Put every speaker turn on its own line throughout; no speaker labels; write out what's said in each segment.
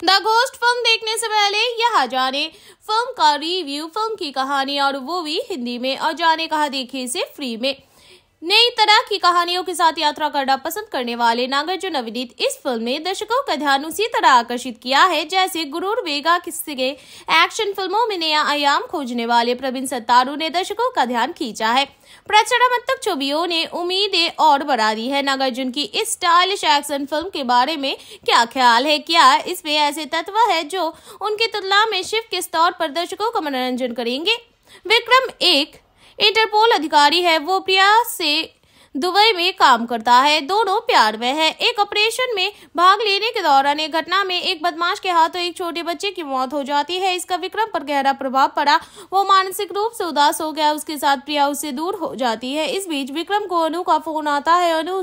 The ghost film देखने से पहले यहाँ जाने फिल्म का रिव्यू, फिल्म की कहानी और वो भी हिंदी में, और जाने कहा देखे से फ्री में। नई तरह की कहानियों के साथ यात्रा करना पसंद करने वाले नागार्जुन अभिनीत इस फिल्म ने दर्शकों का ध्यान उसी तरह आकर्षित किया है जैसे गुरूर वेगा किस्से के एक्शन फिल्मों में नया आयाम खोजने वाले प्रवीण सत्तारू ने दर्शकों का ध्यान खींचा है। प्रचंड छवियों ने उम्मीदें और बढ़ा दी है। नागार्जुन की इस स्टाइलिश एक्शन फिल्म के बारे में क्या ख्याल है? क्या इसमें ऐसे तत्व है जो उनकी तुलना में शिव के स्तर पर दर्शकों का मनोरंजन करेंगे? विक्रम एक इंटरपोल अधिकारी है। वो प्रिया से दुबई में काम करता है। दोनों प्यार में है। एक ऑपरेशन में भाग लेने के दौरान एक घटना में एक बदमाश के हाथों एक छोटे बच्चे की मौत हो जाती है। इसका विक्रम पर गहरा प्रभाव पड़ा। वो मानसिक रूप से उदास हो गया। उसके साथ प्रिया उससे दूर हो जाती है। इस बीच विक्रम को अनु का फोन आता है। अनु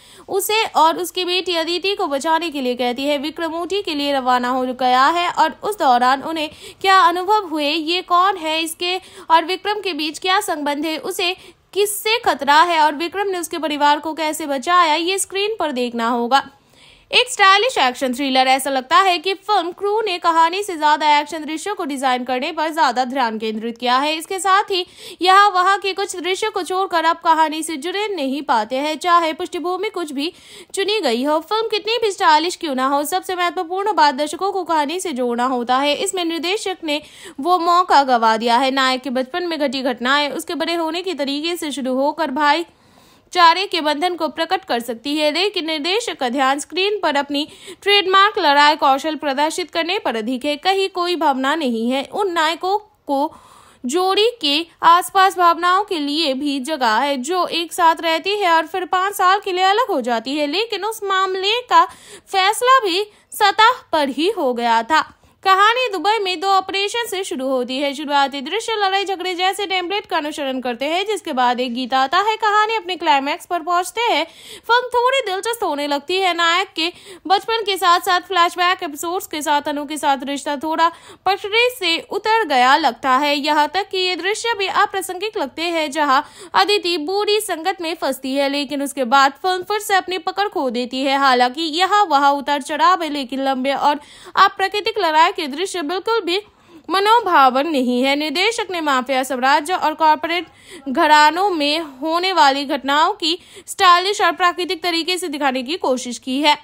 उसे और उसकी बेटी अदिति को बचाने के लिए कहती है। विक्रम ऊटी के लिए रवाना हो गया है और उस दौरान उन्हें क्या अनुभव हुए, ये कौन है, इसके और विक्रम के बीच क्या संबंध है, उसे किससे खतरा है और विक्रम ने उसके परिवार को कैसे बचाया, ये स्क्रीन पर देखना होगा। एक स्टाइलिश एक्शन थ्रिलर। ऐसा लगता है कि फिल्म क्रू ने कहानी से ज्यादा एक्शन दृश्यों को डिजाइन करने पर ज्यादा ध्यान केंद्रित किया है। इसके साथ ही यहाँ वहाँ के कुछ दृश्यों को छोड़कर अब कहानी से जुड़े नहीं पाते हैं, चाहे पृष्ठभूमि कुछ भी चुनी गई हो। फिल्म कितनी भी स्टाइलिश क्यों ना हो, सबसे महत्वपूर्ण बात दर्शकों को कहानी से जोड़ना होता है। इसमें निर्देशक ने वो मौका गवा दिया है। नायक के बचपन में घटी घटनाएं उसके बड़े होने के तरीके से शुरू होकर भाई चारे के बंधन को प्रकट कर सकती है, लेकिन निर्देशक का ध्यान स्क्रीन पर अपनी ट्रेडमार्क लड़ाई कौशल प्रदर्शित करने पर अधिक है। कहीं कोई भावना नहीं है। उन नायकों को जोड़ी के आसपास भावनाओं के लिए भी जगह है जो एक साथ रहती है और फिर 5 साल के लिए अलग हो जाती है, लेकिन उस मामले का फैसला भी सतह पर ही हो गया था। कहानी दुबई में 2 ऑपरेशन से शुरू होती है। शुरुआती दृश्य लड़ाई झगड़े जैसे टेम्पलेट का अनुसरण करते हैं, जिसके बाद एक गीत आता है। कहानी अपने क्लाइमैक्स पर पहुंचते हैं। फिल्म थोड़ी दिलचस्प होने लगती है। नायक के बचपन के साथ साथ फ्लैशबैक एपिसोड्स के साथ अनु के साथ रिश्ता थोड़ा पटरी से उतर गया लगता है। यहाँ तक कि ये दृश्य भी अप्रासंगिक लगते हैं, जहाँ अदिति बुरी संगत में फंसती है, लेकिन उसके बाद फिल्म फिर से अपनी पकड़ खो देती है। हालांकि यहाँ वहाँ उतार चढ़ाव है, लेकिन लंबे और अप्राकृतिक लड़ाई के दृश्य बिल्कुल भी मनोभावन नहीं है। निर्देशक ने माफिया साम्राज्य और कॉर्पोरेट घरानों में होने वाली घटनाओं की स्टाइलिश और प्राकृतिक तरीके से दिखाने की कोशिश की है।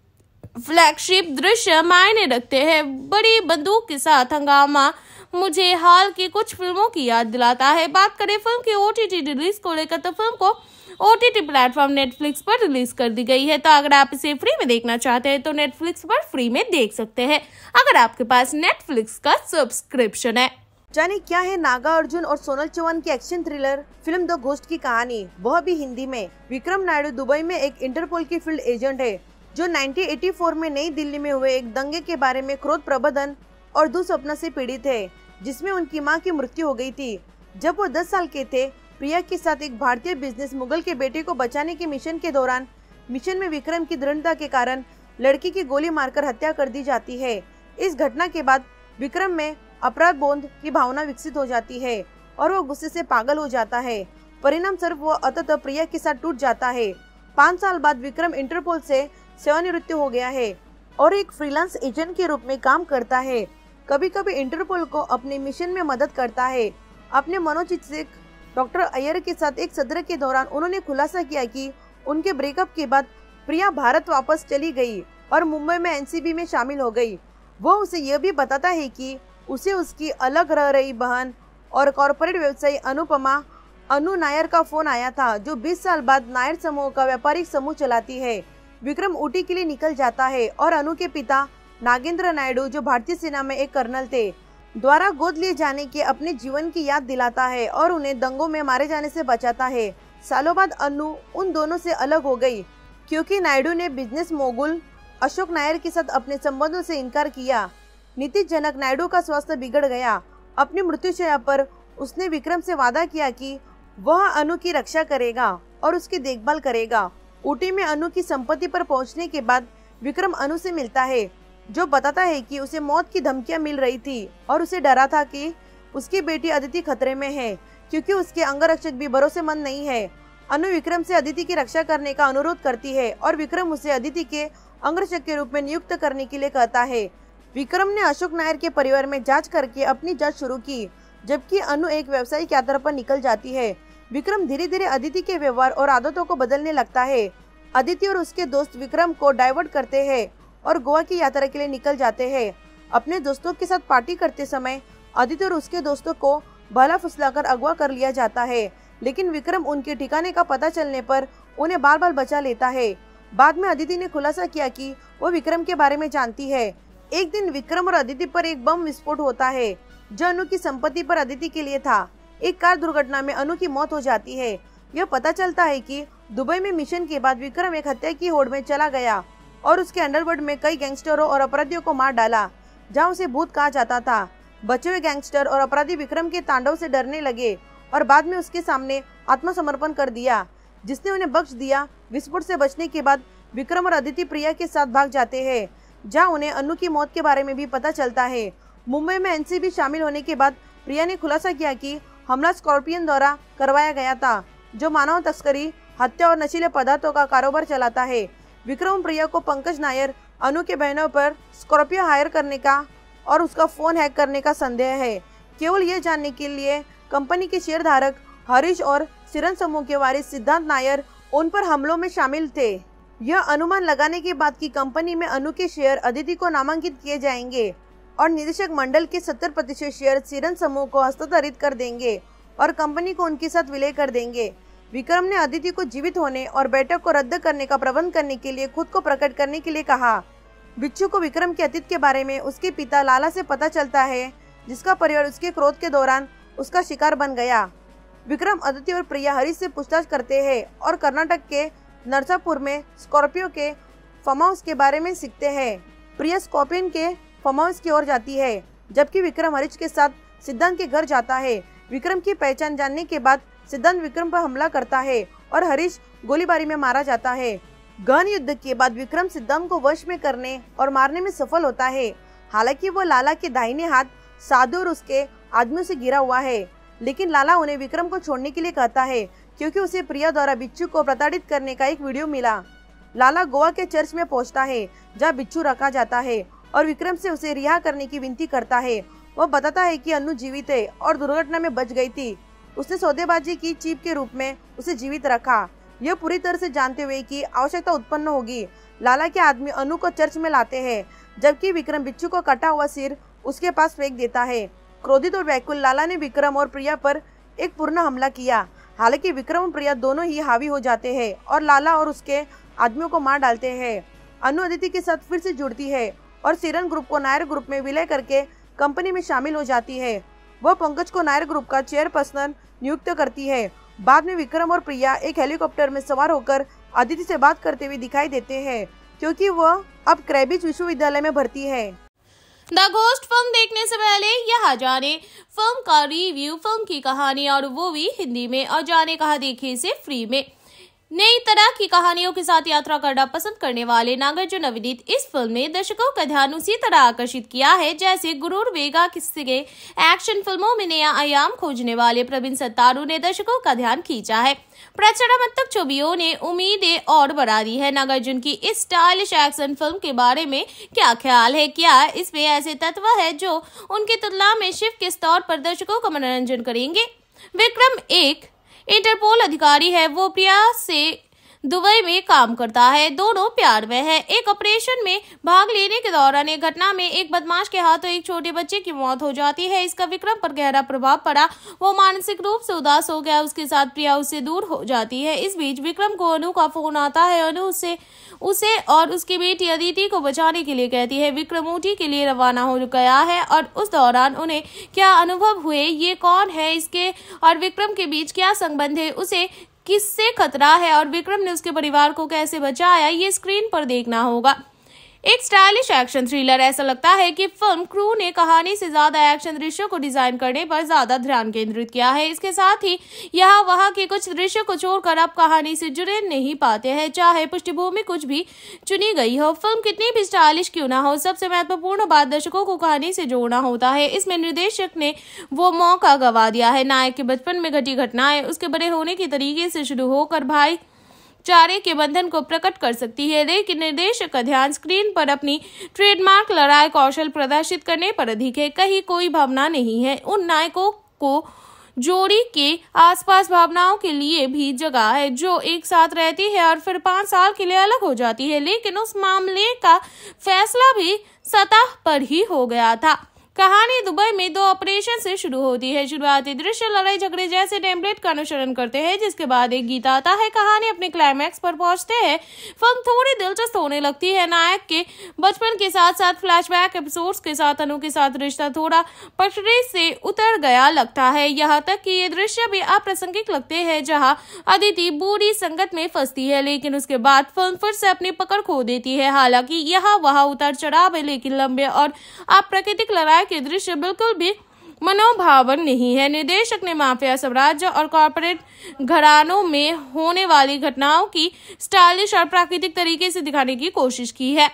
फ्लैगशिप दृश्य मायने रखते हैं। बड़ी बंदूक के साथ हंगामा मुझे हाल की कुछ फिल्मों की याद दिलाता है। बात करें फिल्म की OTT रिलीज को लेकर, तो फिल्म को OTT प्लेटफॉर्म नेटफ्लिक्स पर रिलीज कर दी गई है। तो अगर आप इसे फ्री में देखना चाहते हैं तो नेटफ्लिक्स पर फ्री में देख सकते हैं, अगर आपके पास नेटफ्लिक्स का सब्सक्रिप्शन है।
जाने क्या है नागार्जुन और सोनल चौहान की action thriller film the ghost की कहानी, वह भी हिंदी में। विक्रम नायडू दुबई में एक इंटरपोल की फील्ड एजेंट है जो 1984 में नई दिल्ली में हुए एक दंगे के बारे में क्रोध प्रबंधन और दुस्वप्न से पीड़ित है, जिसमें उनकी मां की मृत्यु हो गई थी। जब वो 10 साल के थे, प्रिया के साथ एक भारतीय बिजनेस मुगल के बेटे को बचाने के मिशन के दौरान मिशन में विक्रम की दृढ़ता के कारण लड़की की गोली मारकर हत्या कर दी जाती है। इस घटना के बाद विक्रम में अपराध बोध की भावना विकसित हो जाती है और वो गुस्से से पागल हो जाता है। परिणाम स्वरूप वो अंततः प्रिया के साथ टूट जाता है। 5 साल बाद विक्रम इंटरपोल से सेवानिवृत्त हो गया है और एक फ्रीलांस एजेंट के रूप में काम करता है। कभी कभी इंटरपोल को अपने मिशन में मदद करता है। अपने मनोचिकित्सक डॉक्टर अय्यर के साथ एक सत्र के दौरान उन्होंने खुलासा किया कि उनके ब्रेकअप के बाद प्रिया भारत वापस चली गई और मुंबई में NCB में शामिल हो गई। वो उसे यह भी बताता है कि उसे उसकी अलग रह रही बहन और कॉर्पोरेट व्यवसायी अनुपमा अनु नायर का फोन आया था, जो 20 साल बाद नायर समूह का व्यापारिक समूह चलाती है। विक्रम ऊटी के लिए निकल जाता है और अनु के पिता नागेंद्र नायडू, जो भारतीय सेना में एक कर्नल थे, द्वारा गोद लिए जाने के अपने जीवन की याद दिलाता है और उन्हें दंगों में मारे जाने से बचाता है। सालों बाद अनु उन दोनों से अलग हो गई क्योंकि नायडू ने बिजनेस मोगुल अशोक नायर के साथ अपने संबंधों से इनकार किया। नीतिजनक नायडू का स्वास्थ्य बिगड़ गया। अपनी मृत्युशैया पर उसने विक्रम से वादा किया कि वह अनु की रक्षा करेगा और उसकी देखभाल करेगा। ऊटी में अनु की संपत्ति पर पहुंचने के बाद विक्रम अनु से मिलता है, जो बताता है कि उसे मौत की धमकियां मिल रही थी और उसे डरा था कि उसकी बेटी अदिति खतरे में है क्योंकि उसके अंगरक्षक भी भरोसेमंद नहीं है। अनु विक्रम से अदिति की रक्षा करने का अनुरोध करती है और विक्रम उसे अदिति के अंगरक्षक के रूप में नियुक्त करने के लिए कहता है। विक्रम ने अशोक नायर के परिवार में जांच करके अपनी जांच शुरू की, जबकि अनु एक व्यावसायिक यात्रा पर निकल जाती है। विक्रम धीरे धीरे अदिति के व्यवहार और आदतों को बदलने लगता है। अदिति और उसके दोस्त विक्रम को डाइवर्ट करते हैं और गोवा की यात्रा के लिए निकल जाते हैं। अपने दोस्तों के साथ पार्टी करते समय अदिति और उसके दोस्तों को भला फुसलाकर अगवा कर लिया जाता है, लेकिन विक्रम उनके ठिकाने का पता चलने पर उन्हें बाल बाल बचा लेता है। बाद में अदिति ने खुलासा किया कि वो विक्रम के बारे में जानती है। एक दिन विक्रम और अदिति पर एक बम विस्फोट होता है जो अनु की संपत्ति पर अदिति के लिए था। एक कार दुर्घटना में अनु की मौत हो जाती है। यह पता चलता है कि दुबई में मिशन के बाद विक्रम एक हत्या की होड़ में चला गया और उसके अंडरवर्ल्ड में कई गैंगस्टरों और अपराधियों को मार डाला, जहां उसे भूत कहा जाता था। बचे हुए गैंगस्टर और अपराधी विक्रम के तांडव से डरने लगे और बाद में उसके सामने आत्मसमर्पण कर दिया, जिसने उन्हें बख्श दिया। विस्फोट से बचने के बाद विक्रम और अदिति प्रिया के साथ भाग जाते हैं, जहां उन्हें अनु की मौत के बारे में भी पता चलता है। मुंबई में एनसीबी शामिल होने के बाद प्रिया ने खुलासा किया कि हमला स्कॉर्पियन द्वारा करवाया गया था, जो मानव तस्करी, हत्या और नशीले पदार्थों का कारोबार चलाता है। विक्रम प्रिया को पंकज नायर, अनु के बहनों पर स्कॉर्पियो हायर करने का और उसका फोन हैक करने का संदेह है। केवल ये जानने के लिए कंपनी के शेयरधारक हरीश और सिरन समूह के वारिस सिद्धांत नायर उन पर हमलों में शामिल थे। यह अनुमान लगाने के बाद कि कंपनी में अनु के शेयर अदिति को नामांकित किए जाएंगे और निदेशक मंडल के 70% शेयर सिरन समूह को हस्तांतरित कर देंगे और कंपनी को उनके साथ विलय कर देंगे। विक्रम ने अदिति को जीवित होने और बैठक को रद्द करने का प्रबंध करने के लिए खुद को प्रकट करने के लिए कहा। बिच्छू को विक्रम के अतीत के बारे में उसके पिता लाला से पता चलता है, जिसका परिवार उसके क्रोध के दौरान उसका शिकार बन गया। विक्रम अदिति और प्रिया हरीश से पूछताछ करते हैं और कर्नाटक के नरसापुर में स्कॉर्पियो के फार्म हाउस के बारे में सीखते हैं। प्रिया स्कॉर्पियन के फार्म हाउस की ओर जाती है, जबकि विक्रम हरीश के साथ सिद्धांत के घर जाता है। विक्रम की पहचान जानने के बाद सिद्धांत विक्रम पर हमला करता है और हरीश गोलीबारी में मारा जाता है। गहन युद्ध के बाद विक्रम सिद्धांत को वश में करने और मारने में सफल होता है। हालांकि वो लाला के दाहिने हाथ साधु और उसके आदमियों से घिरा हुआ है, लेकिन लाला उन्हें विक्रम को छोड़ने के लिए कहता है क्योंकि उसे प्रिया द्वारा बिच्छू को प्रताड़ित करने का एक वीडियो मिला। लाला गोवा के चर्च में पहुंचता है, जहां बिच्छू रखा जाता है और विक्रम से उसे रिहा करने की विनती करता है। वह बताता है कि अनु जीवित है और दुर्घटना में बच गई थी। उसने सौदेबाजी की चीप के रूप में उसे जीवित रखा। यह पूरी तरह से जानते हुए कि आवश्यकता उत्पन्न होगी, लाला के आदमी अनु को चर्च में लाते हैं, जबकि विक्रम बिच्छू को कटा हुआ सिर उसके पास फेंक देता है। क्रोधित और व्याकुल लाला ने विक्रम और प्रिया पर एक पूर्ण हमला किया। हालांकि विक्रम और प्रिया दोनों ही हावी हो जाते हैं और लाला और उसके आदमियों को मार डालते हैं। अनु अदिति के साथ फिर से जुड़ती है और सिरन ग्रुप को नायर ग्रुप में विलय करके कंपनी में शामिल हो जाती है। वह पंकज को नायर ग्रुप का चेयरपर्सन नियुक्त करती है। बाद में विक्रम और प्रिया एक हेलीकॉप्टर में सवार होकर अदिति से बात करते हुए दिखाई देते हैं, क्योंकि वह अब क्रैबिज विश्वविद्यालय में भर्ती है।
द घोस्ट फिल्म देखने से पहले यहाँ जाने फिल्म का रिव्यू, फिल्म की कहानी और वो भी हिंदी में, और जाने कहा देखे से फ्री में। नई तरह की कहानियों के साथ यात्रा करना पसंद करने वाले नागार्जुन अभिनीत इस फिल्म ने दर्शकों का ध्यान उसी तरह आकर्षित किया है जैसे गुरूर वेगा किस्से के एक्शन फिल्मों में नया आयाम खोजने वाले प्रवीण सत्तारू ने दर्शकों का ध्यान खींचा है। प्रचड़ात्मक छवियों ने उम्मीदें और बढ़ा दी है। नागार्जुन की इस स्टाइलिश एक्शन फिल्म के बारे में क्या ख्याल है? क्या इसमें ऐसे तत्व है जो उनकी तुलना में शिव के तौर पर दर्शकों का मनोरंजन करेंगे? विक्रम एक इंटरपोल अधिकारी है। वो प्रिया से दुबई में काम करता है। दोनों प्यार में है। एक ऑपरेशन में भाग लेने के दौरान एक घटना में एक बदमाश के हाथों एक छोटे बच्चे की मौत हो जाती है। इसका विक्रम पर गहरा प्रभाव पड़ा। वो मानसिक रूप से उदास हो गया। उसके साथ प्रिया उससे दूर हो जाती है। इस बीच विक्रम को अनु का फोन आता है। अनु उसे और उसकी बेटी अदिति को बचाने के लिए कहती है। विक्रम ऊटी के लिए रवाना हो गया है और उस दौरान उन्हें क्या अनुभव हुए, ये कौन है, इसके और विक्रम के बीच क्या संबंध है, उसे किससे खतरा है और विक्रम ने उसके परिवार को कैसे बचाया, ये स्क्रीन पर देखना होगा। एक स्टाइलिश एक्शन थ्रिलर। ऐसा लगता है कि फिल्म क्रू ने कहानी से ज्यादा एक्शन दृश्यों को डिजाइन करने पर ज्यादा ध्यान केंद्रित किया है। इसके साथ ही यहाँ वहाँ के कुछ दृश्यों को छोड़कर अब कहानी से जुड़े नहीं पाते हैं, चाहे पृष्ठभूमि कुछ भी चुनी गई हो। फिल्म कितनी भी स्टाइलिश क्यों ना हो, सबसे महत्वपूर्ण बात दर्शकों को कहानी से जोड़ना होता है। इसमें निर्देशक ने वो मौका गवा दिया है। नायक के बचपन में घटी घटनाएं उसके बड़े होने के तरीके से शुरू होकर भाई चारे के बंधन को प्रकट कर सकती है, लेकिन निर्देशक का ध्यान स्क्रीन पर अपनी ट्रेडमार्क लड़ाई कौशल प्रदर्शित करने पर अधिक है। कहीं कोई भावना नहीं है। उन नायकों को जोड़ी के आसपास भावनाओं के लिए भी जगह है जो एक साथ रहती है और फिर 5 साल के लिए अलग हो जाती है, लेकिन उस मामले का फैसला भी सतह पर ही हो गया था। कहानी दुबई में 2 ऑपरेशन से शुरू होती है। शुरुआती दृश्य लड़ाई झगड़े जैसे टेम्पलेट का अनुसरण करते हैं, जिसके बाद एक गीत आता है। कहानी अपने क्लाइमैक्स पर पहुंचते हैं। फिल्म थोड़ी दिलचस्प होने लगती है। नायक के बचपन के साथ साथ फ्लैशबैक एपिसोड्स के साथ अनु के साथ रिश्ता थोड़ा पटरी से उतर गया लगता है। यहाँ तक कि ये दृश्य भी अप्रासंगिक लगते हैं, जहाँ अदिति बुरी संगत में फंसती है, लेकिन उसके बाद फिल्म फिर से अपनी पकड़ खो देती है। हालांकि यहाँ वहाँ उतार चढ़ाव है, लेकिन लंबे और अप्राकृतिक लड़ाई के दृश्य बिल्कुल भी मनोभावन नहीं है। निर्देशक ने माफिया साम्राज्य और कॉर्पोरेट घरानों में होने वाली घटनाओं की स्टाइलिश और प्राकृतिक तरीके से दिखाने की कोशिश की है।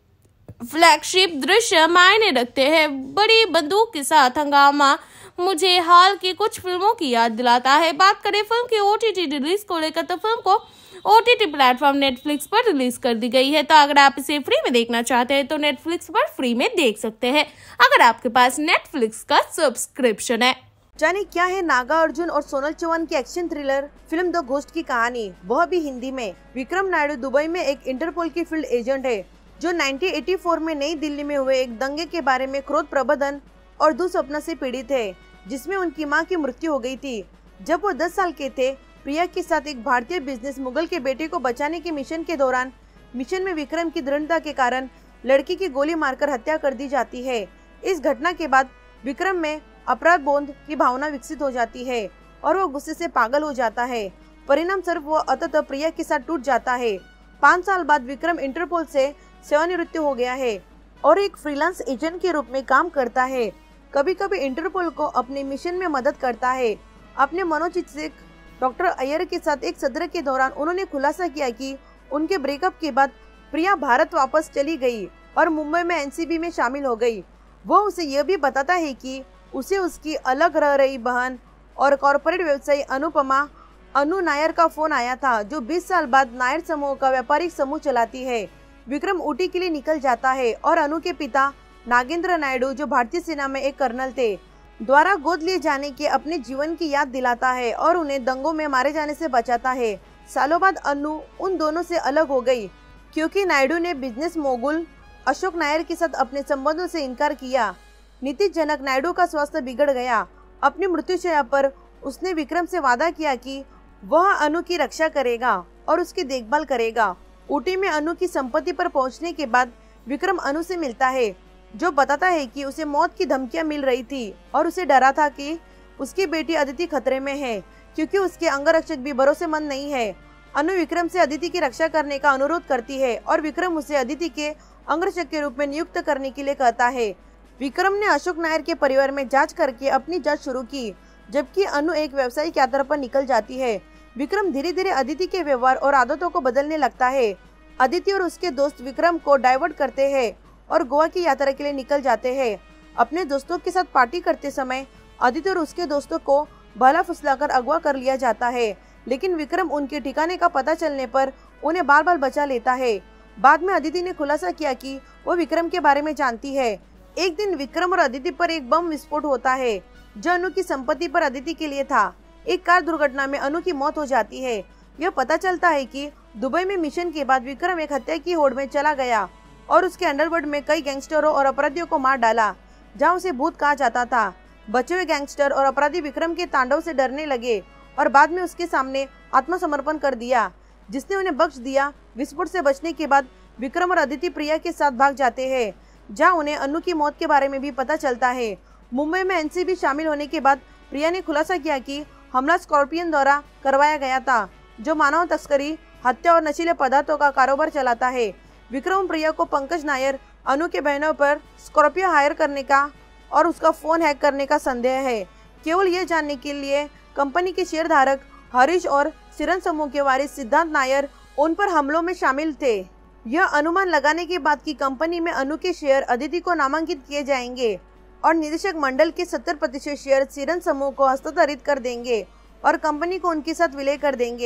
फ्लैगशिप दृश्य मायने रखते हैं। बड़ी बंदूक के साथ हंगामा मुझे हाल की कुछ फिल्मों की याद दिलाता है। बात करें फिल्म की OTT रिलीज को लेकर तो फिल्म को OTT प्लेटफॉर्म नेटफ्लिक्स पर रिलीज कर दी गई है। तो अगर आप इसे फ्री में देखना चाहते हैं तो नेटफ्लिक्स पर फ्री में देख सकते हैं, अगर आपके पास नेटफ्लिक्स का सब्सक्रिप्शन है।
जाने क्या है नागा अर्जुन और सोनल चौहान की action thriller film the ghost की कहानी, वह भी हिंदी में। विक्रम नायडू दुबई में एक इंटरपोल की फील्ड एजेंट है जो 1984 में नई दिल्ली में हुए एक दंगे के बारे में क्रोध प्रबंधन और दुस्वप्न से पीड़ित है, जिसमें उनकी मां की मृत्यु हो गई थी। जब वो 10 साल के थे, प्रिया के साथ एक भारतीय बिजनेस मुगल के बेटे को बचाने के मिशन के दौरान मिशन में विक्रम की दृढ़ता के कारण लड़की की गोली मारकर हत्या कर दी जाती है। इस घटना के बाद विक्रम में अपराध बोध की भावना विकसित हो जाती है और वो गुस्से से पागल हो जाता है। परिणाम स्वरूप वो अंततः प्रिया के साथ टूट जाता है। 5 साल बाद विक्रम इंटरपोल से सेवानिवृत्त हो गया है और एक फ्रीलांस एजेंट के रूप में काम करता है। कभी कभी इंटरपोल को अपने मिशन में मदद करता है। अपने मनोचिकित्सक डॉक्टर अय्यर के साथ एक सत्र के दौरान उन्होंने खुलासा किया कि उनके ब्रेकअप के बाद प्रिया भारत वापस चली गई और मुंबई में NCB में शामिल हो गई। वो उसे यह भी बताता है कि उसे उसकी अलग रह रही बहन और कॉर्पोरेट व्यवसायी अनुपमा अनु नायर का फोन आया था, जो 20 साल बाद नायर समूह का व्यापारिक समूह चलाती है। विक्रम ऊटी के लिए निकल जाता है और अनु के पिता नागेंद्र नायडू, जो भारतीय सेना में एक कर्नल थे, द्वारा गोद लिए जाने के अपने जीवन की याद दिलाता है और उन्हें दंगों में मारे जाने से बचाता है। सालों बाद अनु उन दोनों से अलग हो गई क्योंकि नायडू ने बिजनेस मोगुल अशोक नायर के साथ अपने संबंधों से इनकार किया। नीतिजनक नायडू का स्वास्थ्य बिगड़ गया। अपनी मृत्युशैया पर उसने विक्रम से वादा किया कि वह अनु की रक्षा करेगा और उसकी देखभाल करेगा। ऊटी में अनु की संपत्ति पर पहुंचने के बाद विक्रम अनु से मिलता है, जो बताता है कि उसे मौत की धमकियां मिल रही थी और उसे डरा था कि उसकी बेटी अदिति खतरे में है क्योंकि उसके अंगरक्षक भी भरोसेमंद नहीं है। अनु विक्रम से अदिति की रक्षा करने का अनुरोध करती है और विक्रम उसे अदिति के अंगरक्षक के रूप में नियुक्त करने के लिए कहता है। विक्रम ने अशोक नायर के परिवार में जांच करके अपनी जांच शुरू की, जबकि अनु एक व्यावसायिक यात्रा पर निकल जाती है। विक्रम धीरे धीरे अदिति के व्यवहार और आदतों को बदलने लगता है। अदिति और उसके दोस्त विक्रम को डाइवर्ट करते हैं और गोवा की यात्रा के लिए निकल जाते हैं। अपने दोस्तों के साथ पार्टी करते समय अदिति और उसके दोस्तों को भला फुसलाकर अगवा कर लिया जाता है, लेकिन विक्रम उनके ठिकाने का पता चलने पर उन्हें बार बार बचा लेता है। बाद में अदिति ने खुलासा किया कि वो विक्रम के बारे में जानती है। एक दिन विक्रम और अदिति पर एक बम विस्फोट होता है जो अनु की संपत्ति पर अदिति के लिए था। एक कार दुर्घटना में अनु की मौत हो जाती है। यह पता चलता है कि दुबई में मिशन के बाद विक्रम एक हत्या की होड़ में चला गया और उसके अंडरवर्ल्ड में कई गैंगस्टरों और अपराधियों को मार डाला, जहां उसे भूत कहा जाता था। बचे हुए गैंगस्टर और अपराधी विक्रम के तांडव से डरने लगे और बाद में उसके सामने आत्मसमर्पण कर दिया, जिसने उन्हें बख्श दिया। विस्फोट से बचने के बाद विक्रम और अदिति प्रिया के साथ भाग जाते हैं, जहां उन्हें अनु की मौत के बारे में भी पता चलता है। मुंबई में NCB शामिल होने के बाद प्रिया ने खुलासा किया कि हमला स्कॉर्पियन द्वारा करवाया गया था, जो मानव तस्करी, हत्या और नशीले पदार्थों का कारोबार चलाता है। विक्रम प्रिया को पंकज नायर, अनु के बहनों पर स्कॉर्पियो हायर करने का और उसका फोन हैक करने का संदेह है, केवल ये जानने के लिए कंपनी के शेयर धारक हरीश और सिरन समूह के वारिस सिद्धांत नायर उन पर हमलों में शामिल थे। यह अनुमान लगाने के बाद कि कंपनी में अनु के शेयर अदिति को नामांकित किए जाएंगे और निदेशक मंडल के 70% शेयर सिरन समूह को हस्तांतरित कर देंगे और कंपनी को उनके साथ विलय कर देंगे।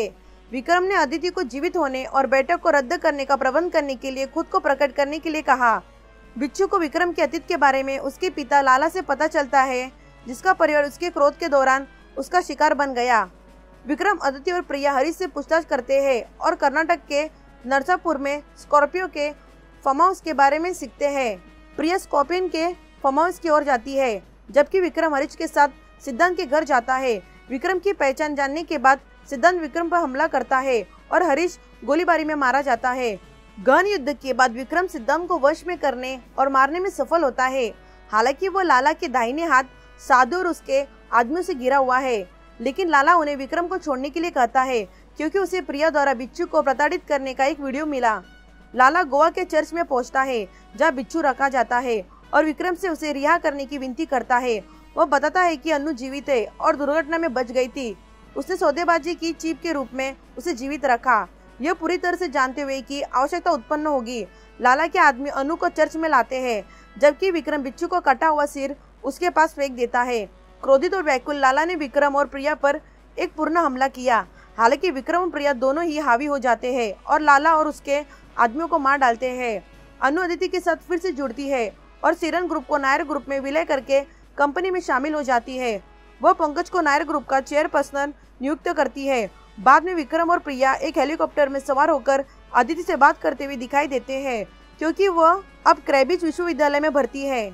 विक्रम ने अदिति को जीवित होने और बैठक को रद्द करने का प्रबंध करने के लिए खुद को प्रकट करने के लिए कहा। बिच्छू को विक्रम के अतीत के बारे में उसके पिता लाला से पता चलता है, जिसका परिवार उसके क्रोध के दौरान उसका शिकार बन गया। विक्रम अदिति और प्रिया हरीश से पूछताछ करते हैं और कर्नाटक के नरसापुर में स्कॉर्पियो के फार्म हाउस के बारे में सीखते हैं। प्रिया स्कॉर्पियन के फार्म हाउस की ओर जाती है, जबकि विक्रम हरीश के साथ सिद्धांत के घर जाता है। विक्रम की पहचान जानने के बाद सिद्धांत विक्रम पर हमला करता है और हरीश गोलीबारी में मारा जाता है। गहन युद्ध के बाद विक्रम सिद्धांत को वश में करने और मारने में सफल होता है। हालांकि वो लाला के दाहिने हाथ साधु और उसके आदमियों से घिरा हुआ है, लेकिन लाला उन्हें विक्रम को छोड़ने के लिए कहता है क्योंकि उसे प्रिया द्वारा बिच्छू को प्रताड़ित करने का एक वीडियो मिला। लाला गोवा के चर्च में पहुंचता है जहां बिच्छू रखा जाता है और विक्रम से उसे रिहा करने की विनती करता है। वह बताता है कि अन्नू जीवित है और दुर्घटना में बच गई थी। उसने सौदेबाजी की चीप के रूप में उसे जीवित रखा, यह पूरी तरह से जानते हुए कि आवश्यकता उत्पन्न होगी। लाला के आदमी अनु को चर्च में लाते हैं, जबकि विक्रम बिच्छू को कटा हुआ सिर उसके पास फेंक देता है। क्रोधित और व्याकुल लाला ने विक्रम और प्रिया पर एक पूर्ण हमला किया। हालांकि विक्रम और प्रिया दोनों ही हावी हो जाते हैं और लाला और उसके आदमियों को मार डालते हैं। अनु अदिति के साथ फिर से जुड़ती है और सिरन ग्रुप को नायर ग्रुप में विलय करके कंपनी में शामिल हो जाती है। वह पंकज को नायर ग्रुप का चेयरपर्सन नियुक्त करती है। बाद में विक्रम और प्रिया एक हेलीकॉप्टर में सवार होकर अदिति से बात करते हुए दिखाई देते हैं, क्योंकि वह अब क्रैबिज विश्वविद्यालय में भर्ती है।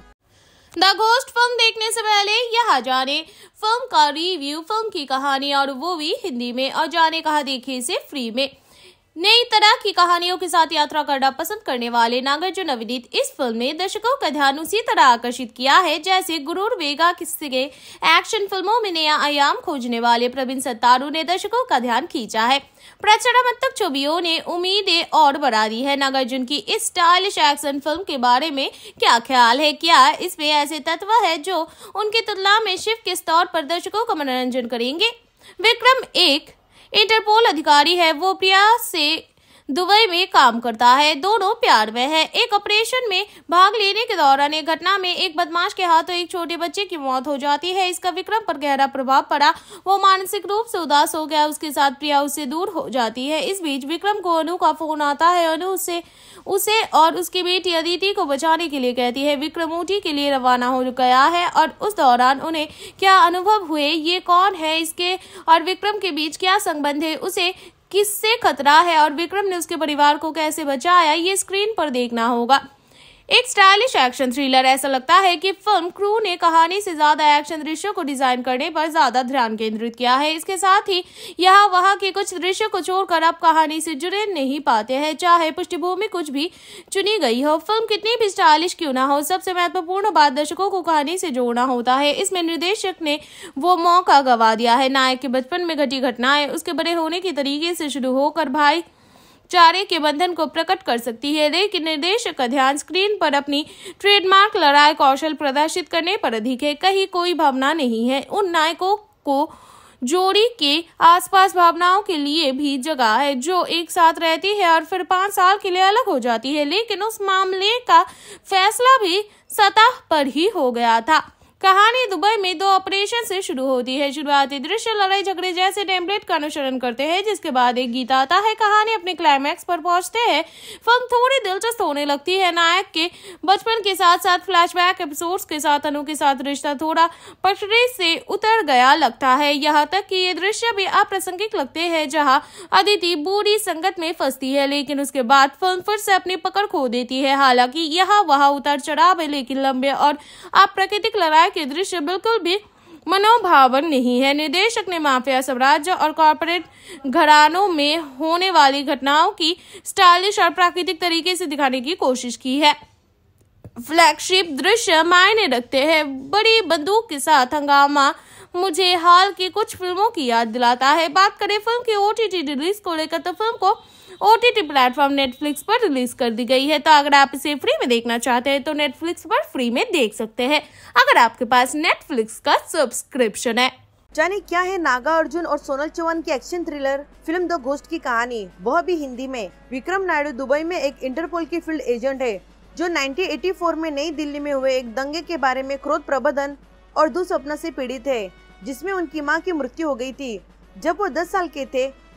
द घोस्ट फिल्म देखने से पहले यहाँ जाने फिल्म का रिव्यू, फिल्म की कहानी और वो भी हिंदी में, और जाने कहा देखे से फ्री में। नई तरह की कहानियों के साथ यात्रा करना पसंद करने वाले नागार्जुन अभिनीत इस फिल्म ने दर्शकों का ध्यान उसी तरह आकर्षित किया है जैसे गुरूर वेगा किस्से के एक्शन फिल्मों में नया आयाम खोजने वाले प्रवीण सत्तारू ने दर्शकों का ध्यान खींचा है। प्रचड़ात्मक छवियों ने उम्मीदें और बढ़ा दी है। नागार्जुन की इस स्टाइलिश एक्शन फिल्म के बारे में क्या ख्याल है? क्या इसमें ऐसे तत्व है जो उनकी तुलना में शिव के स्तर पर दर्शकों का मनोरंजन करेंगे? विक्रम एक इंटरपोल अधिकारी है। वो प्रिया से दुबई में काम करता है। दोनों प्यार में है। एक ऑपरेशन में भाग लेने के दौरान एक घटना में एक बदमाश के हाथों एक छोटे बच्चे की मौत हो जाती है। इसका विक्रम पर गहरा प्रभाव पड़ा। वो मानसिक रूप से उदास हो गया। उसके साथ प्रिया उससे दूर हो जाती है। इस बीच विक्रम को अनु का फोन आता है। अनु उसे और उसकी बेटी अदिति को बचाने के लिए कहती है। विक्रम ऊटी के लिए रवाना हो गया है और उस दौरान उन्हें क्या अनुभव हुए, ये कौन है, इसके और विक्रम के बीच क्या संबंध है, उसे किससे खतरा है और विक्रम ने उसके परिवार को कैसे बचाया, ये स्क्रीन पर देखना होगा। एक स्टाइलिश एक्शन थ्रिलर। ऐसा लगता है कि फिल्म क्रू ने कहानी से ज्यादा एक्शन दृश्यों को डिजाइन करने पर ज्यादा ध्यान केंद्रित किया है। इसके साथ ही यहाँ वहाँ के कुछ दृश्यों को छोड़कर अब कहानी से जुड़े नहीं पाते हैं, चाहे पृष्ठभूमि कुछ भी चुनी गई हो। फिल्म कितनी भी स्टाइलिश क्यों ना हो, सबसे महत्वपूर्ण बात दर्शकों को कहानी से जोड़ना होता है। इसमें निर्देशक ने वो मौका गवा दिया है। नायक के बचपन में घटी घटनाएं उसके बड़े होने के तरीके से शुरू होकर भाईचारे के बंधन को प्रकट कर सकती है, लेकिन निर्देशक का ध्यान स्क्रीन पर अपनी ट्रेडमार्क लड़ाई कौशल प्रदर्शित करने पर अधिक है। कहीं कोई भावना नहीं है। उन नायकों को जोड़ी के आसपास भावनाओं के लिए भी जगह है जो एक साथ रहती है और फिर 5 साल के लिए अलग हो जाती है, लेकिन उस मामले का फैसला भी सतह पर ही हो गया था। कहानी दुबई में 2 ऑपरेशन से शुरू होती है। शुरुआती दृश्य लड़ाई झगड़े जैसे टेम्पलेट का अनुसरण करते हैं, जिसके बाद एक गीत आता है। कहानी अपने क्लाइमैक्स पर पहुंचते हैं। फिल्म थोड़ी दिलचस्प होने लगती है। नायक के बचपन के साथ साथ फ्लैशबैक एपिसोड्स के साथ अनु के साथ रिश्ता थोड़ा पटरी से उतर गया लगता है। यहाँ तक कि ये दृश्य भी अप्रासंगिक लगते हैं, जहाँ अदिति बुरी संगत में फंसती है, लेकिन उसके बाद फिल्म फिर से अपनी पकड़ खो देती है। हालांकि यहाँ वहाँ उतार चढ़ाव है, लेकिन लंबे और अप्राकृतिक लड़ाई के दृश्य बिल्कुल भी मनोभावन नहीं है। निर्देशक ने माफिया साम्राज्य और कॉर्पोरेट घरानों में होने वाली घटनाओं की स्टाइलिश और प्राकृतिक तरीके से दिखाने की कोशिश की है। फ्लैगशिप दृश्य मायने रखते हैं। बड़ी बंदूक के साथ हंगामा मुझे हाल की कुछ फिल्मों की याद दिलाता है। बात करें फिल्म की OTT रिलीज को लेकर, तो फिल्म को OTT प्लेटफॉर्म नेटफ्लिक्स पर रिलीज कर दी गई है। तो अगर आप इसे फ्री में देखना चाहते हैं तो नेटफ्लिक्स पर फ्री में देख सकते हैं, अगर आपके पास नेटफ्लिक्स का सब्सक्रिप्शन है।
जाने क्या है नागा अर्जुन और सोनल चौहान की action thriller film the ghost की कहानी, वह भी हिंदी में। विक्रम नायडू दुबई में एक इंटरपोल की फील्ड एजेंट है जो 1984 में नई दिल्ली में हुए एक दंगे के बारे में क्रोध प्रबंधन और दुस्वप्न से पीड़ित है, जिसमें उनकी मां की मृत्यु हो गई थी। जब वो 10 साल के थे,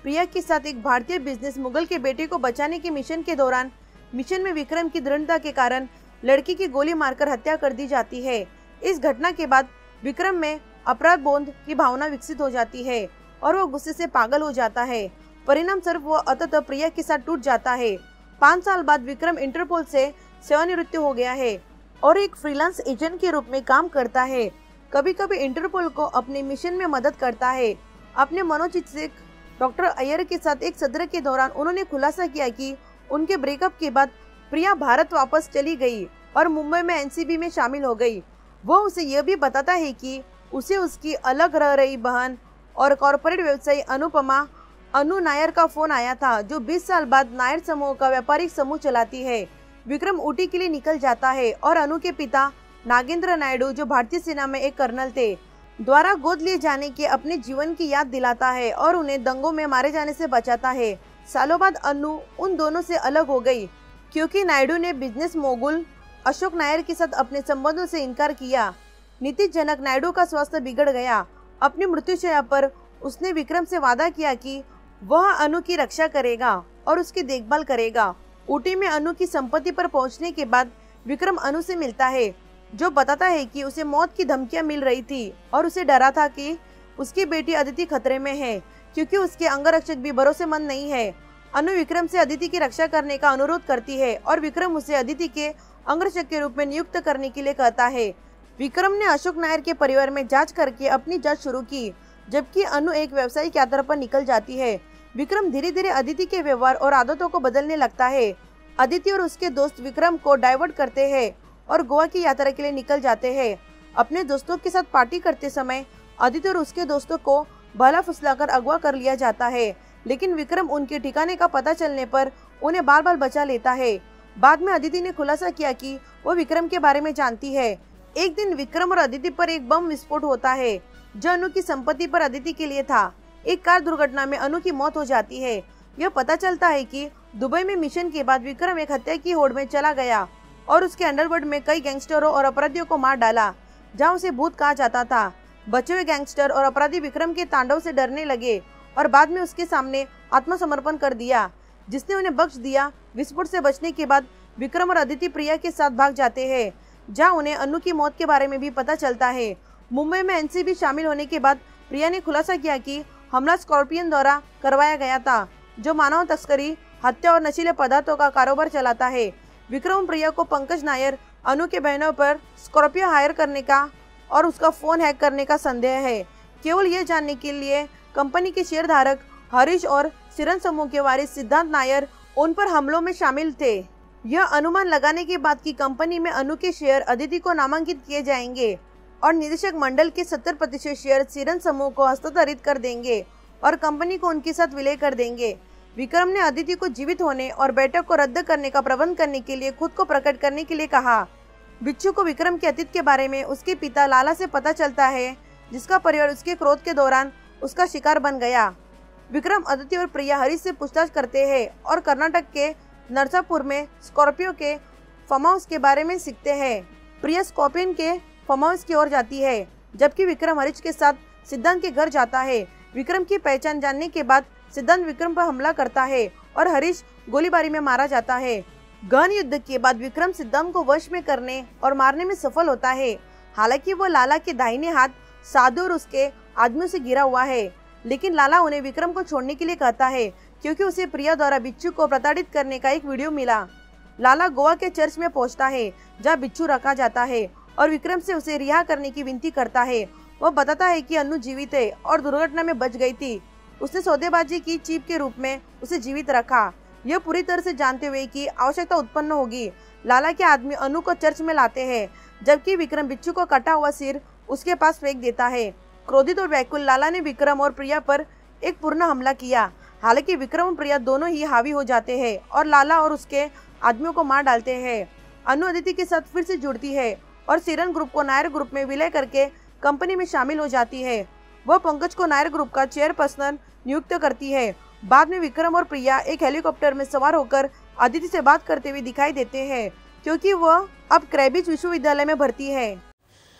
प्रिया के साथ एक भारतीय बिजनेस मुगल के बेटे को बचाने के मिशन के दौरान मिशन में विक्रम की दृढ़ता के कारण लड़की की गोली मारकर हत्या कर दी जाती है। इस घटना के बाद विक्रम में अपराध बोध की भावना विकसित हो जाती है और वो गुस्से से पागल हो जाता है। परिणाम स्वरूप वो अंततः प्रिया के साथ टूट जाता है। 5 साल बाद विक्रम इंटरपोल से सेवानिवृत्त हो गया है और एक फ्रीलांस एजेंट के रूप में काम करता है। कभी कभी इंटरपोल को अपने मिशन में मदद करता है। अपने मनोचिकित्सक डॉक्टर अय्यर के साथ एक सत्र के दौरान उन्होंने खुलासा किया कि उनके ब्रेकअप के बाद प्रिया भारत वापस चली गई और मुंबई में एनसीबी में शामिल हो गई। वो उसे यह भी बताता है कि उसे उसकी अलग रह रही बहन और कॉर्पोरेट व्यवसायी अनुपमा अनु नायर का फोन आया था, जो 20 साल बाद नायर समूह का व्यापारिक समूह चलाती है। विक्रम ऊटी के लिए निकल जाता है और अनु के पिता नागेंद्र नायडू, जो भारतीय सेना में एक कर्नल थे, द्वारा गोद लिए जाने के अपने जीवन की याद दिलाता है और उन्हें दंगों में मारे जाने से बचाता है। सालों बाद अनु उन दोनों से अलग हो गई क्योंकि नायडू ने बिजनेस मोगुल अशोक नायर के साथ अपने संबंधों से इनकार किया। नीतिजनक नायडू का स्वास्थ्य बिगड़ गया। अपनी मृत्युशैया पर उसने विक्रम से वादा किया कि वह अनु की रक्षा करेगा और उसकी देखभाल करेगा। ऊटी में अनु की संपत्ति पर पहुंचने के बाद विक्रम अनु से मिलता है, जो बताता है कि उसे मौत की धमकियां मिल रही थी और उसे डरा था कि उसकी बेटी अदिति खतरे में है क्योंकि उसके अंगरक्षक भी भरोसेमंद नहीं है। अनु विक्रम से अदिति की रक्षा करने का अनुरोध करती है और विक्रम उसे अदिति के अंगरक्षक के रूप में नियुक्त करने के लिए कहता है। विक्रम ने अशोक नायर के परिवार में जांच करके अपनी जांच शुरू की, जबकि अनु एक व्यावसायिक यात्रा पर निकल जाती है। विक्रम धीरे धीरे अदिति के व्यवहार और आदतों को बदलने लगता है। अदिति और उसके दोस्त विक्रम को डाइवर्ट करते हैं और गोवा की यात्रा के लिए निकल जाते हैं। अपने दोस्तों के साथ पार्टी करते समय अदिति और उसके दोस्तों को भला फुसलाकर अगवा कर लिया जाता है, लेकिन विक्रम उनके ठिकाने का पता चलने पर उन्हें बार बार बचा लेता है। बाद में अदिति ने खुलासा किया कि वो विक्रम के बारे में जानती है। एक दिन विक्रम और अदिति पर एक बम विस्फोट होता है जो अनु की संपत्ति पर अदिति के लिए था। एक कार दुर्घटना में अनु की मौत हो जाती है। यह पता चलता है कि दुबई में मिशन के बाद विक्रम एक हत्या की होड़ में चला गया और उसके अंडरवर्ल्ड में कई गैंगस्टरों और अपराधियों को मार डाला, जहां उसे भूत कहा जाता था। बचे हुए गैंगस्टर और अपराधी विक्रम के तांडव से डरने लगे और बाद में उसके सामने आत्मसमर्पण कर दिया, जिसने उन्हें बख्श दिया। विस्फोट से बचने के बाद विक्रम और अदिति प्रिया के साथ भाग जाते हैं, जहां उन्हें अनु की मौत के बारे में भी पता चलता है। मुंबई में एनसीबी शामिल होने के बाद प्रिया ने खुलासा किया कि हमला स्कॉर्पियन द्वारा करवाया गया था, जो मानव तस्करी, हत्या और नशीले पदार्थों का कारोबार चलाता है। विक्रम प्रिया को पंकज नायर, अनु के बहनों पर स्कॉर्पियो हायर करने का और उसका फोन हैक करने का संदेह है, केवल ये जानने के लिए कंपनी के शेयरधारक हरीश और सिरन समूह के वारिस सिद्धांत नायर उन पर हमलों में शामिल थे। यह अनुमान लगाने के बाद कि कंपनी में अनु के शेयर अदिति को नामांकित किए जाएंगे और निदेशक मंडल के 70% शेयर सिरन समूह को हस्तांतरित कर देंगे और कंपनी को उनके साथ विलय कर देंगे। विक्रम ने अदिति को जीवित होने और बैठक को रद्द करने का प्रबंध करने के लिए खुद को प्रकट करने के लिए कहा। बिच्छू को विक्रम के अतीत के बारे में उसके पिता लाला से पता चलता है, जिसका परिवार उसके क्रोध के दौरान उसका शिकार बन गया। विक्रम अदिति और प्रिया हरीश से पूछताछ करते हैं और कर्नाटक के नरसापुर में स्कॉर्पियो के फार्म हाउस के बारे में सीखते हैं। प्रिया स्कॉर्पियन के फार्म हाउस की ओर जाती है, जबकि विक्रम हरीश के साथ सिद्धांत के घर जाता है। विक्रम की पहचान जानने के बाद सिद्धांत विक्रम पर हमला करता है और हरीश गोलीबारी में मारा जाता है। गहन युद्ध के बाद विक्रम सिद्धांत को वश में करने और मारने में सफल होता है। हालांकि वो लाला के दाहिने हाथ साधु और उसके आदमियों से घिरा हुआ है, लेकिन लाला उन्हें विक्रम को छोड़ने के लिए कहता है क्योंकि उसे प्रिया द्वारा बिच्छू को प्रताड़ित करने का एक वीडियो मिला। लाला गोवा के चर्च में पहुंचता है, जहां बिच्छू रखा जाता है और विक्रम से उसे रिहा करने की विनती करता है। वह बताता है कि अनु जीवित है और दुर्घटना में बच गई थी। उसने सौदेबाजी की चीप के रूप में उसे जीवित रखा, यह पूरी तरह से जानते हुए कि आवश्यकता उत्पन्न होगी। लाला के आदमी अनु को चर्च में लाते हैं, जबकि विक्रम बिच्छू को कटा हुआ सिर उसके पास फेंक देता है। क्रोधित और व्याकुल लाला ने विक्रम और प्रिया पर एक पूर्ण हमला किया। हालांकि विक्रम और प्रिया दोनों ही हावी हो जाते हैं और लाला और उसके आदमियों को मार डालते हैं। अनु अदिति के साथ फिर से जुड़ती है और सिरन ग्रुप को नायर ग्रुप में विलय करके कंपनी में शामिल हो जाती है। वह पंकज को नायर ग्रुप का चेयरपर्सन नियुक्त करती है। बाद में विक्रम और प्रिया एक हेलीकॉप्टर में सवार होकर अदिति से बात करते हुए दिखाई देते हैं, क्योंकि वह अब क्रैबिज विश्वविद्यालय में भर्ती है।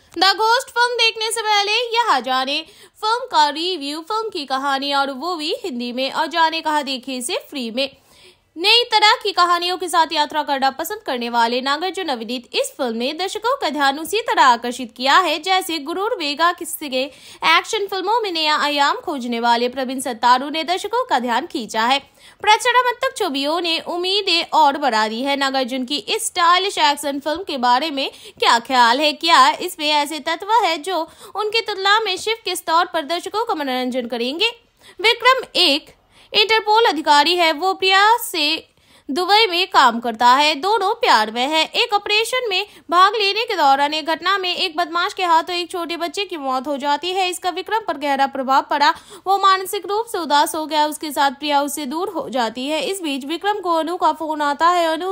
द घोस्ट फिल्म देखने से पहले यहाँ जाने फिल्म का रिव्यू, फिल्म की कहानी और वो भी हिंदी में, और जाने कहा देखे इसे फ्री में। नई तरह की कहानियों के साथ यात्रा करना पसंद करने वाले नागार्जुन अभिनीत इस फिल्म ने दर्शकों का ध्यान उसी तरह आकर्षित किया है जैसे गुरूर वेगा किस्से के एक्शन फिल्मों में नया आयाम खोजने वाले प्रवीण सत्तारू ने दर्शकों का ध्यान खींचा है। प्रचड़ात्मक छवियों ने उम्मीदें और बढ़ा दी है। नागार्जुन की इस स्टाइलिश एक्शन फिल्म के बारे में क्या ख्याल है? क्या इसमें ऐसे तत्व है जो उनकी तुलना में शिव के स्तर पर दर्शकों का मनोरंजन करेंगे? विक्रम एक इंटरपोल अधिकारी है। वो प्रिया से दुबई में काम करता है। दोनों प्यार में है। एक ऑपरेशन में भाग लेने के दौरान एक घटना में एक बदमाश के हाथों एक छोटे बच्चे की मौत हो जाती है। इसका विक्रम पर गहरा प्रभाव पड़ा। वो मानसिक रूप से उदास हो गया। उसके साथ प्रिया उससे दूर हो जाती है। इस बीच विक्रम को अनु का फोन आता है। अनु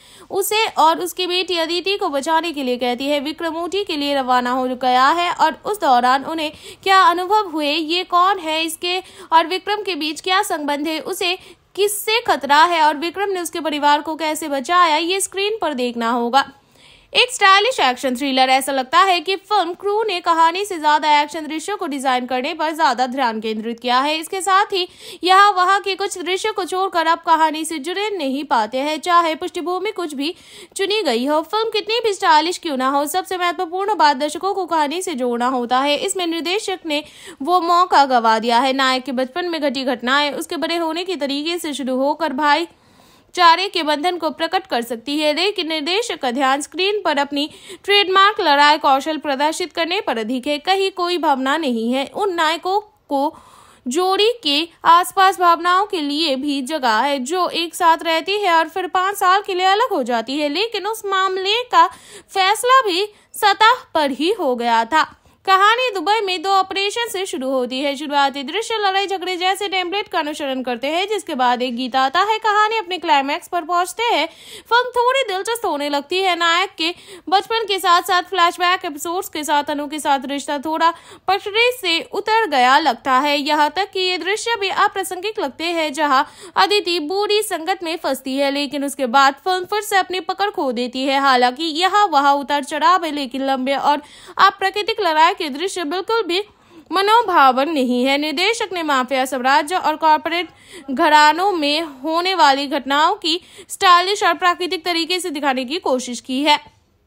उसे और उसकी बेटी अदिति को बचाने के लिए कहती है। विक्रम ऊटी के लिए रवाना हो गया है और उस दौरान उन्हें क्या अनुभव हुए, ये कौन है, इसके और विक्रम के बीच क्या संबंध है, उसे किससे खतरा है और विक्रम ने उसके परिवार को कैसे बचाया, ये स्क्रीन पर देखना होगा। एक स्टाइलिश एक्शन थ्रिलर। ऐसा लगता है कि फिल्म क्रू ने कहानी से ज्यादा एक्शन दृश्यों को डिजाइन करने पर ज्यादा ध्यान केंद्रित किया है। इसके साथ ही यहाँ वहाँ के कुछ दृश्यों को छोड़कर अब कहानी से जुड़े नहीं पाते हैं, चाहे पृष्ठभूमि कुछ भी चुनी गई हो। फिल्म कितनी भी स्टाइलिश क्यों ना हो, सबसे महत्वपूर्ण बात दर्शकों को कहानी से जोड़ना होता है। इसमें निर्देशक ने वो मौका गवा दिया है। नायक के बचपन में घटी घटनाएं उसके बड़े होने के तरीके से शुरू होकर भाईचारे के बंधन को प्रकट कर सकती है, लेकिन निर्देशक का ध्यान स्क्रीन पर अपनी ट्रेडमार्क लड़ाई कौशल प्रदर्शित करने पर अधिक है। कहीं कोई भावना नहीं है। उन नायकों को जोड़ी के आसपास भावनाओं के लिए भी जगह है जो एक साथ रहती है और फिर 5 साल के लिए अलग हो जाती है, लेकिन उस मामले का फैसला भी सतह पर ही हो गया था। कहानी दुबई में 2 ऑपरेशन से शुरू होती है। शुरुआती दृश्य लड़ाई झगड़े जैसे टेम्पलेट का अनुसरण करते हैं, जिसके बाद एक गीत आता है। कहानी अपने क्लाइमैक्स पर पहुंचते हैं। फिल्म थोड़ी दिलचस्प होने लगती है। नायक के बचपन के साथ साथ फ्लैशबैक एपिसोड्स के साथ अनु के साथ रिश्ता थोड़ा पटरी से उतर गया लगता है। यहाँ तक कि ये दृश्य भी अप्रासंगिक लगते हैं, जहाँ अदिति बुरी संगत में फंसती है, लेकिन उसके बाद फिल्म फिर से अपनी पकड़ खो देती है। हालांकि यहाँ वहाँ उतार चढ़ाव है, लेकिन लंबे और अप्राकृतिक लड़ाई के दृश्य बिल्कुल भी मनोभावन नहीं है। निर्देशक ने माफिया साम्राज्य और कॉर्पोरेट घरानों में होने वाली घटनाओं की स्टाइलिश और प्राकृतिक तरीके से दिखाने की कोशिश की है।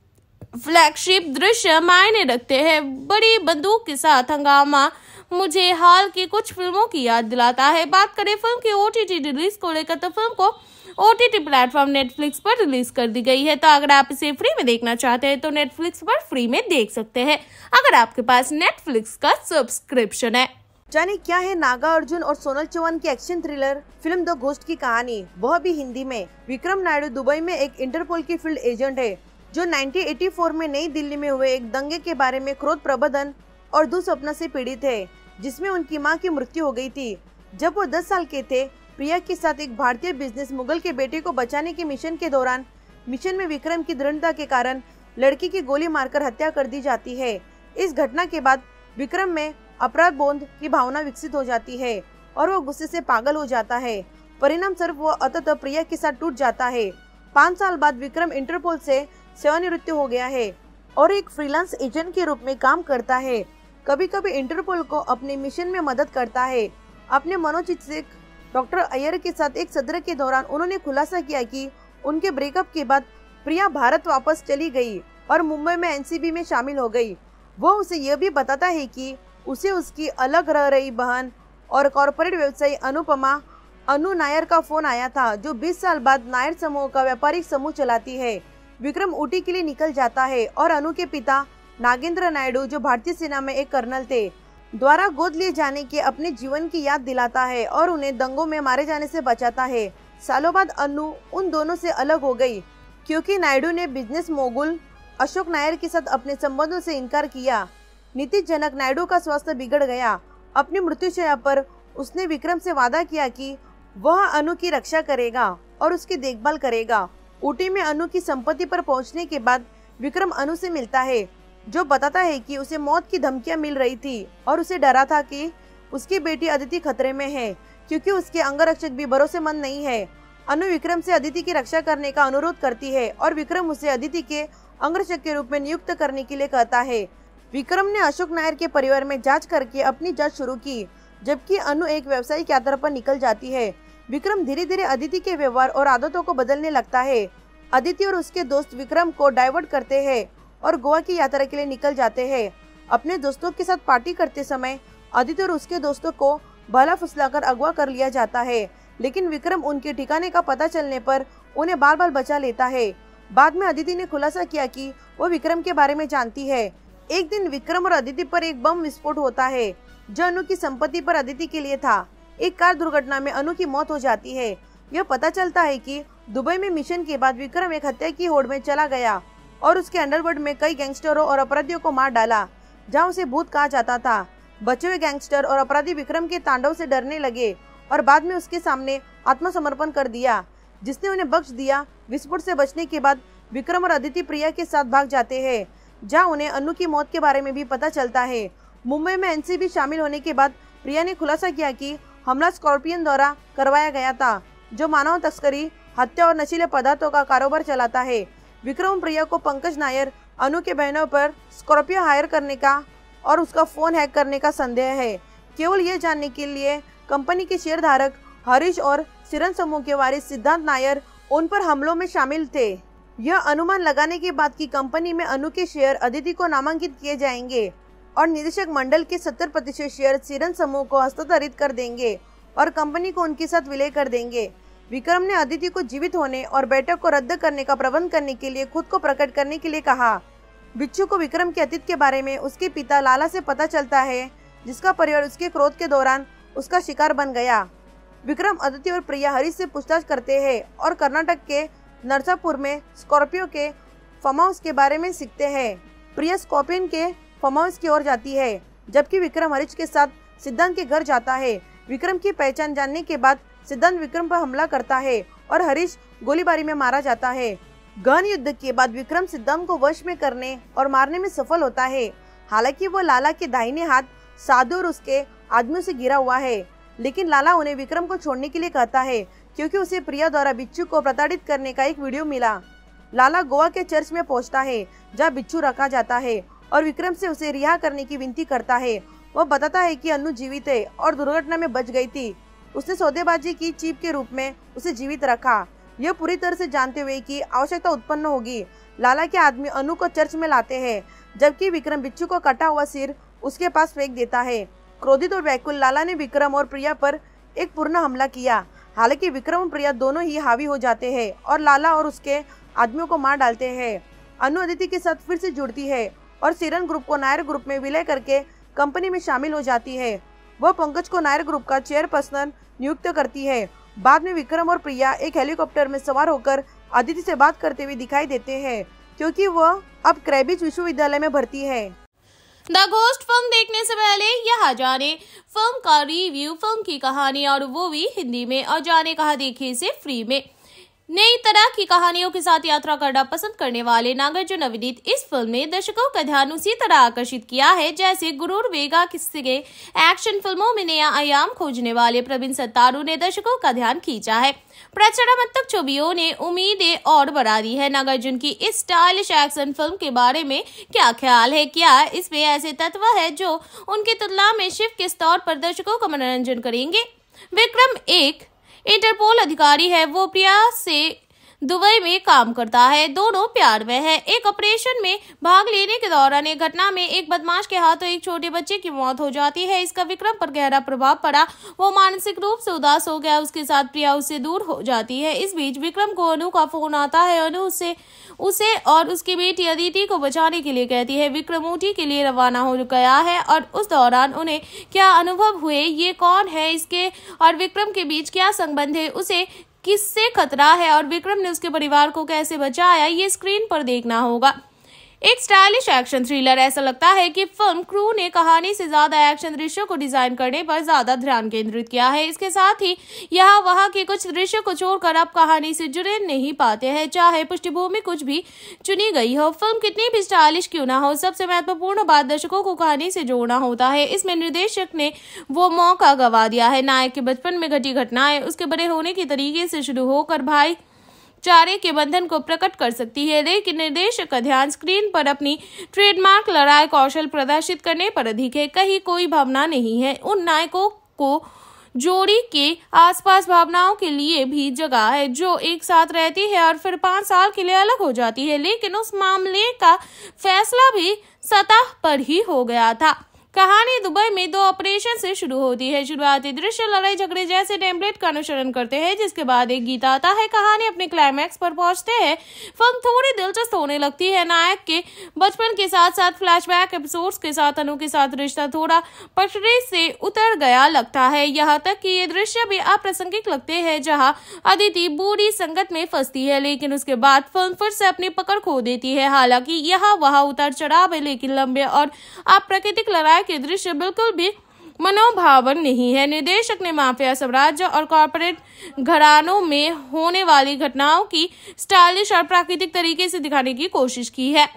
फ्लैगशिप दृश्य मायने रखते हैं। बड़ी बंदूक के साथ हंगामा मुझे हाल की कुछ फिल्मों की याद दिलाता है। बात करें फिल्म की OTT रिलीज को लेकर तो फिल्म को OTT प्लेटफॉर्म नेटफ्लिक्स पर रिलीज कर दी गई है। तो अगर आप इसे फ्री में देखना चाहते हैं तो नेटफ्लिक्स पर फ्री में देख सकते हैं, अगर आपके पास नेटफ्लिक्स का सब्सक्रिप्शन है।
जाने क्या है नागार्जुन और सोनल चौहान की action thriller film the ghost की कहानी, वह भी हिंदी में। विक्रम नायडू दुबई में एक इंटरपोल की फील्ड एजेंट है जो 1984 में नई दिल्ली में हुए एक दंगे के बारे में क्रोध प्रबंधन और दुस्वप्न से पीड़ित है, जिसमें उनकी मां की मृत्यु हो गई थी। जब वो 10 साल के थे, प्रिया के साथ एक भारतीय बिजनेस मुगल के बेटे को बचाने के मिशन के दौरान मिशन में विक्रम की दृढ़ता के कारण लड़की की गोली मारकर हत्या कर दी जाती है। इस घटना के बाद विक्रम में अपराध बोध की भावना विकसित हो जाती है और वो गुस्से से पागल हो जाता है। परिणाम स्वरूप वो अंततः प्रिया के साथ टूट जाता है। 5 साल बाद विक्रम इंटरपोल से सेवानिवृत्त हो गया है और एक फ्रीलांस एजेंट के रूप में काम करता है। कभी कभी इंटरपोल को अपने मिशन में मदद करता है। अपने मनोचिकित्सक डॉक्टर अय्यर के साथ एक सत्र के दौरान उन्होंने खुलासा किया कि उनके ब्रेकअप के बाद प्रिया भारत वापस चली गई और मुंबई में NCB में शामिल हो गई। वो उसे यह भी बताता है कि उसे उसकी अलग रह रही बहन और कॉर्पोरेट व्यवसायी अनु नायर का फोन आया था, जो 20 साल बाद नायर समूह का व्यापारिक समूह चलाती है। विक्रम ऊटी के लिए निकल जाता है और अनु के पिता नागेंद्र नायडू, जो भारतीय सेना में एक कर्नल थे, द्वारा गोद लिए जाने के अपने जीवन की याद दिलाता है और उन्हें दंगों में मारे जाने से बचाता है। सालों बाद अनु उन दोनों से अलग हो गई क्योंकि नायडू ने बिजनेस मोगुल अशोक नायर के साथ अपने संबंधों से इनकार किया। नीतिजनक नायडू का स्वास्थ्य बिगड़ गया। अपनी मृत्युशैया पर उसने विक्रम से वादा किया कि वह अनु की रक्षा करेगा और उसकी देखभाल करेगा। ऊटी में अनु की संपत्ति पर पहुंचने के बाद विक्रम अनु से मिलता है, जो बताता है कि उसे मौत की धमकियां मिल रही थी और उसे डरा था कि उसकी बेटी अदिति खतरे में है क्योंकि उसके अंगरक्षक भी भरोसेमंद नहीं है। अनु विक्रम से अदिति की रक्षा करने का अनुरोध करती है और विक्रम उसे अदिति के अंगरक्षक के रूप में नियुक्त करने के लिए कहता है। विक्रम ने अशोक नायर के परिवार में जांच करके अपनी जांच शुरू की, जबकि अनु एक व्यावसायिक यात्रा पर निकल जाती है। विक्रम धीरे धीरे अदिति के व्यवहार और आदतों को बदलने लगता है। अदिति और उसके दोस्त विक्रम को डाइवर्ट करते हैं और गोवा की यात्रा के लिए निकल जाते हैं। अपने दोस्तों के साथ पार्टी करते समय अदिति और उसके दोस्तों को भला फुसलाकर अगवा कर लिया जाता है, लेकिन विक्रम उनके ठिकाने का पता चलने पर उन्हें बाल बाल बचा लेता है। बाद में अदिति ने खुलासा किया कि वो विक्रम के बारे में जानती है। एक दिन विक्रम और अदिति पर एक बम विस्फोट होता है जो अनु की संपत्ति पर अदिति के लिए था। एक कार दुर्घटना में अनु की मौत हो जाती है। यह पता चलता है कि दुबई में मिशन के बाद विक्रम एक हत्या की होड़ में चला गया और उसके अंडरवर्ल्ड में कई गैंगस्टरों और अपराधियों को मार डाला, जहां उसे भूत कहा जाता था। बचे हुए गैंगस्टर और अपराधी विक्रम के तांडव से डरने लगे और बाद में उसके सामने आत्मसमर्पण कर दिया, जिसने उन्हें बख्श दिया। विस्फोट से बचने के बाद विक्रम और अदिति प्रिया के साथ भाग जाते हैं, जहां उन्हें अनु की मौत के बारे में भी पता चलता है। मुंबई में एनसीबी शामिल होने के बाद प्रिया ने खुलासा किया कि हमला स्कॉर्पियन द्वारा करवाया गया था, जो मानव तस्करी, हत्या और नशीले पदार्थों का कारोबार चलाता है। विक्रम और प्रिया को पंकज नायर, अनु के बहनों पर स्कॉर्पियो हायर करने का और उसका फोन हैक करने का संदेह है। केवल ये जानने के लिए कंपनी के शेयरधारक हरीश और सिरन समूह के वारिस सिद्धांत नायर उन पर हमलों में शामिल थे। यह अनुमान लगाने के बाद कि कंपनी में अनु के शेयर अदिति को नामांकित किए जाएंगे और निदेशक मंडल के 70% शेयर सिरन समूह को हस्तांतरित कर देंगे और कंपनी को उनके साथ विलय कर देंगे। विक्रम ने अदिति को जीवित होने और बैठक को रद्द करने का प्रबंध करने के लिए खुद को प्रकट करने के लिए कहा। बिच्छू को विक्रम के अतीत के बारे में उसके पिता लाला से पता चलता है, जिसका परिवार उसके क्रोध के दौरान उसका शिकार बन गया। विक्रम, अदिति और प्रिया हरीश से पूछताछ करते हैं और कर्नाटक के नरसापुर में स्कॉर्पियो के फार्म हाउस के बारे में सीखते हैं। प्रिया स्कॉर्पियन के फार्म हाउस की ओर जाती है, जबकि विक्रम हरीश के साथ सिद्धांत के घर जाता है। विक्रम की पहचान जानने के बाद सिद्धांत विक्रम पर हमला करता है और हरीश गोलीबारी में मारा जाता है। गहन युद्ध के बाद विक्रम सिद्धांत को वश में करने और मारने में सफल होता है। हालांकि वो लाला के दाहिने हाथ साधु और उसके आदमियों से घिरा हुआ है, लेकिन लाला उन्हें विक्रम को छोड़ने के लिए कहता है क्योंकि उसे प्रिया द्वारा बिच्छू को प्रताड़ित करने का एक वीडियो मिला। लाला गोवा के चर्च में पहुंचता है, जहां बिच्छू रखा जाता है और विक्रम से उसे रिहा करने की विनती करता है। वह बताता है कि अनु जीवित है और दुर्घटना में बच गई थी। उसने सौदेबाजी की चीप के रूप में उसे जीवित रखा, यह पूरी तरह से जानते हुए कि आवश्यकता उत्पन्न होगी। लाला के आदमी अनु को चर्च में लाते हैं, जबकि विक्रम बिच्छू को कटा हुआ सिर उसके पास फेंक देता है। क्रोधित और व्याकुल लाला ने विक्रम और प्रिया पर एक पूर्ण हमला किया। हालांकि विक्रम और प्रिया दोनों ही हावी हो जाते हैं और लाला और उसके आदमियों को मार डालते हैं। अनु अदिति के साथ फिर से जुड़ती है और सिरन ग्रुप को नायर ग्रुप में विलय करके कंपनी में शामिल हो जाती है। वह पंकज को नायर ग्रुप का चेयरपर्सन नियुक्त करती है। बाद में विक्रम और प्रिया एक हेलीकॉप्टर में सवार होकर अदिति से बात करते हुए दिखाई देते हैं, क्योंकि वह अब क्रैबिज विश्वविद्यालय में भर्ती है।
द घोस्ट फिल्म देखने से पहले यहाँ जाने फिल्म का रिव्यू, फिल्म की कहानी और वो भी हिंदी में, और जाने कहा देखे से फ्री में। नई तरह की कहानियों के साथ यात्रा करना पसंद करने वाले नागार्जुन अविनीत इस फिल्म ने दर्शकों का ध्यान उसी तरह आकर्षित किया है जैसे गुरूर वेगा किस्से के एक्शन फिल्मों में नया आयाम खोजने वाले प्रवीण सत्तारू ने दर्शकों का ध्यान खींचा है। प्रचड़ात्मक छवियों ने उम्मीदें और बढ़ा दी है। नागार्जुन की इस स्टाइलिश एक्शन फिल्म के बारे में क्या ख्याल है? क्या इसमें ऐसे तत्व है जो उनकी तुलना में शिव के तौर पर दर्शकों का मनोरंजन करेंगे? विक्रम एक इंटरपोल अधिकारी है। वो प्रिया से दुबई में काम करता है। दोनों प्यार में है। एक ऑपरेशन में भाग लेने के दौरान एक घटना में एक बदमाश के हाथों एक छोटे बच्चे की मौत हो जाती है। इसका विक्रम पर गहरा प्रभाव पड़ा। वो मानसिक रूप से उदास हो गया। उसके साथ प्रिया उससे दूर हो जाती है। इस बीच विक्रम को अनु का फोन आता है। अनु उसे और उसकी बेटी अदिति को बचाने के लिए कहती है। विक्रम ऊटी के लिए रवाना हो गया है और उस दौरान उन्हें क्या अनुभव हुए, ये कौन है, इसके और विक्रम के बीच क्या संबंध है, उसे किससे खतरा है और विक्रम ने उसके परिवार को कैसे बचाया, ये स्क्रीन पर देखना होगा। एक स्टाइलिश एक्शन थ्रिलर। ऐसा लगता है कि फिल्म क्रू ने कहानी से ज्यादा एक्शन दृश्यों को डिजाइन करने पर ज्यादा ध्यान केंद्रित किया है। इसके साथ ही यहाँ वहाँ के कुछ दृश्यों को छोड़कर अब कहानी से जुड़े नहीं पाते हैं, चाहे पृष्ठभूमि कुछ भी चुनी गई हो। फिल्म कितनी भी स्टाइलिश क्यों ना हो, सबसे महत्वपूर्ण बात दर्शकों को कहानी से जोड़ना होता है। इसमें निर्देशक ने वो मौका गवा दिया है। नायक के बचपन में घटी घटनाएं उसके बड़े होने के तरीके से शुरू होकर भाई चारे के बंधन को प्रकट कर सकती है, लेकिन निर्देशक का ध्यान स्क्रीन पर अपनी ट्रेडमार्क लड़ाई कौशल प्रदर्शित करने पर अधिक है। कहीं कोई भावना नहीं है। उन नायकों को जोड़ी के आसपास भावनाओं के लिए भी जगह है जो एक साथ रहती है और फिर 5 साल के लिए अलग हो जाती है, लेकिन उस मामले का फैसला भी सतह पर ही हो गया था। कहानी दुबई में 2 ऑपरेशन से शुरू होती है। शुरुआती दृश्य लड़ाई झगड़े जैसे टेम्पलेट का अनुसरण करते हैं, जिसके बाद एक गीत आता है। कहानी अपने क्लाइमैक्स पर पहुंचते हैं। फिल्म थोड़ी दिलचस्प होने लगती है। नायक के बचपन के साथ साथ फ्लैशबैक एपिसोड्स के साथ अनु के साथ रिश्ता थोड़ा पटरी से उतर गया लगता है। यहाँ तक कि ये दृश्य भी अप्रासंगिक लगते हैं, जहाँ अदिति बुरी संगत में फंसती है, लेकिन उसके बाद फिल्म फिर से अपनी पकड़ खो देती है। हालांकि यहाँ वहाँ उतार चढ़ाव है, लेकिन लंबे और अप्राकृतिक लड़ाई के दृश्य बिल्कुल भी मनोभावन नहीं है। निर्देशक ने माफिया साम्राज्य और कॉर्पोरेट घरानों में होने वाली घटनाओं की स्टाइलिश और प्राकृतिक तरीके से दिखाने की कोशिश की है।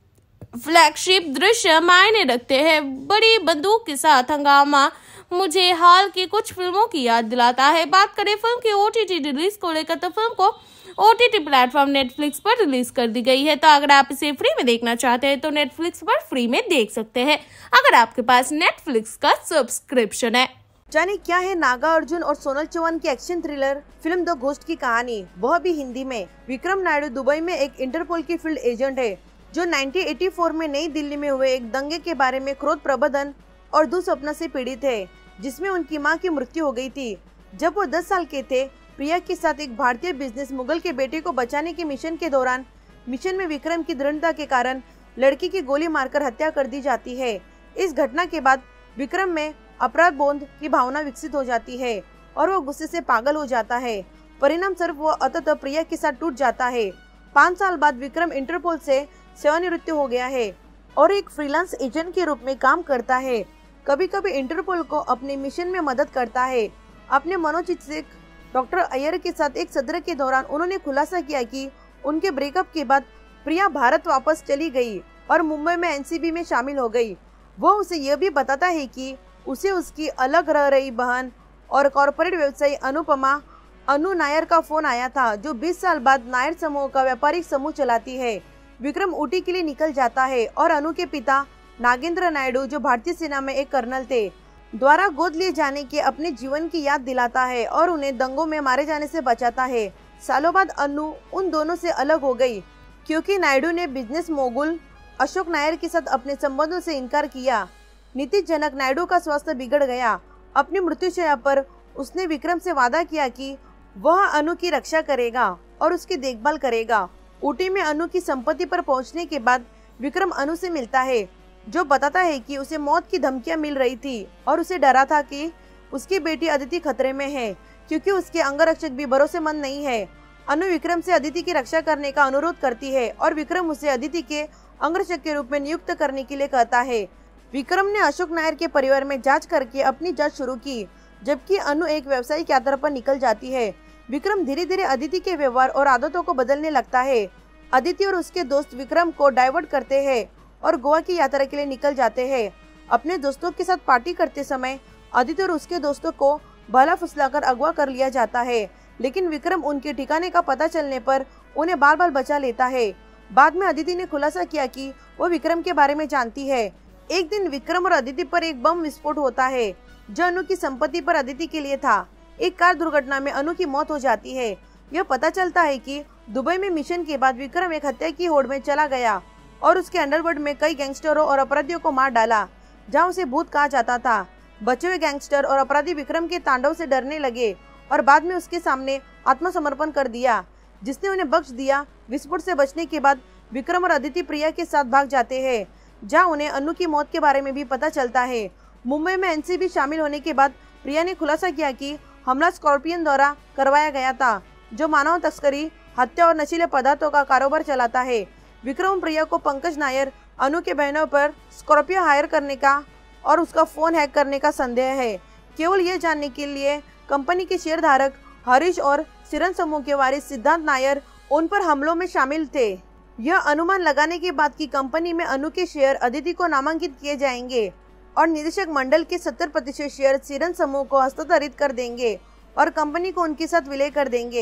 फ्लैगशिप दृश्य मायने रखते हैं। बड़ी बंदूक के साथ हंगामा मुझे हाल की कुछ फिल्मों की याद दिलाता है। बात करें फिल्म की OTT रिलीज को लेकर, तो फिल्म को OTT प्लेटफॉर्म नेटफ्लिक्स पर रिलीज कर दी गई है। तो अगर आप इसे फ्री में देखना चाहते हैं तो नेटफ्लिक्स पर फ्री में देख सकते हैं, अगर आपके पास नेटफ्लिक्स का सब्सक्रिप्शन है।
जाने क्या है नागा अर्जुन और सोनल चौहान की action thriller film the ghost की कहानी, वह भी हिंदी में। विक्रम नायडू दुबई में एक इंटरपोल की फील्ड एजेंट है जो 1984 में नई दिल्ली में हुए एक दंगे के बारे में क्रोध प्रबंधन और दुस्वप्न से पीड़ित है, जिसमें उनकी मां की मृत्यु हो गई थी। जब वो 10 साल के थे, प्रिया के साथ एक भारतीय बिजनेस मुगल के बेटे को बचाने के मिशन के दौरान मिशन में विक्रम की दृढ़ता के कारण लड़की की गोली मारकर हत्या कर दी जाती है। इस घटना के बाद विक्रम में अपराध बोध की भावना विकसित हो जाती है और वो गुस्से से पागल हो जाता है। परिणाम स्वरूप वो अंततः प्रिया के साथ टूट जाता है। 5 साल बाद विक्रम इंटरपोल से सेवानिवृत्त हो गया है और एक फ्रीलांस एजेंट के रूप में काम करता है। कभी कभी इंटरपोल को अपने मिशन में मदद करता है। अपने मनोचिकित्सक डॉक्टर अय्यर के साथ एक सत्र के दौरान उन्होंने खुलासा किया कि उनके ब्रेकअप के बाद प्रिया भारत वापस चली गई और मुंबई में NCB में शामिल हो गई। वो उसे यह भी बताता है कि उसे उसकी अलग रह रही बहन और कॉर्पोरेट व्यवसायी अनुपमा अनु नायर का फोन आया था, जो 20 साल बाद नायर समूह का व्यापारिक समूह चलाती है। विक्रम ऊटी के लिए निकल जाता है और अनु के पिता नागेंद्र नायडू, जो भारतीय सेना में एक कर्नल थे, द्वारा गोद लिए जाने के अपने जीवन की याद दिलाता है और उन्हें दंगों में मारे जाने से बचाता है। सालों बाद अनु उन दोनों से अलग हो गई क्योंकि नायडू ने बिजनेस मोगुल अशोक नायर के साथ अपने संबंधों से इनकार किया। नीतिजनक नायडू का स्वास्थ्य बिगड़ गया। अपनी मृत्युशैया पर उसने विक्रम से वादा किया कि वह अनु की रक्षा करेगा और उसकी देखभाल करेगा। ऊटी में अनु की संपत्ति पर पहुंचने के बाद विक्रम अनु से मिलता है, जो बताता है कि उसे मौत की धमकियां मिल रही थी और उसे डरा था कि उसकी बेटी अदिति खतरे में है क्योंकि उसके अंगरक्षक भी भरोसेमंद नहीं है। अनु विक्रम से अदिति की रक्षा करने का अनुरोध करती है और विक्रम उसे अदिति के अंगरक्षक के रूप में नियुक्त करने के लिए कहता है। विक्रम ने अशोक नायर के परिवार में जांच करके अपनी जांच शुरू की, जबकि अनु एक व्यावसायिक यात्रा पर निकल जाती है। विक्रम धीरे धीरे अदिति के व्यवहार और आदतों को बदलने लगता है। अदिति और उसके दोस्त विक्रम को डाइवर्ट करते हैं और गोवा की यात्रा के लिए निकल जाते हैं। अपने दोस्तों के साथ पार्टी करते समय अदिति और उसके दोस्तों को भला फुसलाकर अगवा कर लिया जाता है, लेकिन विक्रम उनके ठिकाने का पता चलने पर उन्हें बार बार बचा लेता है। बाद में अदिति ने खुलासा किया कि वो विक्रम के बारे में जानती है। एक दिन विक्रम और अदिति पर एक बम विस्फोट होता है जो अनु की संपत्ति पर अदिति के लिए था। एक कार दुर्घटना में अनु की मौत हो जाती है। यह पता चलता है कि दुबई में मिशन के बाद विक्रम एक हत्या की होड़ में चला गया और उसके अंडरवर्ल्ड में कई गैंगस्टरों और अपराधियों को मार डाला, जहां उसे भूत कहा जाता था। बचे हुए गैंगस्टर और अपराधी विक्रम के तांडव से डरने लगे और बाद में उसके सामने आत्मसमर्पण कर दिया, जिसने उन्हें बख्श दिया। विस्फोट से बचने के बाद विक्रम और अदिति प्रिया के साथ भाग जाते हैं, जहां उन्हें अनु की मौत के बारे में भी पता चलता है। मुंबई में NCB शामिल होने के बाद प्रिया ने खुलासा किया कि हमला स्कॉर्पियन द्वारा करवाया गया था, जो मानव तस्करी, हत्या और नशीले पदार्थों का कारोबार चलाता है। विक्रम प्रिया को पंकज नायर, अनु के बहनों पर स्कॉर्पियो हायर करने का और उसका फोन हैक करने का संदेह है, केवल ये जानने के लिए कंपनी के शेयर धारक हरीश और सिरन समूह के वारिस सिद्धांत नायर उन पर हमलों में शामिल थे। यह अनुमान लगाने के बाद कि कंपनी में अनु के शेयर अदिति को नामांकित किए जाएंगे और निदेशक मंडल के 70% शेयर सिरन समूह को हस्तांतरित कर देंगे और कंपनी को उनके साथ विलय कर देंगे।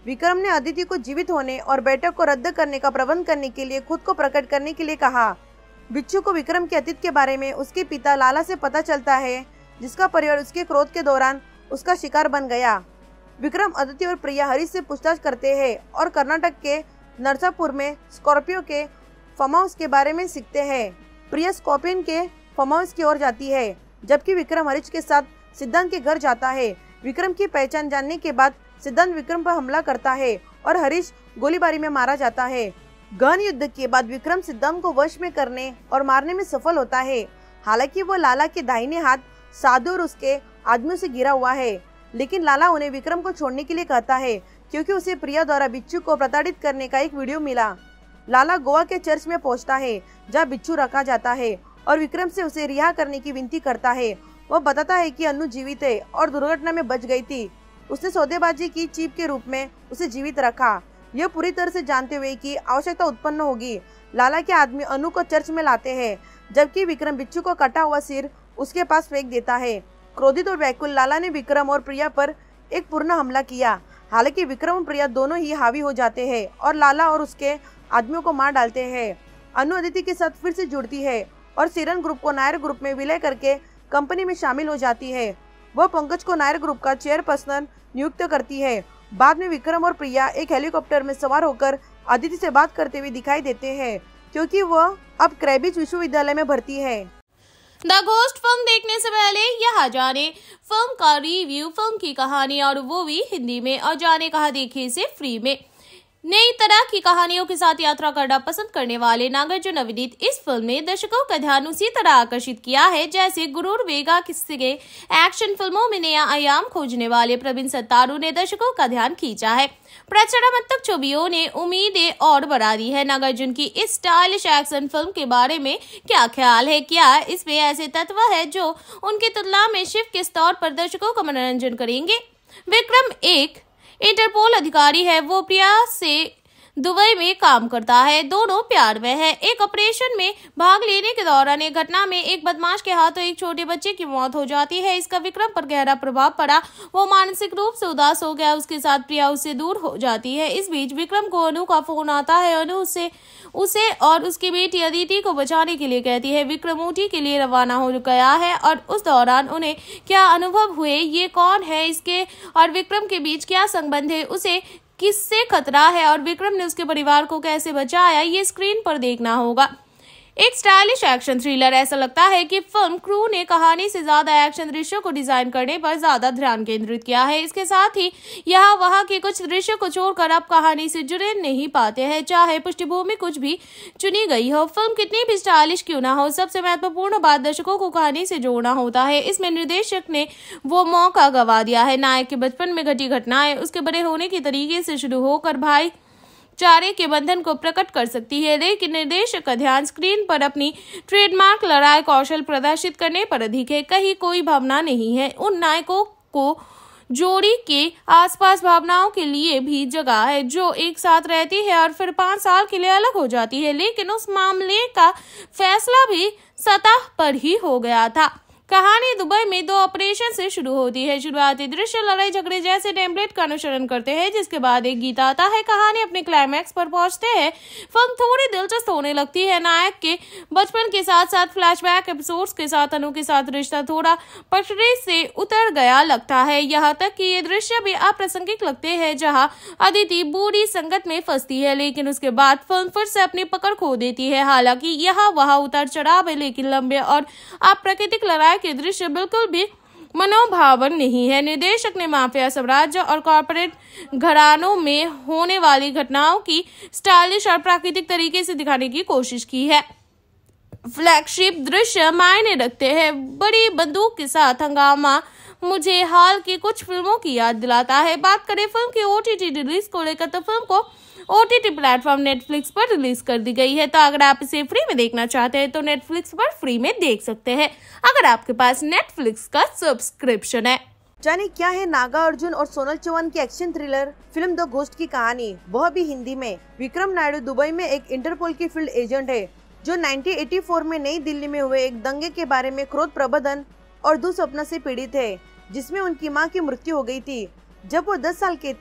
विक्रम ने अदिति को जीवित होने और बैठक को रद्द करने का प्रबंध करने के लिए खुद को प्रकट करने के लिए कहा। बिच्छू को विक्रम के अतीत के बारे में उसके पिता लाला से पता चलता है, जिसका परिवार उसके क्रोध के दौरान उसका शिकार बन गया। विक्रम अदिति और प्रिया हरीश से पूछताछ करते हैं और कर्नाटक के नरसापुर में स्कॉर्पियो के फार्म हाउस के बारे में सीखते हैं। प्रिया स्कॉर्पियन के फार्म हाउस की ओर जाती है, जबकि विक्रम हरीश के साथ सिद्धांत के घर जाता है। विक्रम की पहचान जानने के बाद सिद्धांत विक्रम पर हमला करता है और हरीश गोलीबारी में मारा जाता है। गहन युद्ध के बाद विक्रम सिद्धांत को वश में करने और मारने में सफल होता है। हालांकि वो लाला के दाहिने हाथ साधु और उसके आदमियों से घिरा हुआ है, लेकिन लाला उन्हें विक्रम को छोड़ने के लिए कहता है क्योंकि उसे प्रिया द्वारा बिच्छू को प्रताड़ित करने का एक वीडियो मिला। लाला गोवा के चर्च में पहुंचता है जहां बिच्छू रखा जाता है और विक्रम से उसे रिहा करने की विनती करता है। वह बताता है कि अन्नू जीवित है और दुर्घटना में बच गई थी। उसने सौदेबाजी की चीप के रूप में उसे जीवित रखा, यह पूरी तरह से जानते हुए कि आवश्यकता उत्पन्न होगी। लाला के आदमी अनु को चर्च में लाते हैं, जबकि विक्रम बिच्छू को कटा हुआ सिर उसके पास फेंक देता है। क्रोधित और व्याकुल लाला ने विक्रम और प्रिया पर एक पूर्ण हमला किया। हालांकि विक्रम और प्रिया दोनों ही हावी हो जाते हैं और लाला और उसके आदमियों को मार डालते हैं। अनु अदिति के साथ फिर से जुड़ती है और सिरन ग्रुप को नायर ग्रुप में विलय करके कंपनी में शामिल हो जाती है। वह पंकज को नायर ग्रुप का चेयरपर्सन नियुक्त करती है। बाद में विक्रम और प्रिया एक हेलीकॉप्टर में सवार होकर अदिति से बात करते हुए दिखाई देते हैं, क्योंकि वह अब क्रैबिज विश्वविद्यालय में भर्ती है।
द घोस्ट फिल्म देखने से पहले यहाँ जाने फिल्म का रिव्यू, फिल्म की कहानी और वो भी हिंदी में, और जाने कहा देखे से फ्री में। नई तरह की कहानियों के साथ यात्रा करना पसंद करने वाले नागार्जुन अभिनीत इस फिल्म ने दर्शकों का ध्यान उसी तरह आकर्षित किया है जैसे गुरूर वेगा किस्से के एक्शन फिल्मों में नया आयाम खोजने वाले प्रवीण सत्तारू ने दर्शकों का ध्यान खींचा है। प्रचड़ात्मक छवियों ने उम्मीदें और बढ़ा दी है। नागार्जुन की इस स्टाइलिश एक्शन फिल्म के बारे में क्या ख्याल है? क्या इसमें ऐसे तत्व है जो उनकी तुलना में शिव के स्तर पर दर्शकों का मनोरंजन करेंगे? विक्रम एक इंटरपोल अधिकारी है। वो प्रिया से दुबई में काम करता है। दोनों प्यार में है। एक ऑपरेशन में भाग लेने के दौरान एक घटना में एक बदमाश के हाथों एक छोटे बच्चे की मौत हो जाती है। इसका विक्रम पर गहरा प्रभाव पड़ा। वो मानसिक रूप से उदास हो गया। उसके साथ प्रिया उससे दूर हो जाती है। इस बीच विक्रम को अनु का फोन आता है। अनु उसे और उसकी बेटी अदिति को बचाने के लिए कहती है। विक्रम ऊटी के लिए रवाना हो गया है और उस दौरान उन्हें क्या अनुभव हुए, ये कौन है, इसके और विक्रम के बीच क्या संबंध है, उसे किससे खतरा है और विक्रम ने उसके परिवार को कैसे बचाया, ये स्क्रीन पर देखना होगा। एक स्टाइलिश एक्शन थ्रिलर। ऐसा लगता है कि फिल्म क्रू ने कहानी से ज्यादा एक्शन दृश्यों को डिजाइन करने पर ज्यादा ध्यान केंद्रित किया है। इसके साथ ही यहाँ वहाँ के कुछ दृश्यों को छोड़कर अब कहानी से जुड़े नहीं पाते हैं, चाहे पृष्ठभूमि कुछ भी चुनी गई हो। फिल्म कितनी भी स्टाइलिश क्यों ना हो, सबसे महत्वपूर्ण बात दर्शकों को कहानी से जोड़ना होता है। इसमें निर्देशक ने वो मौका गवा दिया है। नायक के बचपन में घटी घटनाएं उसके बड़े होने के तरीके से शुरू होकर भाई चारे के बंधन को प्रकट कर सकती है, लेकिन निर्देशक का ध्यान स्क्रीन पर अपनी ट्रेडमार्क लड़ाई कौशल प्रदर्शित करने पर अधिक है। कहीं कोई भावना नहीं है। उन नायकों को जोड़ी के आसपास भावनाओं के लिए भी जगह है जो एक साथ रहती है और फिर 5 साल के लिए अलग हो जाती है, लेकिन उस मामले का फैसला भी सतह पर ही हो गया था। कहानी दुबई में 2 ऑपरेशन से शुरू होती है। शुरुआती दृश्य लड़ाई झगड़े जैसे टेम्पलेट का अनुसरण करते हैं, जिसके बाद एक गीत आता है। कहानी अपने क्लाइमैक्स पर पहुंचते हैं। फिल्म थोड़ी दिलचस्प होने लगती है। नायक के बचपन के साथ साथ फ्लैशबैक एपिसोड्स के साथ अनु के साथ रिश्ता थोड़ा पटरी से उतर गया लगता है। यहाँ तक कि ये दृश्य भी अप्रासंगिक लगते हैं, जहाँ अदिति बुरी संगत में फंसती है, लेकिन उसके बाद फिल्म फिर से अपनी पकड़ खो देती है। हालांकि यहाँ वहाँ उतार चढ़ाव है, लेकिन लंबे और अप्राकृतिक लड़ाई के दृश्य बिल्कुल भी मनोभावन नहीं है। निर्देशक ने माफिया साम्राज्य और कॉर्पोरेट घरानों में होने वाली घटनाओं की स्टाइलिश और प्राकृतिक तरीके से दिखाने की कोशिश की है। फ्लैगशिप दृश्य मायने रखते हैं। बड़ी बंदूक के साथ हंगामा मुझे हाल की कुछ फिल्मों की याद दिलाता है। बात करें फिल्म की OTT रिलीज को लेकर, तो फिल्म को OTT प्लेटफॉर्म नेटफ्लिक्स पर रिलीज कर दी गई है। तो अगर आप इसे फ्री में देखना चाहते हैं तो नेटफ्लिक्स पर फ्री में देख सकते हैं, अगर आपके पास नेटफ्लिक्स का सब्सक्रिप्शन है।
जाने क्या है नागा अर्जुन और सोनल चौहान की action thriller film the ghost की कहानी, वह भी हिंदी में। विक्रम नायडू दुबई में एक इंटरपोल की फील्ड एजेंट है जो 1984 में नई दिल्ली में हुए एक दंगे के बारे में क्रोध प्रबंधन और दुस्वप्न से पीड़ित है, जिसमें उनकी मां की मृत्यु हो गई थी। जब वो 10 साल के थे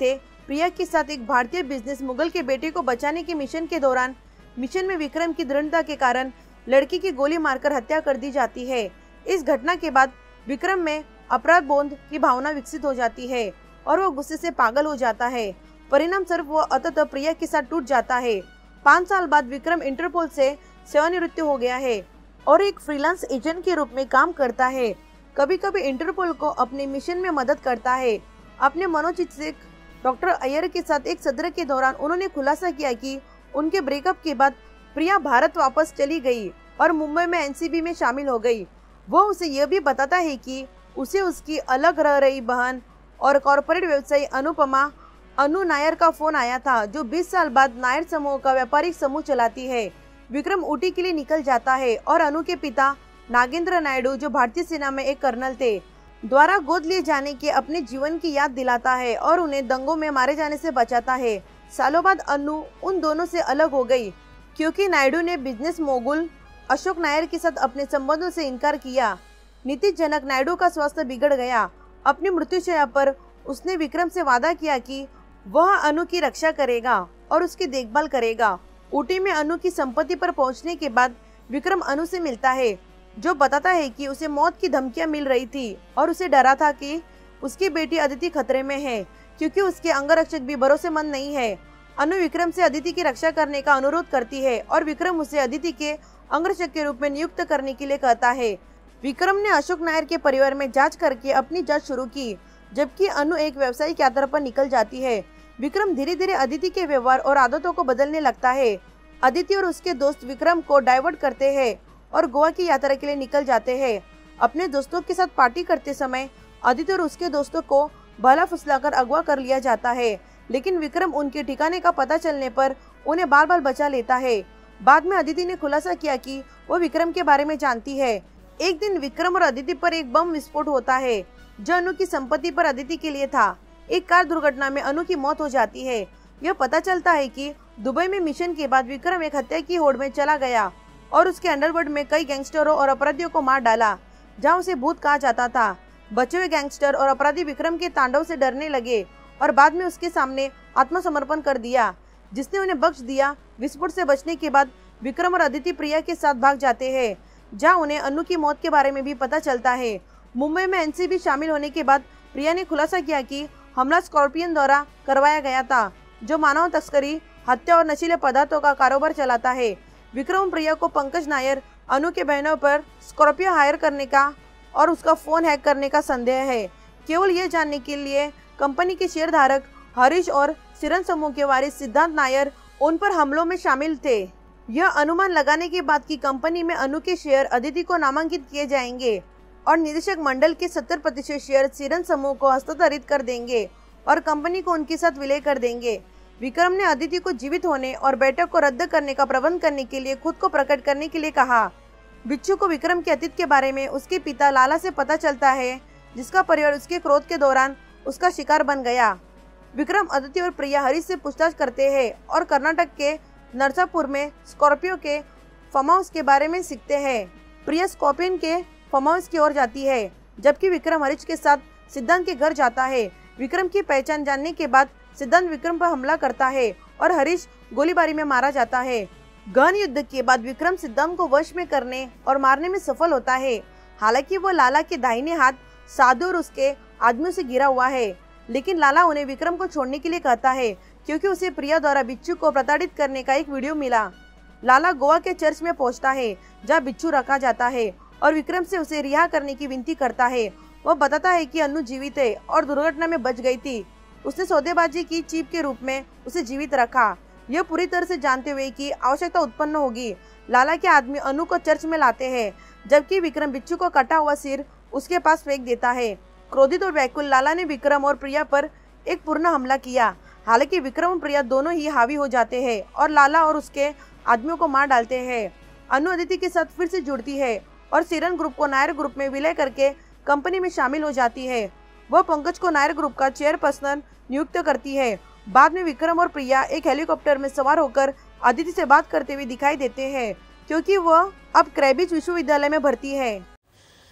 प्रिया के साथ एक भारतीय बिजनेस मुगल के बेटे को बचाने के मिशन के दौरान मिशन में विक्रम की दृढ़ता के कारण लड़की की गोली मारकर हत्या कर दी जाती है। इस घटना के बाद विक्रम में अपराध बोध की भावना विकसित हो जाती है और वो गुस्से से पागल हो जाता है। परिणाम स्वरूप वो अंततः प्रिया के साथ टूट जाता है। 5 साल बाद विक्रम इंटरपोल से सेवानिवृत्त हो गया है और एक फ्रीलांस एजेंट के रूप में काम करता है। कभी कभी इंटरपोल को अपने मिशन में मदद करता है। अपने मनोचिकित्सक डॉक्टर अय्यर के साथ एक सत्र के दौरान उन्होंने खुलासा किया कि उनके ब्रेकअप के बाद प्रिया भारत वापस चली गई और मुंबई में एनसीबी में शामिल हो गई। वो उसे यह भी बताता है कि उसे उसकी अलग रह रही बहन और कॉर्पोरेट व्यवसायी अनुपमा अनु नायर का फोन आया था, जो 20 साल बाद नायर समूह का व्यापारिक समूह चलाती है। विक्रम ऊटी के लिए निकल जाता है और अनु के पिता नागेंद्र नायडू, जो भारतीय सेना में एक कर्नल थे, द्वारा गोद लिए जाने के अपने जीवन की याद दिलाता है और उन्हें दंगों में मारे जाने से बचाता है। सालों बाद अनु उन दोनों से अलग हो गई क्योंकि नायडू ने बिजनेस मोगुल अशोक नायर के साथ अपने संबंधों से इनकार किया। नीतिजनक नायडू का स्वास्थ्य बिगड़ गया। अपनी मृत्युशैया पर उसने विक्रम से वादा किया कि वह अनु की रक्षा करेगा और उसकी देखभाल करेगा। ऊटी में अनु की संपत्ति पर पहुंचने के बाद विक्रम अनु से मिलता है, जो बताता है कि उसे मौत की धमकियां मिल रही थी और उसे डरा था कि उसकी बेटी अदिति खतरे में है क्योंकि उसके अंगरक्षक भी भरोसेमंद नहीं है। अनु विक्रम से अदिति की रक्षा करने का अनुरोध करती है और विक्रम उसे अदिति के अंगरक्षक के रूप में नियुक्त करने के लिए कहता है। विक्रम ने अशोक नायर के परिवार में जांच करके अपनी जांच शुरू की, जबकि अनु एक व्यावसायिक यात्रा पर निकल जाती है। विक्रम धीरे धीरे अदिति के व्यवहार और आदतों को बदलने लगता है। अदिति और उसके दोस्त विक्रम को डाइवर्ट करते हैं और गोवा की यात्रा के लिए निकल जाते हैं। अपने दोस्तों के साथ पार्टी करते समय अदिति और उसके दोस्तों को भला फुसलाकर अगवा कर लिया जाता है, लेकिन विक्रम उनके ठिकाने का पता चलने पर उन्हें बाल बाल बचा लेता है। बाद में अदिति ने खुलासा किया कि वो विक्रम के बारे में जानती है। एक दिन विक्रम और अदिति पर एक बम विस्फोट होता है जो अनु की संपत्ति पर अदिति के लिए था। एक कार दुर्घटना में अनु की मौत हो जाती है। यह पता चलता है कि दुबई में मिशन के बाद विक्रम एक हत्या की होड़ में चला गया और उसके अंडरवर्ल्ड में कई गैंगस्टरों और अपराधियों को मार डाला, जहां उसे भूत कहा जाता था। बचे हुए गैंगस्टर और अपराधी विक्रम के तांडव से डरने लगे और बाद में उसके सामने आत्मसमर्पण कर दिया, जिसने उन्हें बख्श दिया। विस्फोट से बचने के बाद विक्रम और अदिति प्रिया के साथ भाग जाते हैं, जहां उन्हें अनु की मौत के बारे में भी पता चलता है। मुंबई में एनसीबी शामिल होने के बाद प्रिया ने खुलासा किया कि हमला स्कॉर्पियन द्वारा करवाया गया था, जो मानव तस्करी, हत्या और नशीले पदार्थों का कारोबार चलाता है। विक्रम प्रिया को पंकज नायर, अनु के बहनों पर स्कॉर्पियो हायर करने का और उसका फोन हैक करने का संदेह है, केवल ये जानने के लिए कंपनी के शेयरधारक हरीश और सिरन समूह के वारिस सिद्धांत नायर उन पर हमलों में शामिल थे। यह अनुमान लगाने के बाद कि कंपनी में अनु के शेयर अदिति को नामांकित किए जाएंगे और निदेशक मंडल के 70% शेयर सिरन समूह को हस्तांतरित कर देंगे और कंपनी को उनके साथ विलय कर देंगे। विक्रम ने अदिति को जीवित होने और बैठक को रद्द करने का प्रबंध करने के लिए खुद को प्रकट करने के लिए कहा। बिच्छू को विक्रम के अतीत के बारे में उसके पिता लाला से पता चलता है, जिसका परिवार उसके क्रोध के दौरान उसका शिकार बन गया। विक्रम अदिति और प्रिया हरीश से पूछताछ करते हैं और कर्नाटक के नरसापुर में स्कॉर्पियो के फार्म हाउस के बारे में सीखते हैं। प्रिया स्कॉर्पियन के फार्म हाउस की ओर जाती है, जबकि विक्रम हरीश के साथ सिद्धांत के घर जाता है। विक्रम की पहचान जानने के बाद सिद्धांत विक्रम पर हमला करता है और हरीश गोलीबारी में मारा जाता है। गहन युद्ध के बाद विक्रम सिद्धांत को वश में करने और मारने में सफल होता है। हालांकि वो लाला के दाहिने हाथ साधु और उसके आदमियों से घिरा हुआ है, लेकिन लाला उन्हें विक्रम को छोड़ने के लिए कहता है क्योंकि उसे प्रिया द्वारा बिच्छू को प्रताड़ित करने का एक वीडियो मिला। लाला गोवा के चर्च में पहुंचता है, जहां बिच्छू रखा जाता है और विक्रम से उसे रिहा करने की विनती करता है। वह बताता है कि अनु जीवित है और दुर्घटना में बच गई थी। उसने सौदेबाजी की चीप के रूप में उसे जीवित रखा। यह पूरी तरह से जानते हुए कि आवश्यकता उत्पन्न होगी, लाला के आदमी अनु को चर्च में लाते हैं, जबकि विक्रम बिच्छू को कटा हुआ सिर उसके पास फेंक देता है। क्रोधित और व्याकुल लाला ने विक्रम और प्रिया पर एक पूर्ण हमला किया। हालांकि विक्रम और प्रिया दोनों ही हावी हो जाते हैं और लाला और उसके आदमियों को मार डालते हैं। अनु अदिति के साथ फिर से जुड़ती है और सिरन ग्रुप को नायर ग्रुप में विलय करके कंपनी में शामिल हो जाती है। वह पंकज को नायर ग्रुप का चेयरपर्सन नियुक्त करती है। बाद में विक्रम और प्रिया एक हेलीकॉप्टर में सवार होकर अदिति से बात करते हुए दिखाई देते हैं, क्योंकि वह अब क्रैबिज विश्वविद्यालय में भर्ती है।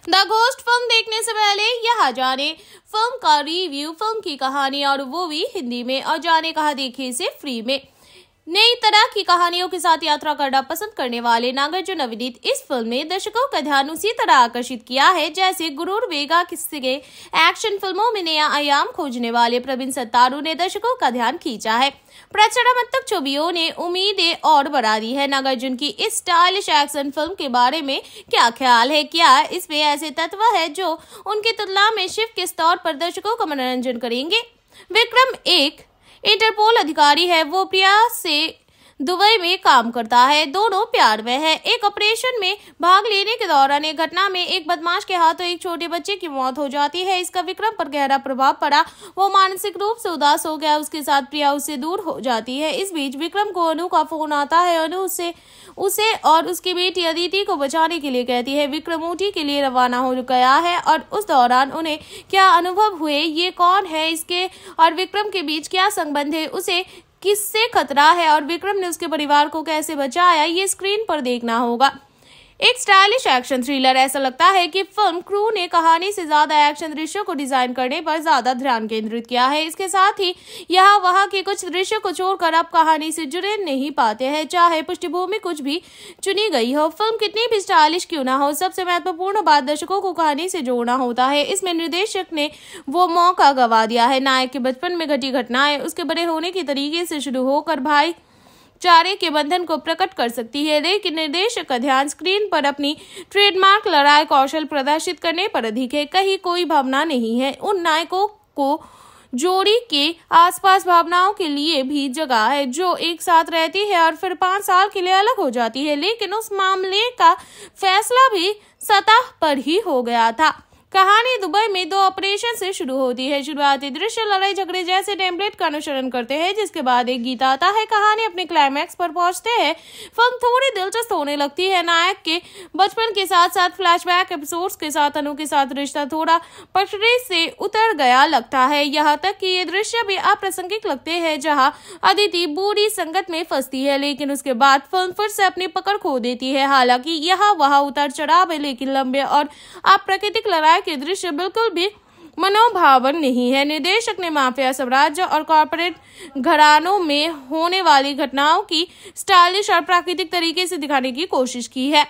द घोस्ट फिल्म देखने से पहले यहाँ जाने फिल्म का रिव्यू, फिल्म की कहानी और वो भी हिंदी में, और जाने कहा देखे इसे फ्री में। नई तरह की कहानियों के साथ यात्रा करना पसंद करने वाले नागार्जुन अभिनीत इस फिल्म ने दर्शकों का ध्यान उसी तरह आकर्षित किया है जैसे गुरूर वेगा किस्से के एक्शन फिल्मों में नया आयाम खोजने वाले प्रवीण सत्तारू ने दर्शकों का ध्यान खींचा है। प्रचारात्मक छवियों ने उम्मीदें और बढ़ा दी है। नागार्जुन की इस स्टाइलिश एक्शन फिल्म के बारे में क्या ख्याल है? क्या इसमें ऐसे तत्व है जो उनकी तुलना में शिव के तौर पर दर्शकों का मनोरंजन करेंगे? विक्रम एक इंटरपोल अधिकारी है। वो प्रिया से दुबई में काम करता है। दोनों प्यार में है। एक ऑपरेशन में भाग लेने के दौरान एक घटना में एक बदमाश के हाथों एक छोटे बच्चे की मौत हो जाती है। इसका विक्रम पर गहरा प्रभाव पड़ा। वो मानसिक रूप से उदास हो गया। उसके साथ प्रिया उससे दूर हो जाती है। इस बीच विक्रम को अनु का फोन आता है। अनु उसे और उसकी बेटी अदिति को बचाने के लिए कहती है। विक्रम ऊटी के लिए रवाना हो गया है और उस दौरान उन्हें क्या अनुभव हुए, ये कौन है, इसके और विक्रम के बीच क्या संबंध है, उसे किससे खतरा है और विक्रम ने उसके परिवार को कैसे बचाया, ये स्क्रीन पर देखना होगा। एक स्टाइलिश एक्शन थ्रिलर। ऐसा लगता है कि फिल्म क्रू ने कहानी से ज्यादा एक्शन दृश्यों को डिजाइन करने पर ज्यादा ध्यान केंद्रित किया है। इसके साथ ही यहाँ वहाँ के कुछ दृश्यों को छोड़कर अब कहानी से जुड़े नहीं पाते हैं, चाहे पृष्ठभूमि कुछ भी चुनी गई हो। फिल्म कितनी भी स्टाइलिश क्यों ना हो, सबसे महत्वपूर्ण बात दर्शकों को कहानी से जोड़ना होता है। इसमें निर्देशक ने वो मौका गवा दिया है। नायक के बचपन में घटी घटनाएं उसके बड़े होने के तरीके से शुरू होकर भाई चारे के बंधन को प्रकट कर सकती है, लेकिन निर्देशक का ध्यान स्क्रीन पर अपनी ट्रेडमार्क लड़ाई कौशल प्रदर्शित करने पर अधिक है। कहीं कोई भावना नहीं है। उन नायकों को जोड़ी के आसपास भावनाओं के लिए भी जगह है जो एक साथ रहती है और फिर 5 साल के लिए अलग हो जाती है, लेकिन उस मामले का फैसला भी सतह पर ही हो गया था। कहानी दुबई में 2 ऑपरेशन से शुरू होती है। शुरुआती दृश्य लड़ाई झगड़े जैसे टेम्पलेट का अनुसरण करते हैं, जिसके बाद एक गीत आता है। कहानी अपने क्लाइमैक्स पर पहुंचते हैं। फिल्म थोड़ी दिलचस्प होने लगती है। नायक के बचपन के साथ साथ फ्लैशबैक एपिसोड्स के साथ अनु के साथ रिश्ता थोड़ा पटरी से उतर गया लगता है। यहाँ तक कि ये दृश्य भी अप्रासंगिक लगते हैं, जहाँ अदिति बुरी संगत में फंसती है, लेकिन उसके बाद फिल्म फिर से अपनी पकड़ खो देती है। हालांकि यहाँ वहाँ उतार चढ़ाव है, लेकिन लंबे और अप्राकृतिक लड़ाई के दृश्य बिल्कुल भी मनोभावन नहीं है। निर्देशक ने माफिया साम्राज्य और कॉर्पोरेट घरानों में होने वाली घटनाओं की स्टाइलिश और प्राकृतिक तरीके से दिखाने की कोशिश की है।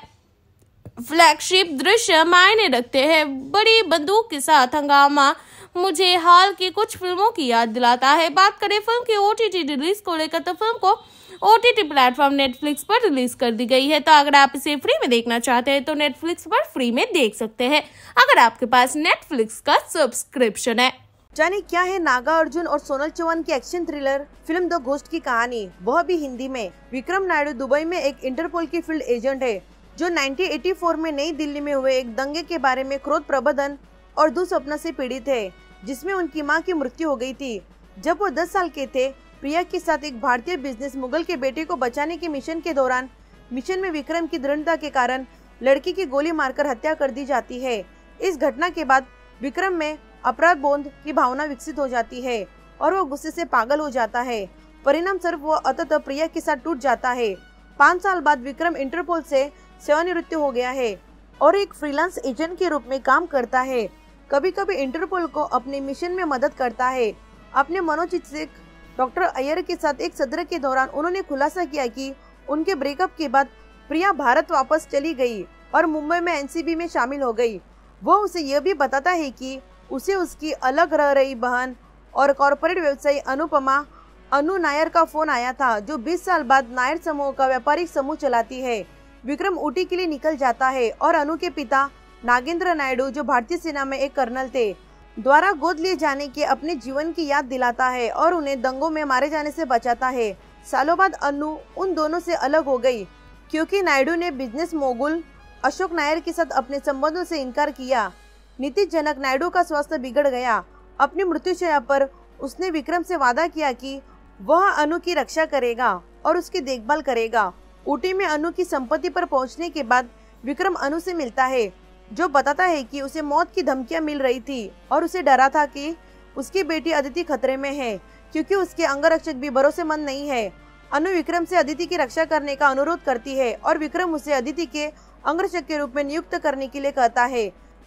फ्लैगशिप दृश्य मायने रखते हैं। बड़ी बंदूक के साथ हंगामा मुझे हाल की कुछ फिल्मों की याद दिलाता है। बात करें फिल्म की OTT रिलीज को लेकर तो फिल्म को OTT प्लेटफॉर्म नेटफ्लिक्स पर रिलीज कर दी गई है। तो अगर आप इसे फ्री में देखना चाहते हैं तो नेटफ्लिक्स पर फ्री में देख सकते हैं, अगर आपके पास नेटफ्लिक्स का सब्सक्रिप्शन है।
जाने क्या है नागार्जुन और सोनल चौहान की action thriller film the ghost की कहानी, वह भी हिंदी में। विक्रम नायडू दुबई में एक इंटरपोल की फील्ड एजेंट है जो 1984 में नई दिल्ली में हुए एक दंगे के बारे में क्रोध प्रबंधन और दुस्वप्न से पीड़ित है, जिसमें उनकी मां की मृत्यु हो गई थी। जब वो 10 साल के थे, प्रिया के साथ एक भारतीय बिजनेस मुगल के बेटे को बचाने के मिशन के दौरान मिशन में विक्रम की दृढ़ता के कारण लड़की की गोली मारकर हत्या कर दी जाती है। इस घटना के बाद विक्रम में अपराध बोध की भावना विकसित हो जाती है और वो गुस्से से पागल हो जाता है। परिणाम स्वरूप वो अंततः प्रिया के साथ टूट जाता है। 5 साल बाद विक्रम इंटरपोल से सेवानिवृत्त हो गया है और एक फ्रीलांस एजेंट के रूप में काम करता है। कभी कभी इंटरपोल को अपने मिशन में मदद करता है। अपने मनोचिकित्सक डॉक्टर अय्यर के साथ एक सत्र के दौरान उन्होंने खुलासा किया कि उनके ब्रेकअप के बाद प्रिया भारत वापस चली गई और मुंबई में NCB में शामिल हो गई। वो उसे यह भी बताता है कि उसे उसकी अलग रह रही बहन और कॉर्पोरेट व्यवसायी अनुपमा अनु नायर का फोन आया था, जो 20 साल बाद नायर समूह का व्यापारिक समूह चलाती है। विक्रम ऊटी के लिए निकल जाता है और अनु के पिता नागेंद्र नायडू, जो भारतीय सेना में एक कर्नल थे, द्वारा गोद लिए जाने के अपने जीवन की याद दिलाता है और उन्हें दंगों में मारे जाने से बचाता है। सालों बाद अनु उन दोनों से अलग हो गई क्योंकि नायडू ने बिजनेस मोगुल अशोक नायर के साथ अपने संबंधों से इनकार किया। नीतिजनक नायडू का स्वास्थ्य बिगड़ गया। अपनी मृत्युशैया पर उसने विक्रम से वादा किया कि वह अनु की रक्षा करेगा और उसकी देखभाल करेगा। ऊटी में अनु की संपत्ति पर पहुंचने के बाद विक्रम अनु से मिलता है, जो बताता है कि उसे मौत की धमकियां मिल रही थी और उसे डरा था कि उसकी बेटी अदिति खतरे में है क्योंकि उसके अंगरक्षक भी भरोसेमंद नहीं है। अनु विक्रम से अदिति की रक्षा करने का अनुरोध करती है और विक्रम उसे अदिति के अंगरक्षक के रूप में नियुक्त करने के लिए कहता है।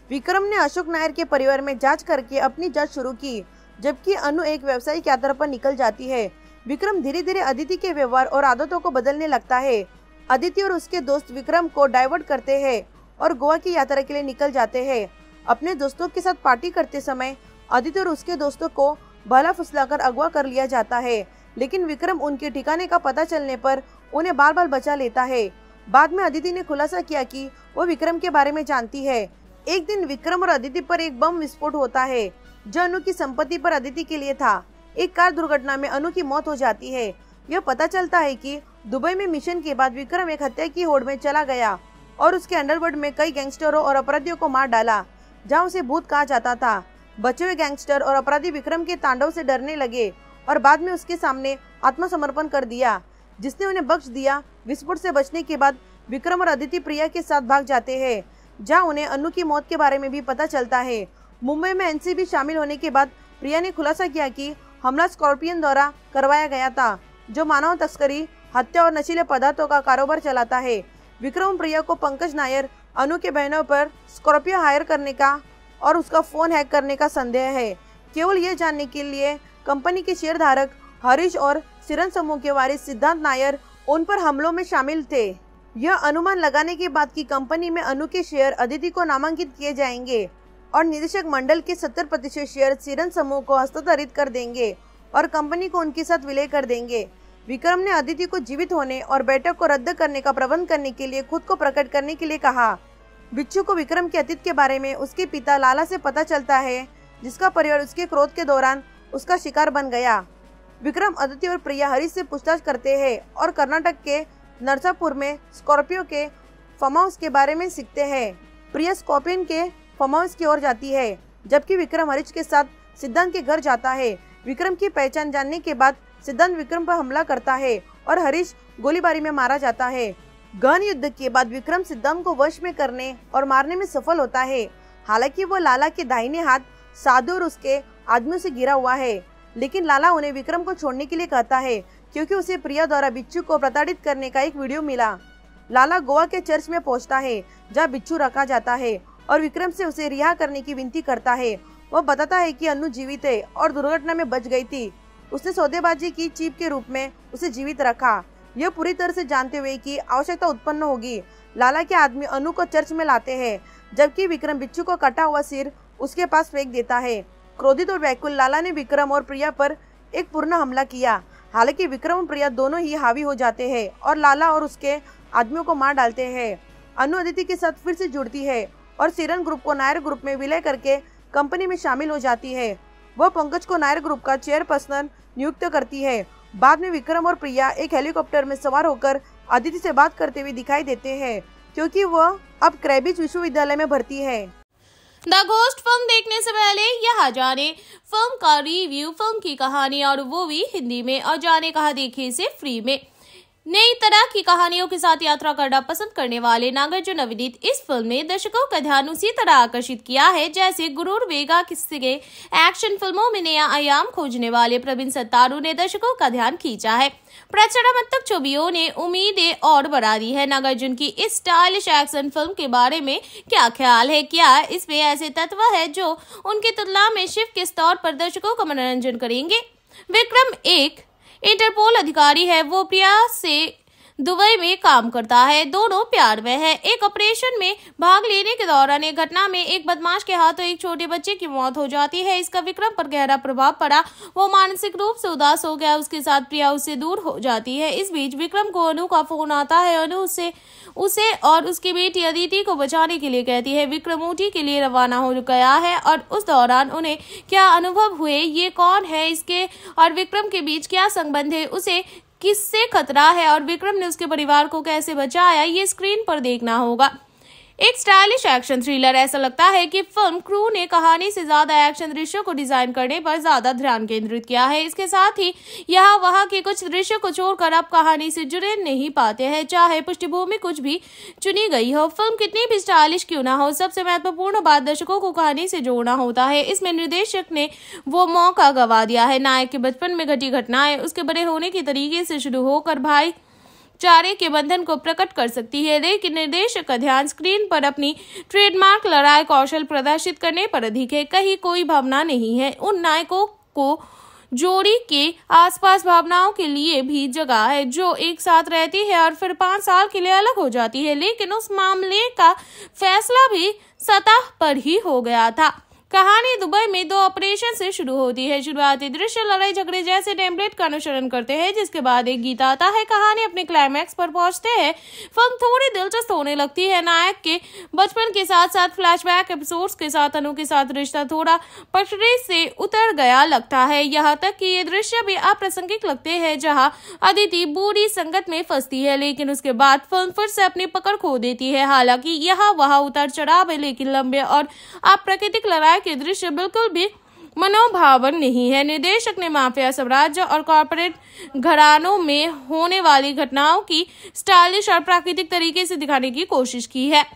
विक्रम ने अशोक नायर के परिवार में जांच करके अपनी जांच शुरू की, जबकि अनु एक व्यावसायिक यात्रा पर निकल जाती है। विक्रम धीरे धीरे अदिति के व्यवहार और आदतों को बदलने लगता है। अदिति और उसके दोस्त विक्रम को डाइवर्ट करते हैं और गोवा की यात्रा के लिए निकल जाते हैं। अपने दोस्तों के साथ पार्टी करते समय अदिति और उसके दोस्तों को भला फुसलाकर अगवा कर लिया जाता है, लेकिन विक्रम उनके ठिकाने का पता चलने पर उन्हें बार बार बचा लेता है। बाद में अदिति ने खुलासा किया कि वो विक्रम के बारे में जानती है। एक दिन विक्रम और अदिति पर एक बम विस्फोट होता है जो अनु की संपत्ति पर अदिति के लिए था। एक कार दुर्घटना में अनु की मौत हो जाती है। यह पता चलता है कि दुबई में मिशन के बाद विक्रम एक हत्या की होड़ में चला गया और उसके अंडरवर्ल्ड में कई गैंगस्टरों और अपराधियों को मार डाला, जहां उसे भूत कहा जाता था। बचे हुए गैंगस्टर और अपराधी विक्रम के तांडव से डरने लगे और बाद में उसके सामने आत्मसमर्पण कर दिया, जिसने उन्हें बख्श दिया। विस्फोट से बचने के बाद विक्रम और अदिति प्रिया के साथ भाग जाते हैं, जहां उन्हें अनु की मौत के बारे में भी पता चलता है। मुंबई में एनसीबी शामिल होने के बाद प्रिया ने खुलासा किया कि हमला स्कॉर्पियन द्वारा करवाया गया था, जो मानव तस्करी, हत्या और नशीले पदार्थों का कारोबार चलाता है। विक्रम और प्रिया को पंकज नायर, अनु के बहनों पर स्कॉर्पियो हायर करने का और उसका फोन हैक करने का संदेह है। केवल ये जानने के लिए कंपनी के शेयर धारक हरीश और सिरन समूह के वारिस सिद्धांत नायर उन पर हमलों में शामिल थे। यह अनुमान लगाने के बाद कि कंपनी में अनु के शेयर अदिति को नामांकित किए जाएंगे और निदेशक मंडल के 70% शेयर सिरन समूह को हस्तांतरित कर देंगे और कंपनी को उनके साथ विलय कर देंगे। विक्रम ने अदिति को जीवित होने और बैठक को रद्द करने का प्रबंध करने के लिए खुद को प्रकट करने के लिए कहा। बिच्छू को विक्रम के अतीत के बारे में उसके पिता लाला से पता चलता है, जिसका परिवार उसके क्रोध के दौरान उसका शिकार बन गया। विक्रम, अदिति और प्रिया हरीश से पूछताछ करते हैं और कर्नाटक के नरसापुर में स्कॉर्पियो के फार्म हाउस के बारे में सीखते हैं। प्रिया स्कॉर्पियन के फार्म हाउस की ओर जाती है, जबकि विक्रम हरीश के साथ सिद्धांत के घर जाता है। विक्रम की पहचान जानने के बाद सिद्धांत विक्रम पर हमला करता है और हरीश गोलीबारी में मारा जाता है। गहन युद्ध के बाद विक्रम सिद्धांत को वश में करने और मारने में सफल होता है। हालांकि वो लाला के दाहिने हाथ साधु और उसके आदमियों से घिरा हुआ है, लेकिन लाला उन्हें विक्रम को छोड़ने के लिए कहता है क्योंकि उसे प्रिया द्वारा बिच्छू को प्रताड़ित करने का एक वीडियो मिला। लाला गोवा के चर्च में पहुंचता है, जहां बिच्छू रखा जाता है और विक्रम से उसे रिहा करने की विनती करता है। वह बताता है कि अनु जीवित है और दुर्घटना में बच गई थी। उसने सौदेबाजी की चीप के रूप में उसे जीवित रखा, यह पूरी तरह से जानते हुए कि आवश्यकता उत्पन्न होगी। लाला के आदमी अनु को चर्च में लाते हैं, जबकि विक्रम बिच्छू को कटा हुआ सिर उसके पास फेंक देता है। क्रोधित और व्याकुल लाला ने विक्रम और प्रिया पर एक पूर्ण हमला किया। हालांकि विक्रम और प्रिया दोनों ही हावी हो जाते हैं और लाला और उसके आदमियों को मार डालते हैं। अनु अदिति के साथ फिर से जुड़ती है और सिरन ग्रुप को नायर ग्रुप में विलय करके कंपनी में शामिल हो जाती है। वह पंकज को नायर ग्रुप का चेयरपर्सन नियुक्त करती है। बाद में विक्रम और प्रिया एक हेलीकॉप्टर में सवार होकर अदिति से बात करते हुए दिखाई देते हैं, क्योंकि वह अब क्रैबिज विश्वविद्यालय में भर्ती है।
द घोस्ट फिल्म देखने से पहले यहाँ जाने फिल्म का रिव्यू, फिल्म की कहानी और वो भी हिंदी में, और जाने कहा देखे से फ्री में। नई तरह की कहानियों के साथ यात्रा करना पसंद करने वाले नागार्जुन अभिनीत इस फिल्म ने दर्शकों का ध्यान उसी तरह आकर्षित किया है जैसे गुरूर वेगा किस्से के एक्शन फिल्मों में नया आयाम खोजने वाले प्रवीण सत्तारू ने दर्शकों का ध्यान खींचा है। प्रचड़ात्मक छवियों ने उम्मीदें और बढ़ा दी है। नागार्जुन की इस स्टाइलिश एक्शन फिल्म के बारे में क्या ख्याल है? क्या इसमें ऐसे तत्व है जो उनकी तुलना में शिव के स्तर पर दर्शकों का मनोरंजन करेंगे? विक्रम एक इंटरपोल अधिकारी है। वो प्रिया से दुबई में काम करता है। दोनों प्यार में है। एक ऑपरेशन में भाग लेने के दौरान एक घटना में एक बदमाश के हाथों एक छोटे बच्चे की मौत हो जाती है। इसका विक्रम पर गहरा प्रभाव पड़ा। वो मानसिक रूप से उदास हो गया। उसके साथ प्रिया उससे दूर हो जाती है। इस बीच विक्रम को अनु का फोन आता है। अनु उसे और उसकी बेटी अदिति को बचाने के लिए कहती है। विक्रम ऊटी के लिए रवाना हो गया है और उस दौरान उन्हें क्या अनुभव हुए, ये कौन है, इसके और विक्रम के बीच क्या संबंध है, उसे किससे खतरा है और विक्रम ने उसके परिवार को कैसे बचाया, ये स्क्रीन पर देखना होगा। एक स्टाइलिश एक्शन थ्रिलर। ऐसा लगता है कि फिल्म क्रू ने कहानी से ज्यादा एक्शन दृश्यों को डिजाइन करने पर ज्यादा ध्यान केंद्रित किया है। इसके साथ ही यहाँ वहाँ के कुछ दृश्यों को छोड़कर अब कहानी से जुड़े नहीं पाते हैं, चाहे पृष्ठभूमि कुछ भी चुनी गई हो। फिल्म कितनी भी स्टाइलिश क्यों ना हो, सबसे महत्वपूर्ण बात दर्शकों को कहानी से जोड़ना होता है। इसमें निर्देशक ने वो मौका गवा दिया है। नायक के बचपन में घटी घटनाएं उसके बड़े होने के तरीके से शुरू होकर भाई चारे के बंधन को प्रकट कर सकती है, लेकिन निर्देशक का ध्यान स्क्रीन पर अपनी ट्रेडमार्क लड़ाई कौशल प्रदर्शित करने पर अधिक है। कहीं कोई भावना नहीं है। उन नायकों को जोड़ी के आसपास भावनाओं के लिए भी जगह है जो एक साथ रहती है और फिर 5 साल के लिए अलग हो जाती है, लेकिन उस मामले का फैसला भी सतह पर ही हो गया था। कहानी दुबई में 2 ऑपरेशन से शुरू होती है। शुरुआती दृश्य लड़ाई झगड़े जैसे टेम्पलेट का अनुसरण करते हैं, जिसके बाद एक गीत आता है। कहानी अपने क्लाइमैक्स पर पहुंचते हैं। फिल्म थोड़ी दिलचस्प होने लगती है। नायक के बचपन के साथ साथ फ्लैशबैक एपिसोड्स के साथ अनु के साथ रिश्ता थोड़ा पटरी से उतर गया लगता है। यहाँ तक कि ये दृश्य भी अप्रासंगिक लगते हैं, जहाँ अदिति बुरी संगत में फंसती है, लेकिन उसके बाद फिल्म फिर से अपनी पकड़ खो देती है। हालांकि यहाँ वहाँ उतार चढ़ाव है, लेकिन लंबे और अप्राकृतिक लड़ाई के दृश्य बिल्कुल भी मनोभावन नहीं है। निर्देशक ने माफिया साम्राज्य और कॉर्पोरेट घरानों में होने वाली घटनाओं की स्टाइलिश और प्राकृतिक तरीके से दिखाने की कोशिश की है।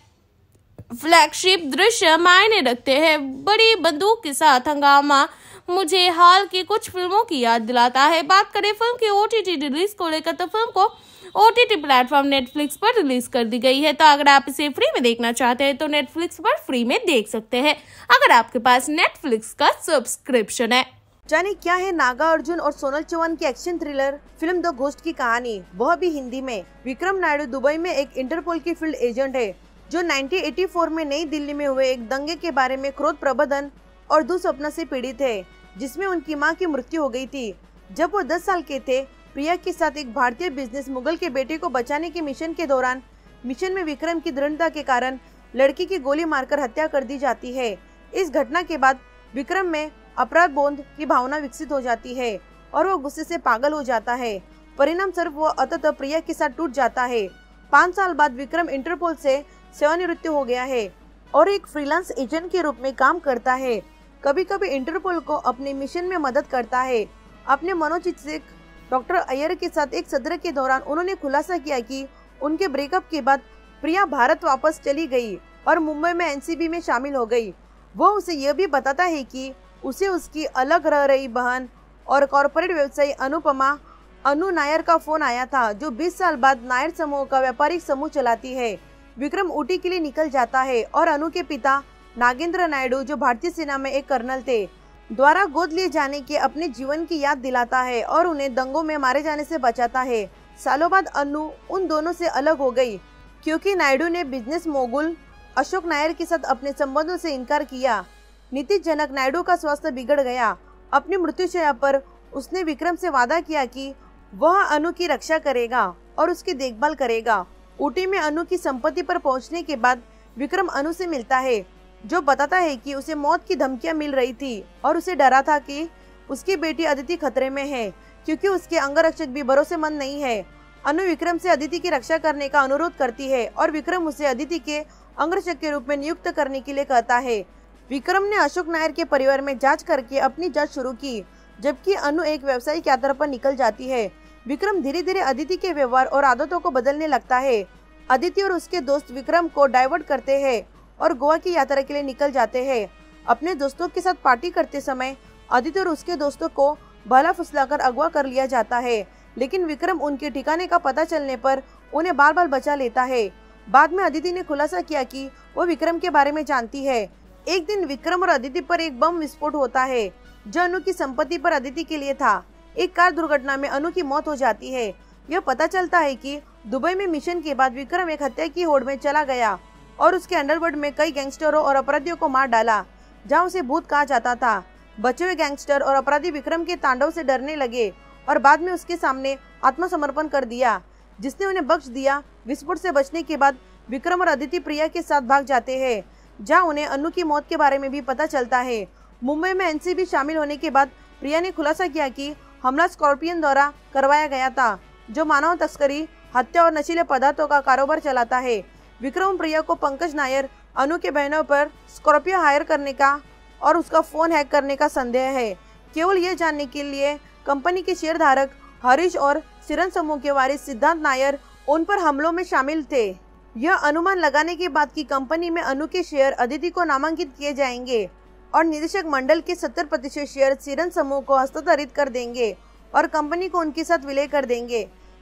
फ्लैगशिप दृश्य मायने रखते हैं। बड़ी बंदूक के साथ हंगामा मुझे हाल की कुछ फिल्मों की याद दिलाता है। बात करें फिल्म की OTT रिलीज को लेकर, तो फिल्म को OTT प्लेटफॉर्म नेटफ्लिक्स पर रिलीज कर दी गई है। तो अगर आप इसे फ्री में देखना चाहते हैं तो नेटफ्लिक्स पर फ्री में देख सकते हैं, अगर आपके पास नेटफ्लिक्स का सब्सक्रिप्शन है।
जाने क्या है नागा अर्जुन और सोनल चौहान की action thriller film the ghost की कहानी, वह भी हिंदी में। विक्रम नायडू दुबई में एक इंटरपोल की फील्ड एजेंट है जो 1984 में नई दिल्ली में हुए एक दंगे के बारे में क्रोध प्रबंधन और दुस्वप्न से पीड़ित है, जिसमें उनकी मां की मृत्यु हो गई थी। जब वो 10 साल के थे, प्रिया के साथ एक भारतीय बिजनेस मुगल के बेटे को बचाने के मिशन के दौरान मिशन में विक्रम की दृढ़ता के कारण लड़की की गोली मारकर हत्या कर दी जाती है। इस घटना के बाद विक्रम में अपराध बोध की भावना विकसित हो जाती है और वो गुस्से से पागल हो जाता है। परिणाम स्वरूप वो अंततः प्रिया के साथ टूट जाता है। 5 साल बाद विक्रम इंटरपोल से सेवानिवृत्त हो गया है और एक फ्रीलांस एजेंट के रूप में काम करता है। कभी कभी इंटरपोल को अपने मिशन में मदद करता है। अपने मनोचिकित्सक डॉक्टर अय्यर के साथ एक सत्र के दौरान उन्होंने खुलासा किया कि उनके ब्रेकअप के बाद प्रिया भारत वापस चली गई और मुंबई में NCB में शामिल हो गई। वो उसे यह भी बताता है कि उसे उसकी अलग रह रही बहन और कॉर्पोरेट व्यवसायी अनुपमा अनु नायर का फोन आया था, जो 20 साल बाद नायर समूह का व्यापारिक समूह चलाती है। विक्रम ऊटी के लिए निकल जाता है और अनु के पिता नागेंद्र नायडू, जो भारतीय सेना में एक कर्नल थे, द्वारा गोद लिए जाने के अपने जीवन की याद दिलाता है और उन्हें दंगों में मारे जाने से बचाता है। सालों बाद अनु उन दोनों से अलग हो गई क्योंकि नायडू ने बिजनेस मोगुल अशोक नायर के साथ अपने संबंधों से इनकार किया। नीतिजनक नायडू का स्वास्थ्य बिगड़ गया। अपनी मृत्युशैया पर उसने विक्रम से वादा किया कि वह अनु की रक्षा करेगा और उसकी देखभाल करेगा। ऊटी में अनु की संपत्ति पर पहुंचने के बाद विक्रम अनु से मिलता है, जो बताता है कि उसे मौत की धमकियां मिल रही थी और उसे डरा था कि उसकी बेटी अदिति खतरे में है क्योंकि उसके अंगरक्षक भी भरोसेमंद नहीं है। अनु विक्रम से अदिति की रक्षा करने का अनुरोध करती है और विक्रम उसे अदिति के अंगरक्षक के रूप में नियुक्त करने के लिए कहता है। विक्रम ने अशोक नायर के परिवार में जांच करके अपनी जांच शुरू की, जबकि अनु एक व्यावसायिक यात्रा पर निकल जाती है। विक्रम धीरे धीरे अदिति के व्यवहार और आदतों को बदलने लगता है। अदिति और उसके दोस्त विक्रम को डाइवर्ट करते हैं और गोवा की यात्रा के लिए निकल जाते हैं। अपने दोस्तों के साथ पार्टी करते समय अदिति और उसके दोस्तों को भला फुसलाकर अगवा कर लिया जाता है, लेकिन विक्रम उनके ठिकाने का पता चलने पर उन्हें बार बार बचा लेता है। बाद में अदिति ने खुलासा किया कि वो विक्रम के बारे में जानती है। एक दिन विक्रम और अदिति पर एक बम विस्फोट होता है जो अनु की संपत्ति पर अदिति के लिए था। एक कार दुर्घटना में अनु की मौत हो जाती है। यह पता चलता है कि दुबई में मिशन के बाद विक्रम एक हत्या की होड़ में चला गया और उसके अंडरवर्ल्ड में कई गैंगस्टरों और अपराधियों को मार डाला, जहां उसे भूत कहा जाता था। बचे हुए गैंगस्टर और अपराधी विक्रम के तांडव से डरने लगे और बाद में उसके सामने आत्मसमर्पण कर दिया, जिसने उन्हें बख्श दिया। विस्फोट से बचने के बाद विक्रम और अदिति प्रिया के साथ भाग जाते हैं, जहां उन्हें अनु की मौत के बारे में भी पता चलता है। मुंबई में NCB शामिल होने के बाद प्रिया ने खुलासा किया कि हमला स्कॉर्पियन द्वारा करवाया गया था, जो मानव तस्करी, हत्या और नशीले पदार्थों का कारोबार चलाता है। विक्रम प्रिया को पंकज नायर, अनु के बहनों पर स्कॉर्पियो हायर करने का और उसका फोन हैक करने का संदेह है, केवल ये जानने के लिए कंपनी के शेयरधारक हरीश और सिरन समूह के वारिस सिद्धांत नायर उन पर हमलों में शामिल थे। यह अनुमान लगाने के बाद कि कंपनी में अनु के शेयर अदिति को नामांकित किए जाएंगे और निदेशक मंडल के 70% शेयर सिरन समूह को हस्तांतरित कर देंगे और कंपनी को उनके साथ विलय कर देंगे।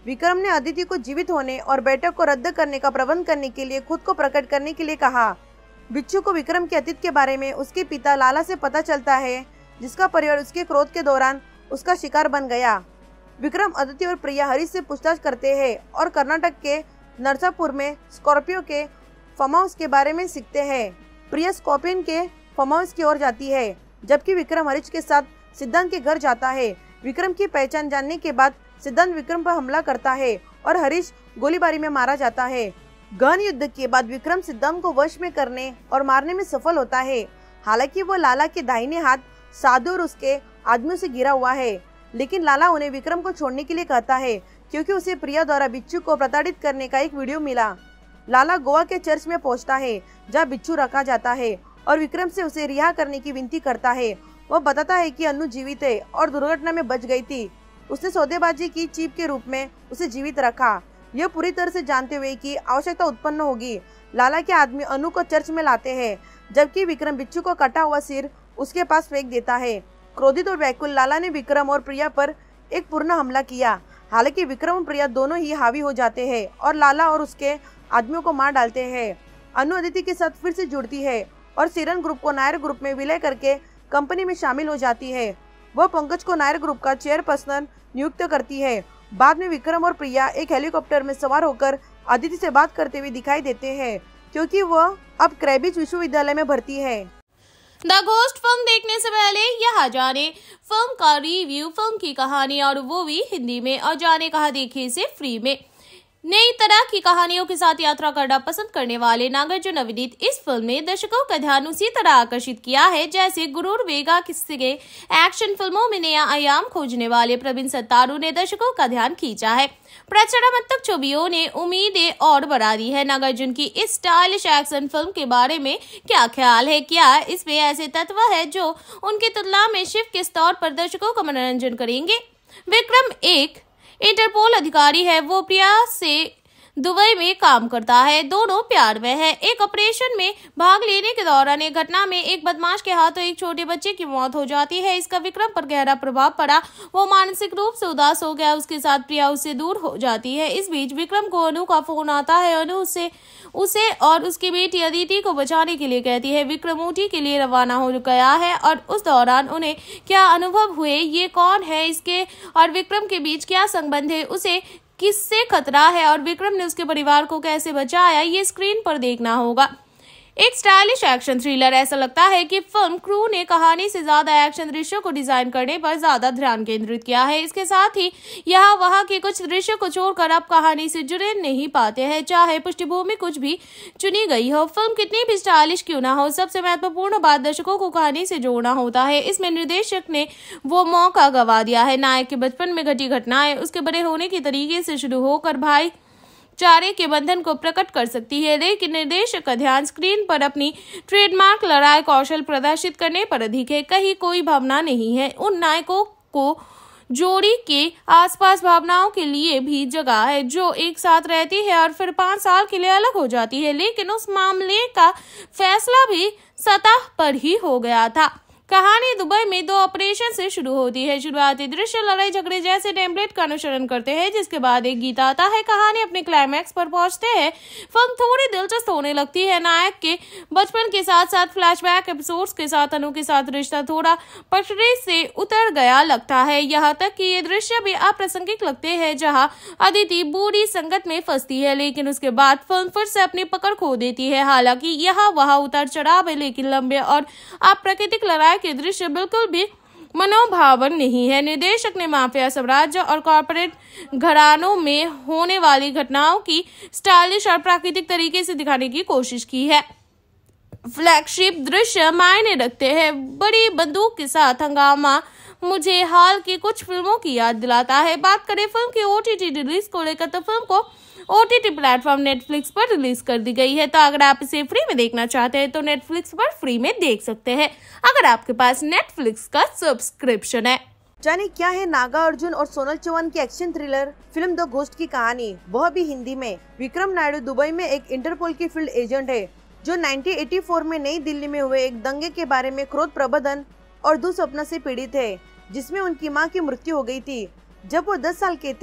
विक्रम ने अदिति को जीवित होने और बैठक को रद्द करने का प्रबंध करने के लिए खुद को प्रकट करने के लिए कहा। बिच्छू को विक्रम के अतीत के बारे में उसके पिता लाला से पता चलता है, जिसका परिवार उसके क्रोध के दौरान उसका शिकार बन गया। विक्रम अदिति और प्रिया हरीश से पूछताछ करते हैं और कर्नाटक के नरसापुर में स्कॉर्पियो के फार्म हाउस के बारे में सीखते हैं। प्रिया स्कॉर्पियन के फार्म हाउस की ओर जाती है, जबकि विक्रम हरीश के साथ सिद्धांत के घर जाता है। विक्रम की पहचान जानने के बाद सिद्धांत विक्रम पर हमला करता है और हरीश गोलीबारी में मारा जाता है। गहन युद्ध के बाद विक्रम सिद्धांत को वश में करने और मारने में सफल होता है। हालांकि वो लाला के दाहिने हाथ साधु और उसके आदमियों से घिरा हुआ है, लेकिन लाला उन्हें विक्रम को छोड़ने के लिए कहता है क्योंकि उसे प्रिया द्वारा बिच्छू को प्रताड़ित करने का एक वीडियो मिला। लाला गोवा के चर्च में पहुंचता है, जहां बिच्छू रखा जाता है और विक्रम से उसे रिहा करने की विनती करता है। वह बताता है कि अन्नू जीवित है और दुर्घटना में बच गई थी। उसने सौदेबाजी की चीप के रूप में उसे जीवित रखा, यह पूरी तरह से जानते हुए कि आवश्यकता उत्पन्न होगी। लाला के आदमी अनु को चर्च में लाते हैं, जबकि विक्रम बिच्छू को कटा हुआ सिर उसके पास फेंक देता है। क्रोधित और व्याकुल लाला ने विक्रम और प्रिया पर एक पूर्ण हमला किया। हालांकि विक्रम और प्रिया दोनों ही हावी हो जाते हैं और लाला और उसके आदमियों को मार डालते हैं। अनु अदिति के साथ फिर से जुड़ती है और सीरन ग्रुप को नायर ग्रुप में विलय करके कंपनी में शामिल हो जाती है। वह पंकज को नायर ग्रुप का चेयरपर्सन नियुक्त करती है। बाद में विक्रम और प्रिया एक हेलीकॉप्टर में सवार होकर अदिति से बात करते हुए दिखाई देते हैं, क्योंकि वह अब क्रैबिज विश्वविद्यालय में भर्ती है।
द घोस्ट फिल्म देखने से पहले यहाँ जाने फिल्म का रिव्यू, फिल्म की कहानी और वो भी हिंदी में, और जाने कहा देखे इसे फ्री में। नई तरह की कहानियों के साथ यात्रा करना पसंद करने वाले नागार्जुन अभिनीत इस फिल्म ने दर्शकों का ध्यान उसी तरह आकर्षित किया है जैसे गुरूर वेगा किस्से के एक्शन फिल्मों में नया आयाम खोजने वाले प्रवीण सत्तारू ने दर्शकों का ध्यान खींचा है। प्रचड़ात्मक छवियों ने उम्मीदें और बढ़ा दी है। नागार्जुन की इस स्टाइलिश एक्शन फिल्म के बारे में क्या ख्याल है? क्या इसमें ऐसे तत्व है जो उनकी तुलना में शिव के स्तर पर दर्शकों का मनोरंजन करेंगे? विक्रम एक इंटरपोल अधिकारी है। वो प्रिया से दुबई में काम करता है, दोनों प्यार में है। एक ऑपरेशन में भाग लेने के दौरान एक घटना में एक बदमाश के हाथों एक छोटे बच्चे की मौत हो जाती है। इसका विक्रम पर गहरा प्रभाव पड़ा। वो मानसिक रूप से उदास हो गया। उसके साथ प्रिया उससे दूर हो जाती है। इस बीच विक्रम को अनु का फोन आता है। अनु उसे और उसकी बेटी अदिति को बचाने के लिए कहती है। विक्रम ऊटी के लिए रवाना हो गया है और उस दौरान उन्हें क्या अनुभव हुए, ये कौन है, इसके और विक्रम के बीच क्या संबंध है, उसे किससे खतरा है और विक्रम ने उसके परिवार को कैसे बचाया, ये स्क्रीन पर देखना होगा। एक स्टाइलिश एक्शन थ्रिलर। ऐसा लगता है कि फिल्म क्रू ने कहानी से ज्यादा एक्शन दृश्यों को डिजाइन करने पर ज्यादा ध्यान केंद्रित किया है। इसके साथ ही यहाँ वहाँ के कुछ दृश्यों को छोड़कर अब कहानी से जुड़े नहीं पाते हैं, चाहे पृष्ठभूमि कुछ भी चुनी गई हो। फिल्म कितनी भी स्टाइलिश क्यों ना हो, सबसे महत्वपूर्ण बात दर्शकों को कहानी से जोड़ना होता है। इसमें निर्देशक ने वो मौका गवा दिया है। नायक के बचपन में घटी घटनाएं उसके बड़े होने के तरीके से शुरू होकर भाईचारे के बंधन को प्रकट कर सकती है, लेकिन निर्देशक का ध्यान स्क्रीन पर अपनी ट्रेडमार्क लड़ाई कौशल प्रदर्शित करने पर अधिक है। कहीं कोई भावना नहीं है। उन नायकों को जोड़ी के आसपास भावनाओं के लिए भी जगह है जो एक साथ रहती है और फिर 5 साल के लिए अलग हो जाती है, लेकिन उस मामले का फैसला भी सतह पर ही हो गया था। कहानी दुबई में 2 ऑपरेशन से शुरू होती है। शुरुआती दृश्य लड़ाई झगड़े जैसे टेम्पलेट का अनुसरण करते हैं, जिसके बाद एक गीत आता है। कहानी अपने क्लाइमैक्स पर पहुंचते हैं। फिल्म थोड़ी दिलचस्प होने लगती है। नायक के बचपन के साथ साथ फ्लैशबैक एपिसोड्स के साथ अनु के साथ रिश्ता थोड़ा पटरी से उतर गया लगता है। यहाँ तक कि ये दृश्य भी अप्रासंगिक लगते हैं, जहाँ अदिति बुरी संगत में फंसती है, लेकिन उसके बाद फिल्म फिर से अपनी पकड़ खो देती है। हालांकि यहाँ वहाँ उतार चढ़ाव है, लेकिन लंबे और अप्राकृतिक लड़ाई के दृश्य बिल्कुल भी मनोभावन नहीं है। निर्देशक ने माफिया साम्राज्य और कॉर्पोरेट घरानों में होने वाली घटनाओं की स्टाइलिश और प्राकृतिक तरीके से दिखाने की कोशिश की है। फ्लैगशिप दृश्य मायने रखते हैं। बड़ी बंदूक के साथ हंगामा मुझे हाल की कुछ फिल्मों की याद दिलाता है। बात करें फिल्म की OTT रिलीज को लेकर तो फिल्म को OTT प्लेटफॉर्म नेटफ्लिक्स पर रिलीज कर दी गई है। तो अगर आप इसे फ्री में देखना चाहते हैं तो नेटफ्लिक्स पर फ्री में देख सकते हैं, अगर आपके पास नेटफ्लिक्स का सब्सक्रिप्शन है।
जाने क्या है नागा अर्जुन और सोनल चौहान की action thriller film the ghost की कहानी, वह भी हिंदी में। विक्रम नायडू दुबई में एक इंटरपोल की फील्ड एजेंट है जो 1984 में नई दिल्ली में हुए एक दंगे के बारे में क्रोध प्रबंधन और दुस्वप्न से पीड़ित है, जिसमें उनकी मां की मृत्यु हो गई थी। जब वो 10 साल के थे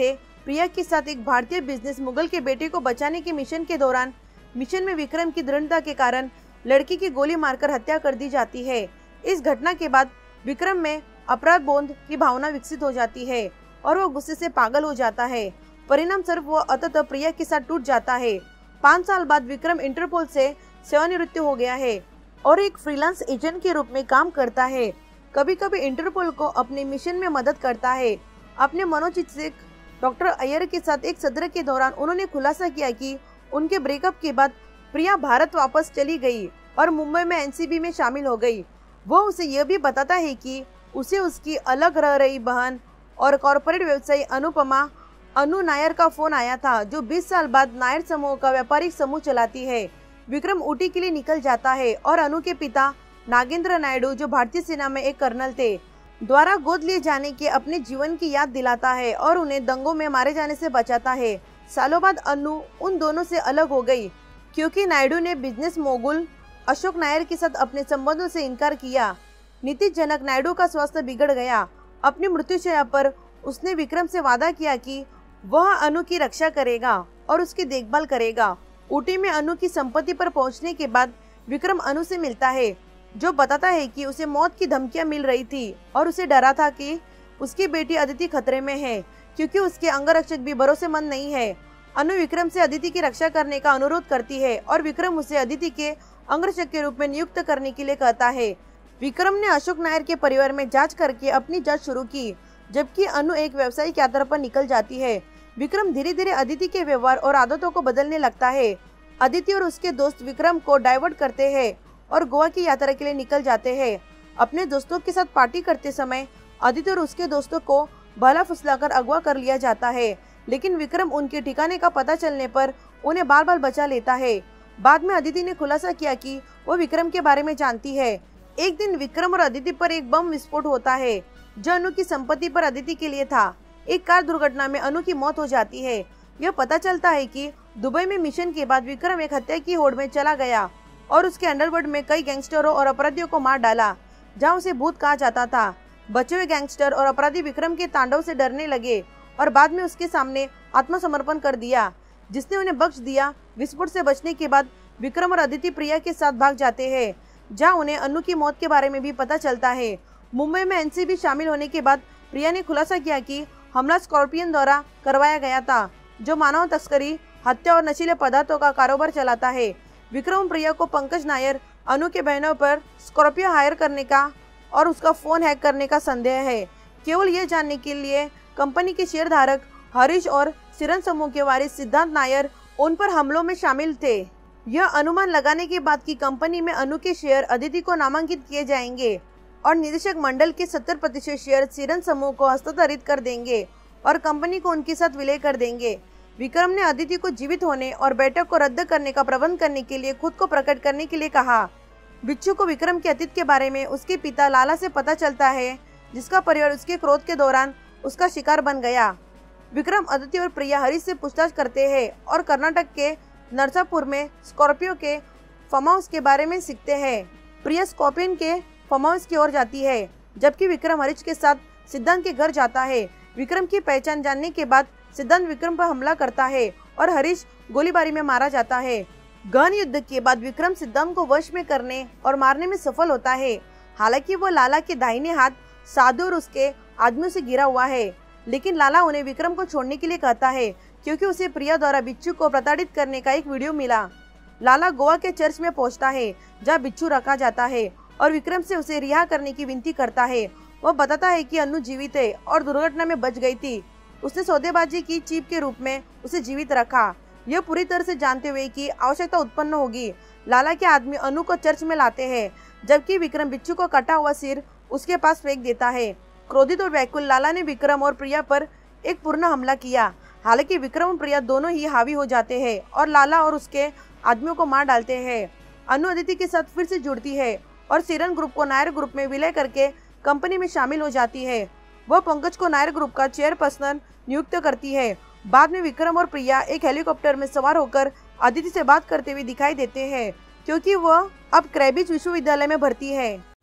प्रिया के साथ एक भारतीय बिजनेस मुगल के बेटे को बचाने के मिशन के दौरान मिशन में विक्रम की दृढ़ता के कारण लड़की की गोली मारकर हत्या कर दी जाती है। इस घटना के बाद विक्रम में अपराध बोध की भावना विकसित हो जाती है और वो गुस्से से पागल हो जाता है। परिणाम स्वरूप वो अंततः प्रिया के साथ टूट जाता है। 5 साल बाद विक्रम इंटरपोल से सेवानिवृत्त हो गया है और एक फ्रीलांस एजेंट के रूप में काम करता है। कभी कभी इंटरपोल को अपने मिशन में मदद करता है। अपने मनोचिकित्सक डॉक्टर अय्यर के साथ एक सत्र के दौरान उन्होंने खुलासा किया कि उनके ब्रेकअप के बाद प्रिया भारत वापस चली गई और मुंबई में एनसीबी में शामिल हो गई। वो उसे यह भी बताता है कि उसे उसकी अलग रह रही बहन और कॉरपोरेट व्यवसायी अनुपमा अनु नायर का फोन आया था, जो 20 साल बाद नायर समूह का व्यापारिक समूह चलाती है। विक्रम ऊटी के लिए निकल जाता है और अनु के पिता नागेंद्र नायडू, जो भारतीय सेना में एक कर्नल थे, द्वारा गोद लिए जाने के अपने जीवन की याद दिलाता है और उन्हें दंगों में मारे जाने से बचाता है। सालों बाद अनु उन दोनों से अलग हो गई क्योंकि नायडू ने बिजनेस मोगुल अशोक नायर के साथ अपने संबंधों से इनकार किया। नीतिजनक नायडू का स्वास्थ्य बिगड़ गया। अपनी मृत्युशैया पर उसने विक्रम से वादा किया कि वह अनु की रक्षा करेगा और उसकी देखभाल करेगा। ऊटी में अनु की संपत्ति पर पहुंचने के बाद विक्रम अनु से मिलता है, जो बताता है कि उसे मौत की धमकियां मिल रही थी और उसे डरा था कि उसकी बेटी अदिति खतरे में है क्योंकि उसके अंगरक्षक भी भरोसेमंद नहीं है। अनु विक्रम से अदिति की रक्षा करने का अनुरोध करती है और विक्रम उसे अदिति के अंगरक्षक के रूप में नियुक्त करने के लिए कहता है। विक्रम ने अशोक नायर के परिवार में जांच करके अपनी जांच शुरू की, जबकि अनु एक व्यावसायिक यात्रा पर निकल जाती है। विक्रम धीरे धीरे अदिति के व्यवहार और आदतों को बदलने लगता है। अदिति और उसके दोस्त विक्रम को डाइवर्ट करते हैं और गोवा की यात्रा के लिए निकल जाते हैं। अपने दोस्तों के साथ पार्टी करते समय अदिति और उसके दोस्तों को भला फुसलाकर अगवा कर लिया जाता है, लेकिन विक्रम उनके ठिकाने का पता चलने पर उन्हें बार बार बचा लेता है। बाद में अदिति ने खुलासा किया कि वो विक्रम के बारे में जानती है। एक दिन विक्रम और अदिति पर एक बम विस्फोट होता है जो अनु की संपत्ति पर अदिति के लिए था। एक कार दुर्घटना में अनु की मौत हो जाती है। यह पता चलता है कि दुबई में मिशन के बाद विक्रम एक हत्या की होड़ में चला गया और उसके अंडरवर्ल्ड में कई गैंगस्टरों और अपराधियों को मार डाला, जहां उसे भूत कहा जाता था। बचे हुए गैंगस्टर और अपराधी विक्रम के तांडव से डरने लगे और बाद में उसके सामने आत्मसमर्पण कर दिया, जिसने उन्हें बख्श दिया। विस्फोट से बचने के बाद विक्रम और अदिति प्रिया के साथ भाग जाते हैं, जहां उन्हें अनु की मौत के बारे में भी पता चलता है। मुंबई में एनसीबी शामिल होने के बाद प्रिया ने खुलासा किया कि हमला स्कॉर्पियन द्वारा करवाया गया था, जो मानव तस्करी, हत्या और नशीले पदार्थों का कारोबार चलाता है। विक्रम और प्रिया को पंकज नायर, अनु के बहनों पर स्कॉर्पियो हायर करने का और उसका फोन हैक करने का संदेह है। केवल ये जानने के लिए कंपनी के शेयरधारक हरीश और सिरन समूह के वारिस सिद्धांत नायर उन पर हमलों में शामिल थे। यह अनुमान लगाने के बाद कि कंपनी में अनु के शेयर अदिति को नामांकित किए जाएंगे और निदेशक मंडल के 70% शेयर सिरन समूह को हस्तांतरित कर देंगे और कंपनी को उनके साथ विलय कर देंगे। विक्रम ने अदिति को जीवित होने और बैठक को रद्द करने का प्रबंध करने के लिए खुद को प्रकट करने के लिए कहा। बिच्छू को विक्रम के अतीत के बारे में उसके पिता लाला से पता चलता है, जिसका परिवार उसके क्रोध के दौरान उसका शिकार बन गया। विक्रम, अदिति और प्रिया हरीश से पूछताछ करते हैं और कर्नाटक के नरसापुर में स्कॉर्पियो के फार्म हाउस के बारे में सीखते हैं। प्रिया स्कॉर्पियन के फार्म हाउस की ओर जाती है, जबकि विक्रम हरीश के साथ सिद्धांत के घर जाता है। विक्रम की पहचान जानने के बाद सिद्धांत विक्रम पर हमला करता है और हरीश गोलीबारी में मारा जाता है। गहन युद्ध के बाद विक्रम सिद्धांत को वश में करने और मारने में सफल होता है। हालांकि वो लाला के दाहिने हाथ साधु और उसके आदमियों से घिरा हुआ है, लेकिन लाला उन्हें विक्रम को छोड़ने के लिए कहता है क्योंकि उसे प्रिया द्वारा बिच्छू को प्रताड़ित करने का एक वीडियो मिला। लाला गोवा के चर्च में पहुंचता है, जहां बिच्छू रखा जाता है और विक्रम से उसे रिहा करने की विनती करता है। वह बताता है कि अनु जीवित है और दुर्घटना में बच गई थी। उसने सौदेबाजी की चीप के रूप में उसे जीवित रखा, यह पूरी तरह से जानते हुए कि आवश्यकता उत्पन्न होगी। लाला के आदमी अनु को चर्च में लाते हैं, जबकि विक्रम बिच्छू को कटा हुआ सिर उसके पास फेंक देता है। क्रोधित और व्याकुल लाला ने विक्रम और प्रिया पर एक पूर्ण हमला किया। हालांकि विक्रम और प्रिया दोनों ही हावी हो जाते हैं और लाला और उसके आदमियों को मार डालते हैं। अनु अदिति के साथ फिर से जुड़ती है और सिरन ग्रुप को नायर ग्रुप में विलय करके कंपनी में शामिल हो जाती है। वह पंकज को नायर ग्रुप का चेयरपर्सन नियुक्त करती है। बाद में विक्रम और प्रिया एक हेलीकॉप्टर में सवार होकर अदिति से बात करते हुए दिखाई देते हैं, क्योंकि वह अब क्रैबिज विश्वविद्यालय में भर्ती है।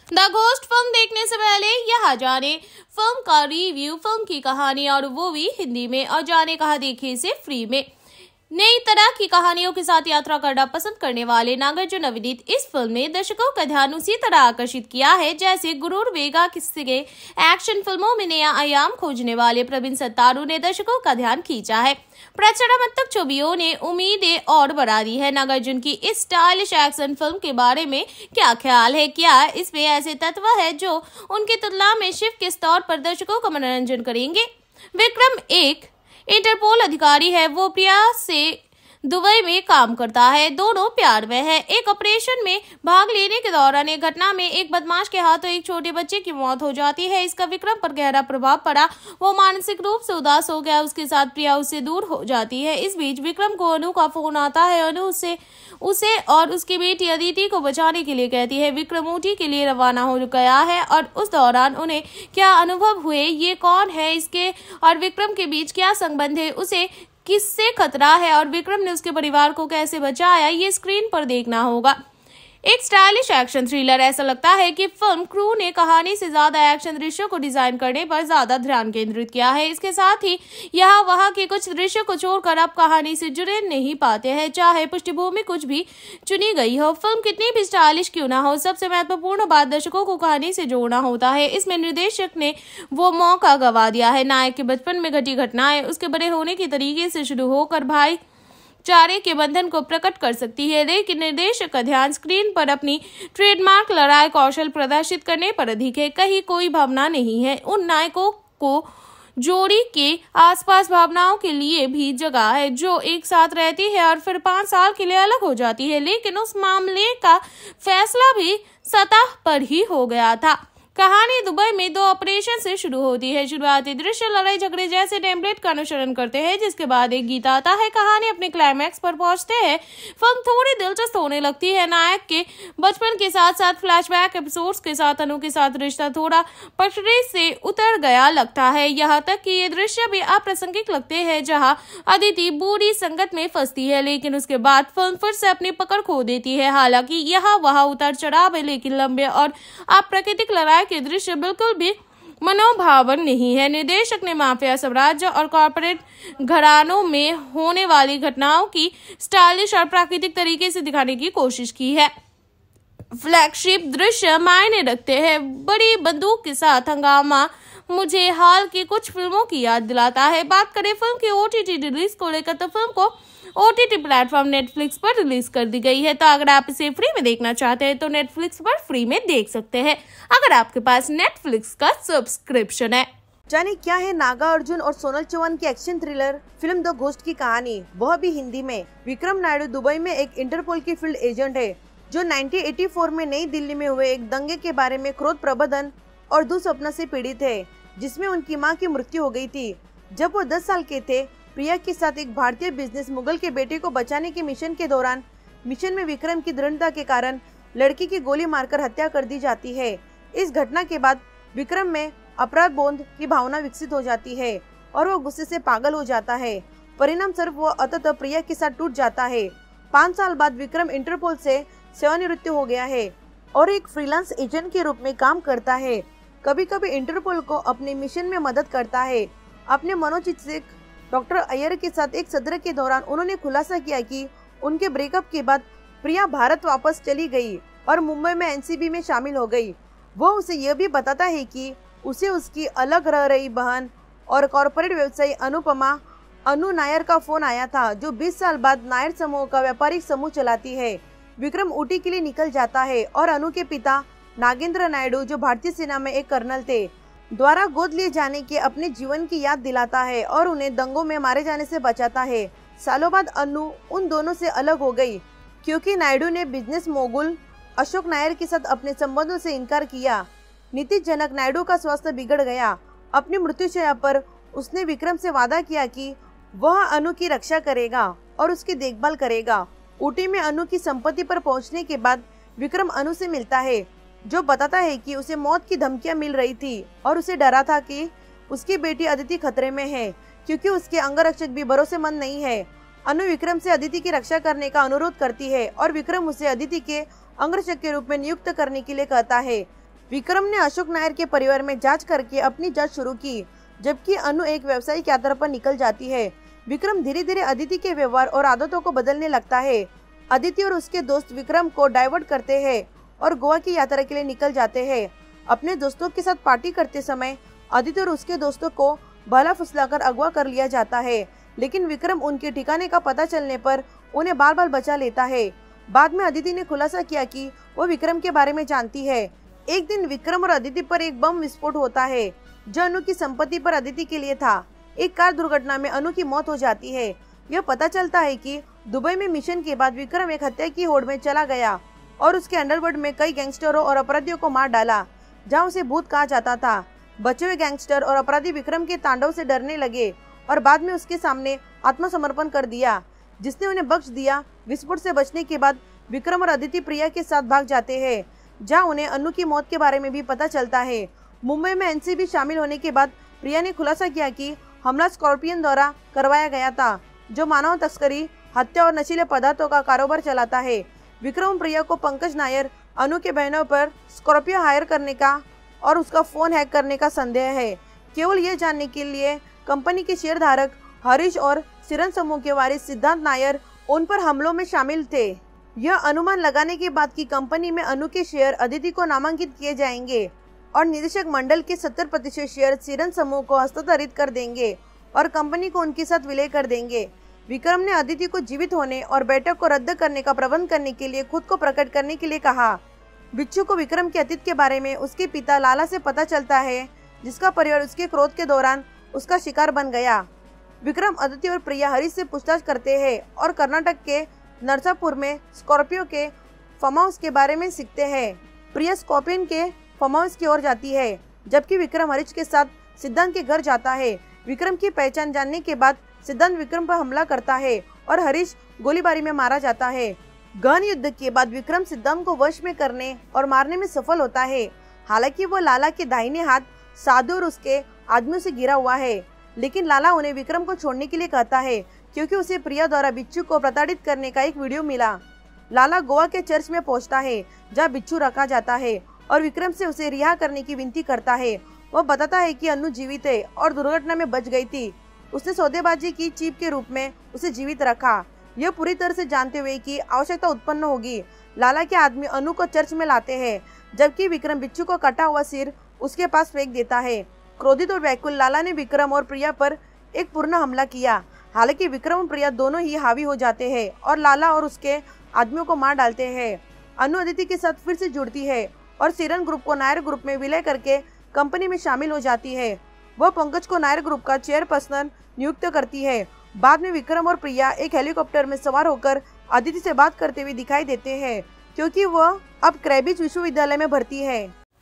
द घोस्ट फिल्म देखने से पहले यहाँ जाने फिल्म का रिव्यू, फिल्म की कहानी और वो भी हिंदी में, और जाने कहा देखे से फ्री में। नई तरह की कहानियों के साथ यात्रा करना पसंद करने वाले नागार्जुन अविनीत इस फिल्म ने दर्शकों का ध्यान उसी तरह आकर्षित किया है जैसे गुरूर वेगा किस्से के एक्शन फिल्मों में नया आयाम खोजने वाले प्रवीण सत्तारू ने दर्शकों का ध्यान खींचा है। प्रचड़ात्मक छवियों ने उम्मीदें और बढ़ा दी है। नागार्जुन की इस स्टाइलिश एक्शन फिल्म के बारे में क्या ख्याल है? क्या इसमें ऐसे तत्व है जो उनकी तुलना में शिव के तौर पर दर्शकों का मनोरंजन करेंगे? विक्रम एक इंटरपोल अधिकारी है। वो प्रिया से दुबई में काम करता है। दोनों प्यार में है। एक ऑपरेशन में भाग लेने के दौरान एक घटना में एक बदमाश के हाथों एक छोटे बच्चे की मौत हो जाती है। इसका विक्रम पर गहरा प्रभाव पड़ा। वो मानसिक रूप से उदास हो गया। उसके साथ प्रिया उससे दूर हो जाती है। इस बीच विक्रम को अनु का फोन आता है। अनु उसे और उसकी बेटी अदिति को बचाने के लिए कहती है। विक्रम ऊटी के लिए रवाना हो गया है और उस दौरान उन्हें क्या अनुभव हुए, ये कौन है, इसके और विक्रम के बीच क्या संबंध है, उसे किससे खतरा है और विक्रम ने उसके परिवार को कैसे बचाया, ये स्क्रीन पर देखना होगा। एक स्टाइलिश एक्शन थ्रिलर। ऐसा लगता है कि फिल्म क्रू ने कहानी से ज्यादा एक्शन दृश्यों को डिजाइन करने पर ज्यादा ध्यान केंद्रित किया है। इसके साथ ही यहाँ वहाँ के कुछ दृश्यों को छोड़कर अब कहानी से जुड़े नहीं पाते हैं, चाहे पृष्ठभूमि कुछ भी चुनी गई हो। फिल्म कितनी भी स्टाइलिश क्यों ना हो, सबसे महत्वपूर्ण बात दर्शकों को कहानी से जोड़ना होता है। इसमें निर्देशक ने वो मौका गवा दिया है। नायक के बचपन में घटी घटनाएं उसके बड़े होने के तरीके से शुरू होकर भाईचारे के बंधन को प्रकट कर सकती है, लेकिन निर्देशक का ध्यान स्क्रीन पर अपनी ट्रेडमार्क लड़ाई कौशल प्रदर्शित करने पर अधिक है। कहीं कोई भावना नहीं है। उन नायकों को जोड़ी के आसपास भावनाओं के लिए भी जगह है जो एक साथ रहती है और फिर 5 साल के लिए अलग हो जाती है, लेकिन उस मामले का फैसला भी सतह पर ही हो गया था। कहानी दुबई में 2 ऑपरेशन से शुरू होती है। शुरुआती दृश्य लड़ाई झगड़े जैसे टेम्पलेट का अनुसरण करते हैं, जिसके बाद एक गीत आता है। कहानी अपने क्लाइमैक्स पर पहुंचते हैं। फिल्म थोड़ी दिलचस्प होने लगती है। नायक के बचपन के साथ साथ फ्लैशबैक एपिसोड्स के साथ अनु के साथ रिश्ता थोड़ा पटरी से उतर गया लगता है। यहाँ तक कि ये दृश्य भी अप्रासंगिक लगते हैं, जहाँ अदिति बुरी संगत में फंसती है, लेकिन उसके बाद फिल्म फिर से अपनी पकड़ खो देती है। हालांकि यहाँ वहाँ उतार चढ़ाव है, लेकिन लंबे और अप्राकृतिक लड़ाई के दृश्य बिल्कुल भी मनोभावन नहीं है। निर्देशक ने माफिया साम्राज्य और कॉर्पोरेट घरानों में होने वाली घटनाओं की स्टाइलिश और प्राकृतिक तरीके से दिखाने की कोशिश की है। फ्लैगशिप दृश्य मायने रखते हैं। बड़ी बंदूक के साथ हंगामा मुझे हाल की कुछ फिल्मों की याद दिलाता है। बात करें फिल्म की OTT रिलीज को लेकर तो फिल्म को OTT प्लेटफॉर्म नेटफ्लिक्स पर रिलीज कर दी गई है। तो अगर आप इसे फ्री में देखना चाहते हैं तो नेटफ्लिक्स पर फ्री में देख सकते हैं, अगर आपके पास नेटफ्लिक्स का सब्सक्रिप्शन है।
जाने क्या है नागा अर्जुन और सोनल चौहान की action thriller film the ghost की कहानी, वह भी हिंदी में। विक्रम नायडू दुबई में एक इंटरपोल की फील्ड एजेंट है जो 1984 में नई दिल्ली में हुए एक दंगे के बारे में क्रोध प्रबंधन और दुस्वप्न से पीड़ित है, जिसमें उनकी मां की मृत्यु हो गई थी। जब वो 10 साल के थे, प्रिया के साथ एक भारतीय बिजनेस मुगल के बेटे को बचाने के मिशन के दौरान मिशन में विक्रम की दृढ़ता के कारण लड़की की गोली मारकर हत्या कर दी जाती है। इस घटना के बाद विक्रम में अपराध बोध की भावना विकसित हो जाती है और वो गुस्से से पागल हो जाता है। परिणाम स्वरूप वो अंततः प्रिया के साथ टूट जाता है। 5 साल बाद विक्रम इंटरपोल से सेवानिवृत्त हो गया है और एक फ्रीलांस एजेंट के रूप में काम करता है। कभी कभी इंटरपोल को अपने मिशन में मदद करता है। अपने मनोचिकित्सक डॉक्टर अय्यर के साथ एक सत्र के दौरान उन्होंने खुलासा किया कि उनके ब्रेकअप के बाद प्रिया भारत वापस चली गई और मुंबई में NCB में शामिल हो गई। वो उसे यह भी बताता है कि उसे उसकी अलग रह रही बहन और कॉर्पोरेट व्यवसायी अनुपमा अनु नायर का फोन आया था, जो 20 साल बाद नायर समूह का व्यापारिक समूह चलाती है। विक्रम ऊटी के लिए निकल जाता है और अनु के पिता नागेंद्र नायडू, जो भारतीय सेना में एक कर्नल थे, द्वारा गोद लिए जाने के अपने जीवन की याद दिलाता है और उन्हें दंगों में मारे जाने से बचाता है। सालों बाद अनु उन दोनों से अलग हो गई क्योंकि नायडू ने बिजनेस मोगुल अशोक नायर के साथ अपने संबंधों से इनकार किया। नीतिजनक नायडू का स्वास्थ्य बिगड़ गया। अपनी मृत्युशैया पर उसने विक्रम से वादा किया कि वह अनु की रक्षा करेगा और उसकी देखभाल करेगा। ऊटी में अनु की संपत्ति पर पहुंचने के बाद विक्रम अनु से मिलता है, जो बताता है कि उसे मौत की धमकियां मिल रही थी और उसे डरा था कि उसकी बेटी अदिति खतरे में है क्योंकि उसके अंगरक्षक भी भरोसेमंद नहीं है। अनु विक्रम से अदिति की रक्षा करने का अनुरोध करती है और विक्रम उसे अदिति के अंगरक्षक के रूप में नियुक्त करने के लिए कहता है। विक्रम ने अशोक नायर के परिवार में जांच करके अपनी जांच शुरू की, जबकि अनु एक व्यावसायिक यात्रा पर निकल जाती है। विक्रम धीरे धीरे अदिति के व्यवहार और आदतों को बदलने लगता है। अदिति और उसके दोस्त विक्रम को डाइवर्ट करते हैं और गोवा की यात्रा के लिए निकल जाते हैं। अपने दोस्तों के साथ पार्टी करते समय अदिति और उसके दोस्तों को भला फुसलाकर अगवा कर लिया जाता है, लेकिन विक्रम उनके ठिकाने का पता चलने पर उन्हें बार बार बचा लेता है। बाद में अदिति ने खुलासा किया कि वो विक्रम के बारे में जानती है। एक दिन विक्रम और अदिति पर एक बम विस्फोट होता है जो अनु की संपत्ति पर अदिति के लिए था। एक कार दुर्घटना में अनु की मौत हो जाती है। यह पता चलता है कि दुबई में मिशन के बाद विक्रम एक हत्या की होड़ में चला गया और उसके अंडरवर्ल्ड में कई गैंगस्टरों और अपराधियों को मार डाला, जहां उसे भूत कहा जाता था। बचे हुए गैंगस्टर और अपराधी विक्रम के तांडव से डरने लगे और बाद में उसके सामने आत्मसमर्पण कर दिया, जिसने उन्हें बख्श दिया। विस्फोट से बचने के बाद विक्रम और अदिति प्रिया के साथ भाग जाते हैं, जहां उन्हें अनु की मौत के बारे में भी पता चलता है। मुंबई में एनसीबी शामिल होने के बाद प्रिया ने खुलासा किया कि हमला स्कॉर्पियन द्वारा करवाया गया था, जो मानव तस्करी, हत्या और नशीले पदार्थों का कारोबार चलाता है। विक्रम और प्रिया को पंकज नायर, अनु के बहनों पर स्कॉर्पियो हायर करने का और उसका फोन हैक करने का संदेह है। केवल ये जानने के लिए कंपनी के शेयर धारक हरीश और सिरन समूह के वारिस सिद्धांत नायर उन पर हमलों में शामिल थे। यह अनुमान लगाने के बाद कि कंपनी में अनु के शेयर अदिति को नामांकित किए जाएंगे और निदेशक मंडल के 70% शेयर सिरन समूह को हस्तांतरित कर देंगे और कंपनी को उनके साथ विलय कर देंगे। विक्रम ने अदिति को जीवित होने और बैठक को रद्द करने का प्रबंध करने के लिए खुद को प्रकट करने के लिए कहा। बिच्छू को विक्रम के अतीत के बारे में उसके पिता लाला से पता चलता है, जिसका परिवार उसके क्रोध के दौरान उसका शिकार बन गया। विक्रम, अदिति और प्रिया हरीश से पूछताछ करते हैं और कर्नाटक के नरसापुर में स्कॉर्पियो के फार्म हाउस के बारे में सीखते हैं। प्रिया स्कॉर्पियन के फार्म हाउस की ओर जाती है, जबकि विक्रम हरीश के साथ सिद्धांत के घर जाता है। विक्रम की पहचान जानने के बाद सिद्धांत विक्रम पर हमला करता है और हरीश गोलीबारी में मारा जाता है। गहन युद्ध के बाद विक्रम सिद्धांत को वश में करने और मारने में सफल होता है। हालांकि वो लाला के दाहिने हाथ साधु और उसके आदमियों से घिरा हुआ है, लेकिन लाला उन्हें विक्रम को छोड़ने के लिए कहता है क्योंकि उसे प्रिया द्वारा बिच्छू को प्रताड़ित करने का एक वीडियो मिला। लाला गोवा के चर्च में पहुंचता है, जहां बिच्छू रखा जाता है और विक्रम से उसे रिहा करने की विनती करता है। वह बताता है कि अनु जीवित है और दुर्घटना में बच गई थी। उसने सौदेबाजी की चीप के रूप में उसे जीवित रखा, यह पूरी तरह से जानते हुए कि आवश्यकता उत्पन्न होगी। लाला के आदमी अनु को चर्च में लाते हैं, जबकि विक्रम बिच्छू को कटा हुआ सिर उसके पास फेंक देता है। क्रोधित और व्याकुल लाला ने विक्रम और प्रिया पर एक पूर्ण हमला किया। हालांकि विक्रम और प्रिया दोनों ही हावी हो जाते हैं और लाला और उसके आदमियों को मार डालते हैं। अनु अदिति के साथ फिर से जुड़ती है और सिरन ग्रुप को नायर ग्रुप में विलय करके कंपनी में शामिल हो जाती है। वह पंकज को नायर ग्रुप का चेयरपर्सन नियुक्त करती है। बाद में विक्रम और प्रिया एक हेलीकॉप्टर में सवार होकर अदिति से बात करते हुए दिखाई देते हैं, क्योंकि वह अब कैम्ब्रिज विश्वविद्यालय में भर्ती है।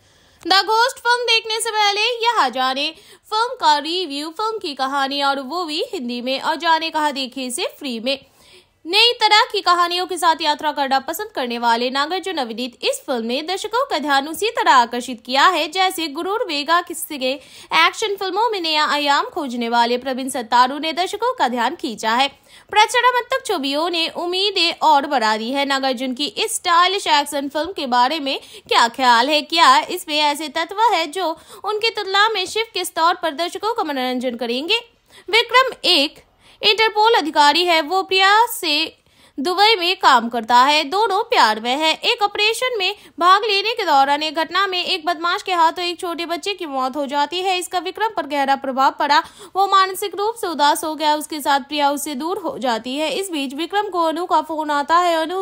द घोस्ट फिल्म देखने से पहले यहाँ जाने फिल्म का रिव्यू, फिल्म की कहानी और वो भी हिंदी में, और जाने कहा देखे से फ्री में। नई तरह की कहानियों के साथ यात्रा करना पसंद करने वाले नागार्जुन अभिनीत इस फिल्म ने दर्शकों का ध्यान उसी तरह आकर्षित किया है जैसे गुरूर वेगा किस्से के एक्शन फिल्मों में नया आयाम खोजने वाले प्रवीण सत्तारू ने दर्शकों का ध्यान खींचा है। प्रचड़ात्मक छवियों ने उम्मीदें और बढ़ा दी है। नागार्जुन की इस स्टाइलिश एक्शन फिल्म के बारे में क्या ख्याल है? क्या इसमें ऐसे तत्व है जो उनकी तुलना में शिव के स्तर पर दर्शकों का मनोरंजन करेंगे? विक्रम एक इंटरपोल अधिकारी है। वो प्रिया से दुबई में काम करता है। दोनों प्यार में है। एक ऑपरेशन में भाग लेने के दौरान एक घटना में एक बदमाश के हाथों एक छोटे बच्चे की मौत हो जाती है। इसका विक्रम पर गहरा प्रभाव पड़ा। वो मानसिक रूप से उदास हो गया। उसके साथ प्रिया उससे दूर हो जाती है। इस बीच विक्रम को अनु का फोन आता है। अनु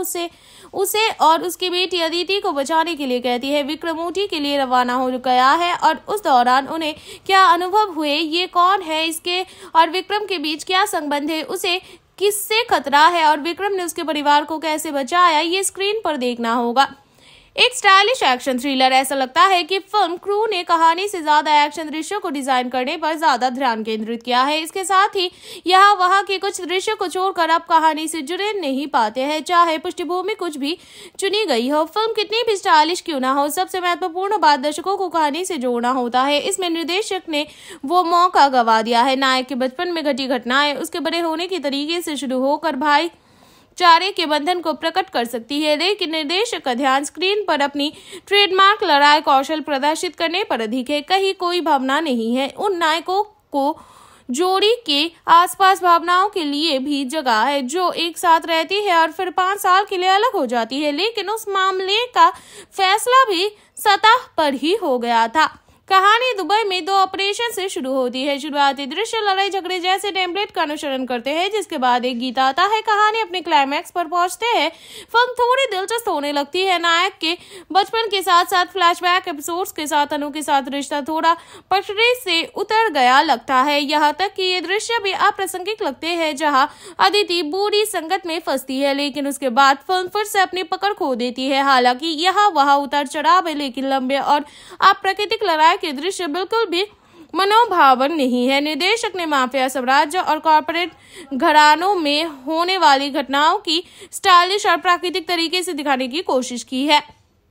उसे और उसकी बेटी अदिति को बचाने के लिए कहती है। विक्रम ऊटी के लिए रवाना हो गया है और उस दौरान उन्हें क्या अनुभव हुए, ये कौन है, इसके और विक्रम के बीच क्या संबंध है, उसे किससे खतरा है और विक्रम ने उसके परिवार को कैसे बचाया, ये स्क्रीन पर देखना होगा। एक स्टाइलिश एक्शन थ्रिलर। ऐसा लगता है कि फिल्म क्रू ने कहानी से ज्यादा एक्शन दृश्यों को डिजाइन करने पर ज्यादा ध्यान केंद्रित किया है। इसके साथ ही यहाँ वहाँ के कुछ दृश्यों को छोड़कर अब कहानी से जुड़े नहीं पाते हैं, चाहे पृष्ठभूमि कुछ भी चुनी गई हो। फिल्म कितनी भी स्टाइलिश क्यों ना हो, सबसे महत्वपूर्ण बात दर्शकों को कहानी से जोड़ना होता है। इसमें निर्देशक ने वो मौका गवा दिया है। नायक के बचपन में घटी घटनाएं उसके बड़े होने के तरीके से शुरू होकर भाई चारे के बंधन को प्रकट कर सकती है, लेकिन निर्देशक का ध्यान स्क्रीन पर अपनी ट्रेडमार्क लड़ाई कौशल प्रदर्शित करने पर अधिक है। कहीं कोई भावना नहीं है। उन नायकों को जोड़ी के आसपास भावनाओं के लिए भी जगह है जो एक साथ रहती है और फिर 5 साल के लिए अलग हो जाती है, लेकिन उस मामले का फैसला भी सतह पर ही हो गया था। कहानी दुबई में 2 ऑपरेशन से शुरू होती है। शुरुआती दृश्य लड़ाई झगड़े जैसे टेम्पलेट का अनुसरण करते हैं, जिसके बाद एक गीत आता है। कहानी अपने क्लाइमैक्स पर पहुंचते हैं। फिल्म थोड़ी दिलचस्प होने लगती है। नायक के बचपन के साथ साथ फ्लैशबैक एपिसोड्स के साथ अनु के साथ रिश्ता थोड़ा पटरी से उतर गया लगता है। यहाँ तक कि ये दृश्य भी अप्रासंगिक लगते हैं, जहाँ अदिति बुरी संगत में फंसती है, लेकिन उसके बाद फिल्म फिर से अपनी पकड़ खो देती है। हालांकि यहाँ वहाँ उतार चढ़ाव है, लेकिन लंबे और अप्राकृतिक लड़ाई के दृश्य बिल्कुल भी मनोभावन नहीं है। निर्देशक ने माफिया साम्राज्य और कॉर्पोरेट घरानों में होने वाली घटनाओं की स्टाइलिश और प्राकृतिक तरीके से दिखाने की कोशिश की है।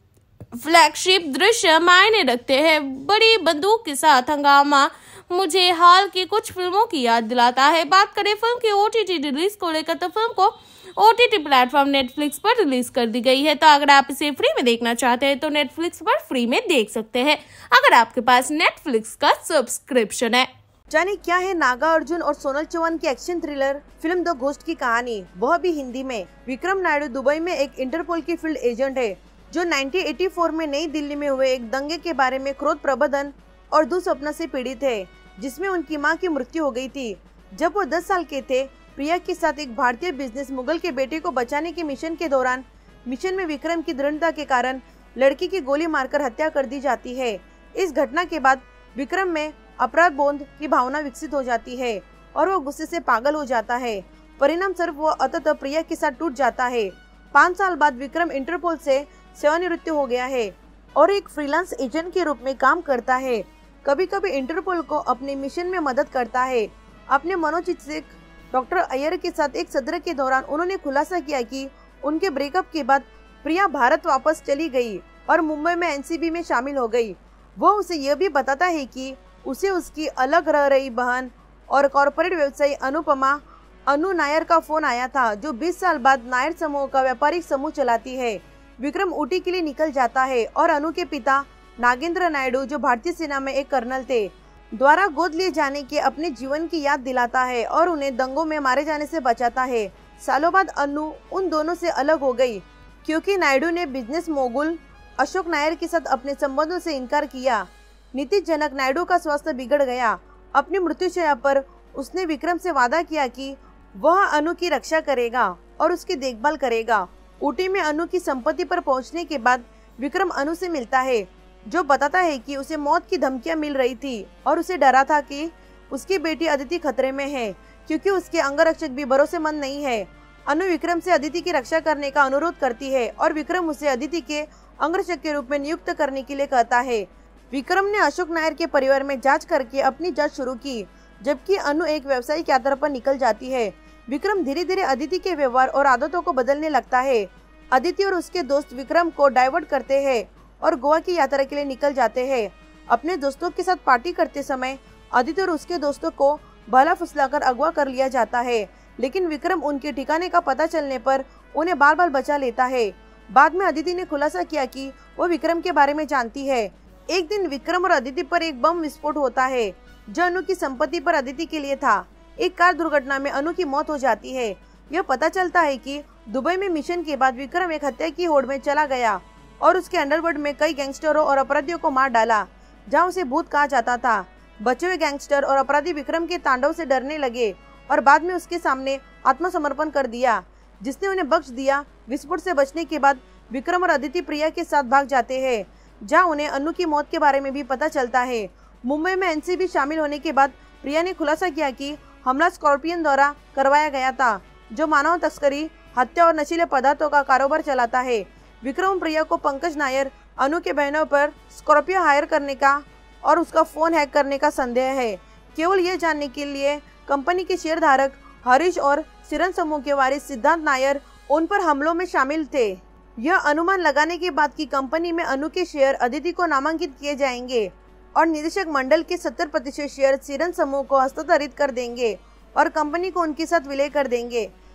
फ्लैगशिप दृश्य मायने रखते हैं। बड़ी बंदूक के साथ हंगामा मुझे हाल की कुछ फिल्मों की याद दिलाता है। बात करें फिल्म की OTT रिलीज को लेकर, तो फिल्म को OTT प्लेटफॉर्म नेटफ्लिक्स पर रिलीज कर दी गई है। तो अगर आप इसे फ्री में देखना चाहते हैं तो नेटफ्लिक्स पर फ्री में देख सकते हैं, अगर आपके पास नेटफ्लिक्स का सब्सक्रिप्शन है।
जाने क्या है नागा अर्जुन और सोनल चौहान की action thriller film the ghost की कहानी, वह भी हिंदी में। विक्रम नायडू दुबई में एक इंटरपोल की फील्ड एजेंट है जो 1984 में नई दिल्ली में हुए एक दंगे के बारे में क्रोध प्रबंधन और दुस्वप्न से पीड़ित है, जिसमें उनकी मां की मृत्यु हो गई थी। जब वो 10 साल के थे, प्रिया के साथ एक भारतीय बिजनेस मुगल के बेटे को बचाने के मिशन के दौरान मिशन में विक्रम की दृढ़ता के कारण लड़की की गोली मारकर हत्या कर दी जाती है। इस घटना के बाद विक्रम में अपराध बोध की भावना विकसित हो जाती है और वो गुस्से से पागल हो जाता है। परिणाम स्वरूप वो अंततः प्रिया के साथ टूट जाता है। 5 साल बाद विक्रम इंटरपोल से सेवानिवृत्त हो गया है और एक फ्रीलांस एजेंट के रूप में काम करता है। कभी कभी इंटरपोल को अपने मिशन में मदद करता है। अपने मनोचिकित्सक डॉक्टर अय्यर के साथ एक सत्र के दौरान उन्होंने खुलासा किया कि उनके ब्रेकअप के बाद प्रिया भारत वापस चली गई और मुंबई में NCB में शामिल हो गई। वो उसे यह भी बताता है कि उसे उसकी अलग रह रही बहन और कॉर्पोरेट व्यवसायी अनुपमा अनु नायर का फोन आया था, जो 20 साल बाद नायर समूह का व्यापारिक समूह चलाती है। विक्रम ऊटी के लिए निकल जाता है और अनु के पिता नागेंद्र नायडू, जो भारतीय सेना में एक कर्नल थे, द्वारा गोद लिए जाने के अपने जीवन की याद दिलाता है और उन्हें दंगों में मारे जाने से बचाता है। सालों बाद अनु उन दोनों से अलग हो गई क्योंकि नायडू ने बिजनेस मोगुल अशोक नायर के साथ अपने संबंधों से इनकार किया। नीतिजनक नायडू का स्वास्थ्य बिगड़ गया। अपनी मृत्युशैया पर उसने विक्रम से वादा किया कि वह अनु की रक्षा करेगा और उसकी देखभाल करेगा। ऊटी में अनु की संपत्ति पर पहुंचने के बाद विक्रम अनु से मिलता है, जो बताता है कि उसे मौत की धमकियां मिल रही थी और उसे डरा था कि उसकी बेटी अदिति खतरे में है क्योंकि उसके अंगरक्षक भी भरोसेमंद नहीं है। अनु विक्रम से अदिति की रक्षा करने का अनुरोध करती है और विक्रम उसे अदिति के अंगरक्षक के रूप में नियुक्त करने के लिए कहता है। विक्रम ने अशोक नायर के परिवार में जांच करके अपनी जांच शुरू की, जबकि अनु एक व्यावसायिक यात्रा पर निकल जाती है। विक्रम धीरे धीरे अदिति के व्यवहार और आदतों को बदलने लगता है। अदिति और उसके दोस्त विक्रम को डाइवर्ट करते हैं और गोवा की यात्रा के लिए निकल जाते हैं। अपने दोस्तों के साथ पार्टी करते समय अदिति और उसके दोस्तों को भला फुसलाकर अगवा कर लिया जाता है, लेकिन विक्रम उनके ठिकाने का पता चलने पर उन्हें बाल बाल बचा लेता है। बाद में अदिति ने खुलासा किया कि वो विक्रम के बारे में जानती है। एक दिन विक्रम और अदिति पर एक बम विस्फोट होता है जो अनु की संपत्ति पर अदिति के लिए था। एक कार दुर्घटना में अनु की मौत हो जाती है। यह पता चलता है कि दुबई में मिशन के बाद विक्रम एक हत्या की होड़ में चला गया और उसके अंडरवर्ल्ड में कई गैंगस्टरों और अपराधियों को मार डाला, जहां उसे भूत कहा जाता था। बचे हुए गैंगस्टर और अपराधी विक्रम के तांडव से डरने लगे और बाद में उसके सामने आत्मसमर्पण कर दिया, जिसने उन्हें बख्श दिया। विस्फोट से बचने के बाद विक्रम और अदिति प्रिया के साथ भाग जाते हैं, जहां उन्हें अनु की मौत के बारे में भी पता चलता है। मुंबई में NCB शामिल होने के बाद प्रिया ने खुलासा किया कि हमला स्कॉर्पियन द्वारा करवाया गया था, जो मानव तस्करी, हत्या और नशीले पदार्थों का कारोबार चलाता है। विक्रम प्रिया को पंकज नायर, अनु के बहनों पर स्कॉर्पियो हायर करने का और उसका फोन हैक करने का संदेह है, केवल ये जानने के लिए कंपनी के शेयरधारक हरीश और सिरन समूह के वारिस सिद्धांत नायर उन पर हमलों में शामिल थे। यह अनुमान लगाने के बाद कि कंपनी में अनु के शेयर अदिति को नामांकित किए जाएंगे और निदेशक मंडल के 70% शेयर सिरन समूह को हस्तांतरित कर देंगे और कंपनी को उनके साथ विलय कर देंगे।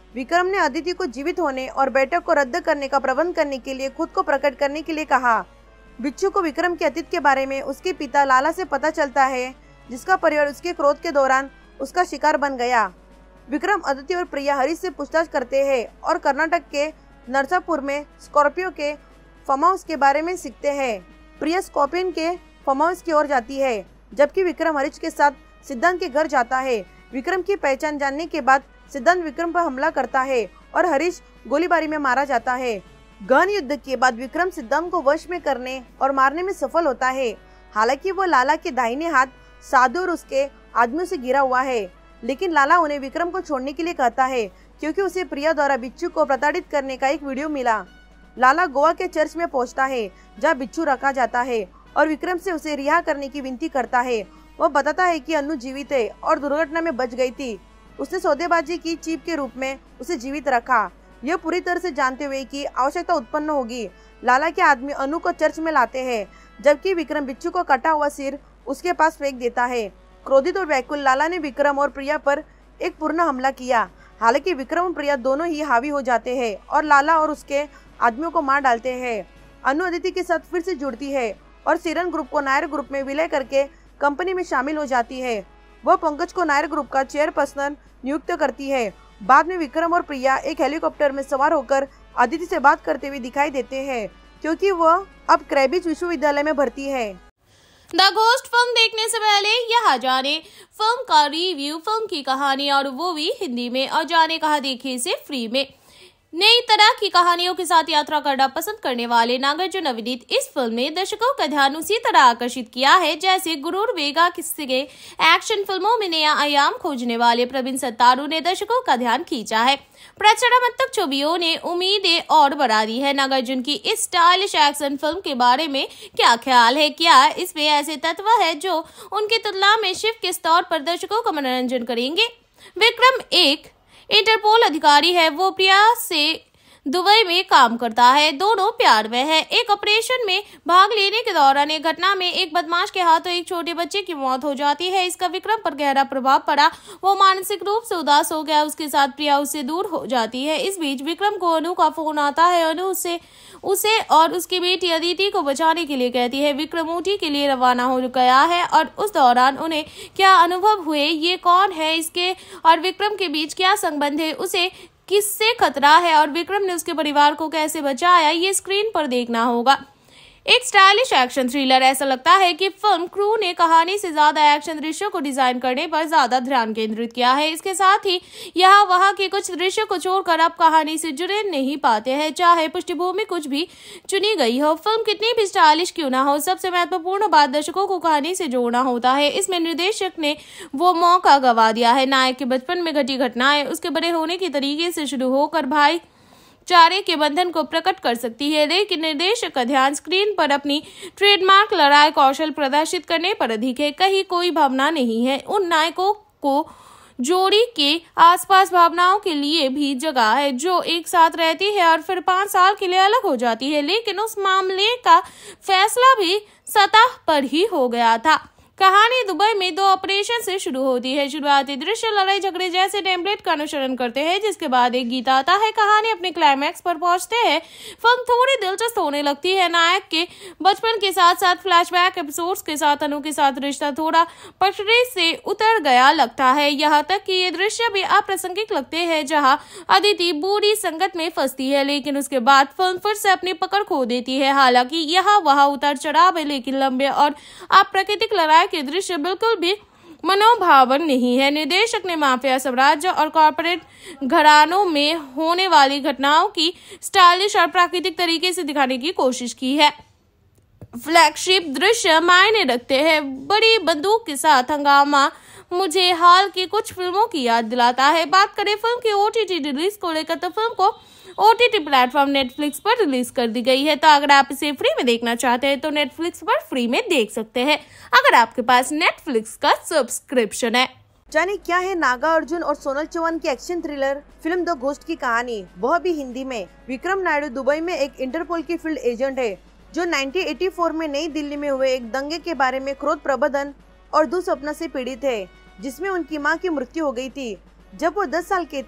विक्रम ने अदिति को जीवित होने और बैठक को रद्द करने का प्रबंध करने के लिए खुद को प्रकट करने के लिए कहा। बिच्छू को विक्रम के अतीत के बारे में उसके पिता लाला से पता चलता है, जिसका परिवार उसके क्रोध के दौरान उसका शिकार बन गया। विक्रम अदिति और प्रिया हरीश से पूछताछ करते हैं और कर्नाटक के नरसापुर में स्कॉर्पियो के फार्म हाउस के बारे में सीखते हैं। प्रिया स्कॉर्पियन के फार्म हाउस की ओर जाती है, जबकि विक्रम हरीश के साथ सिद्धांत के घर जाता है। विक्रम की पहचान जानने के बाद सिद्धांत विक्रम पर हमला करता है और हरीश गोलीबारी में मारा जाता है। गहन युद्ध के बाद विक्रम सिद्धांत को वश में करने और मारने में सफल होता है। हालांकि वो लाला के दाहिने हाथ साधु और उसके आदमियों से घिरा हुआ है, लेकिन लाला उन्हें विक्रम को छोड़ने के लिए कहता है क्योंकि उसे प्रिया द्वारा बिच्छू को प्रताड़ित करने का एक वीडियो मिला। लाला गोवा के चर्च में पहुंचता है, जहां बिच्छू रखा जाता है और विक्रम से उसे रिहा करने की विनती करता है। वह बताता है कि अनु जीवित है और दुर्घटना में बच गई थी। उसने सौदेबाजी की चीप के रूप में उसे जीवित रखा। यह पूरी तरह से जानते हुए कि आवश्यकता उत्पन्न होगी, लाला के आदमी अनु को चर्च में लाते हैं, जबकि विक्रम बिच्छू को कटा हुआ सिर उसके पास फेंक देता है। क्रोधित और व्याकुल लाला ने विक्रम और प्रिया पर एक पूर्ण हमला किया। हालांकि विक्रम और प्रिया दोनों ही हावी हो जाते हैं और लाला और उसके आदमियों को मार डालते हैं। अनु अदिति के साथ फिर से जुड़ती है और सिरन ग्रुप को नायर ग्रुप में विलय करके कंपनी में शामिल हो जाती है। वह पंकज को नायर ग्रुप का चेयरपर्सन नियुक्त करती है। बाद में विक्रम और प्रिया एक हेलीकॉप्टर में सवार होकर अदिति से बात करते हुए दिखाई देते हैं, क्योंकि वह अब क्रैबिज विश्वविद्यालय में भर्ती है।
द घोस्ट फिल्म देखने से पहले यहाँ जाने फिल्म का रिव्यू, फिल्म की कहानी और वो भी हिंदी में, और जाने कहा देखे से फ्री में। नई तरह की कहानियों के साथ यात्रा करना पसंद करने वाले नागार्जुन अभिनीत इस फिल्म ने दर्शकों का ध्यान उसी तरह आकर्षित किया है जैसे गुरूर वेगा किस्से के एक्शन फिल्मों में नया आयाम खोजने वाले प्रवीण सत्तारू ने दर्शकों का ध्यान खींचा है। प्रचड़ात्मक छवियों ने उम्मीदें और बढ़ा दी है। नागार्जुन की इस स्टाइलिश एक्शन फिल्म के बारे में क्या ख्याल है? क्या इसमें ऐसे तत्व है जो उनकी तुलना में शिव के तौर पर दर्शकों का मनोरंजन करेंगे? विक्रम एक इंटरपोल अधिकारी है। वो प्रिया से दुबई में काम करता है। दोनों प्यार में है। एक ऑपरेशन में भाग लेने के दौरान एक घटना में एक बदमाश के हाथों एक छोटे बच्चे की मौत हो जाती है। इसका विक्रम पर गहरा प्रभाव पड़ा। वो मानसिक रूप से उदास हो गया। उसके साथ प्रिया उससे दूर हो जाती है। इस बीच विक्रम को अनु का फोन आता है। अनु उसे और उसकी बेटी अदिति को बचाने के लिए कहती है। विक्रम ऊटी के लिए रवाना हो गया है और उस दौरान उन्हें क्या अनुभव हुए, ये कौन है, इसके और विक्रम के बीच क्या संबंध है, उसे किससे खतरा है और विक्रम ने उसके परिवार को कैसे बचाया, ये स्क्रीन पर देखना होगा। एक स्टाइलिश एक्शन थ्रिलर। ऐसा लगता है कि फिल्म क्रू ने कहानी से ज्यादा एक्शन दृश्यों को डिजाइन करने पर ज्यादा ध्यान केंद्रित किया है। इसके साथ ही यहाँ वहाँ के कुछ दृश्यों को छोड़कर अब कहानी से जुड़े नहीं पाते हैं, चाहे पृष्ठभूमि कुछ भी चुनी गई हो। फिल्म कितनी भी स्टाइलिश क्यों ना हो, सबसे महत्वपूर्ण बात दर्शकों को कहानी से जोड़ना होता है। इसमें निर्देशक ने वो मौका गवा दिया है। नायक के बचपन में घटी घटनाएं उसके बड़े होने के तरीके से शुरू होकर भाई चारे के बंधन को प्रकट कर सकती है, लेकिन निर्देशक का ध्यान स्क्रीन पर अपनी ट्रेडमार्क लड़ाई कौशल प्रदर्शित करने पर अधिक है। कहीं कोई भावना नहीं है। उन नायकों को जोड़ी के आसपास भावनाओं के लिए भी जगह है जो एक साथ रहती है और फिर 5 साल के लिए अलग हो जाती है, लेकिन उस मामले का फैसला भी सतह पर ही हो गया था। कहानी दुबई में 2 ऑपरेशन से शुरू होती है। शुरुआती दृश्य लड़ाई झगड़े जैसे टेम्पलेट का अनुसरण करते हैं, जिसके बाद एक गीत आता है। कहानी अपने क्लाइमैक्स पर पहुंचते हैं। फिल्म थोड़ी दिलचस्प होने लगती है। नायक के बचपन के साथ साथ फ्लैशबैक एपिसोड्स के साथ अनु के साथ रिश्ता थोड़ा पटरी से उतर गया लगता है। यहाँ तक कि ये दृश्य भी अप्रासंगिक लगते हैं, जहाँ अदिति बुरी संगत में फंसती है, लेकिन उसके बाद फिल्म फिर से अपनी पकड़ खो देती है। हालांकि यहाँ वहाँ उतार चढ़ाव है, लेकिन लंबे और अप्राकृतिक लड़ाई के दृश्य बिल्कुल भी मनोभावन नहीं है। निर्देशक ने माफिया साम्राज्य और कॉर्पोरेट घरानों में होने वाली घटनाओं की स्टाइलिश और प्राकृतिक तरीके से दिखाने की कोशिश की है। फ्लैगशिप दृश्य मायने रखते हैं। बड़ी बंदूक के साथ हंगामा मुझे हाल की कुछ फिल्मों की याद दिलाता है। बात करें फिल्म की OTT रिलीज को लेकर तो फिल्म को OTT प्लेटफॉर्म नेटफ्लिक्स पर रिलीज कर दी गई है। तो अगर आप इसे फ्री में देखना चाहते हैं तो नेटफ्लिक्स पर फ्री में देख सकते हैं, अगर आपके पास नेटफ्लिक्स का सब्सक्रिप्शन है।
जाने क्या है नागार्जुन और सोनल चौहान की action thriller film the ghost की कहानी, वह भी हिंदी में। विक्रम नायडू दुबई में एक इंटरपोल की फील्ड एजेंट है जो 1984 में नई दिल्ली में हुए एक दंगे के बारे में क्रोध प्रबंधन और दुस्वप्न से पीड़ित है, जिसमें उनकी मां की मृत्यु हो गई थी। जब वो 10 साल के थे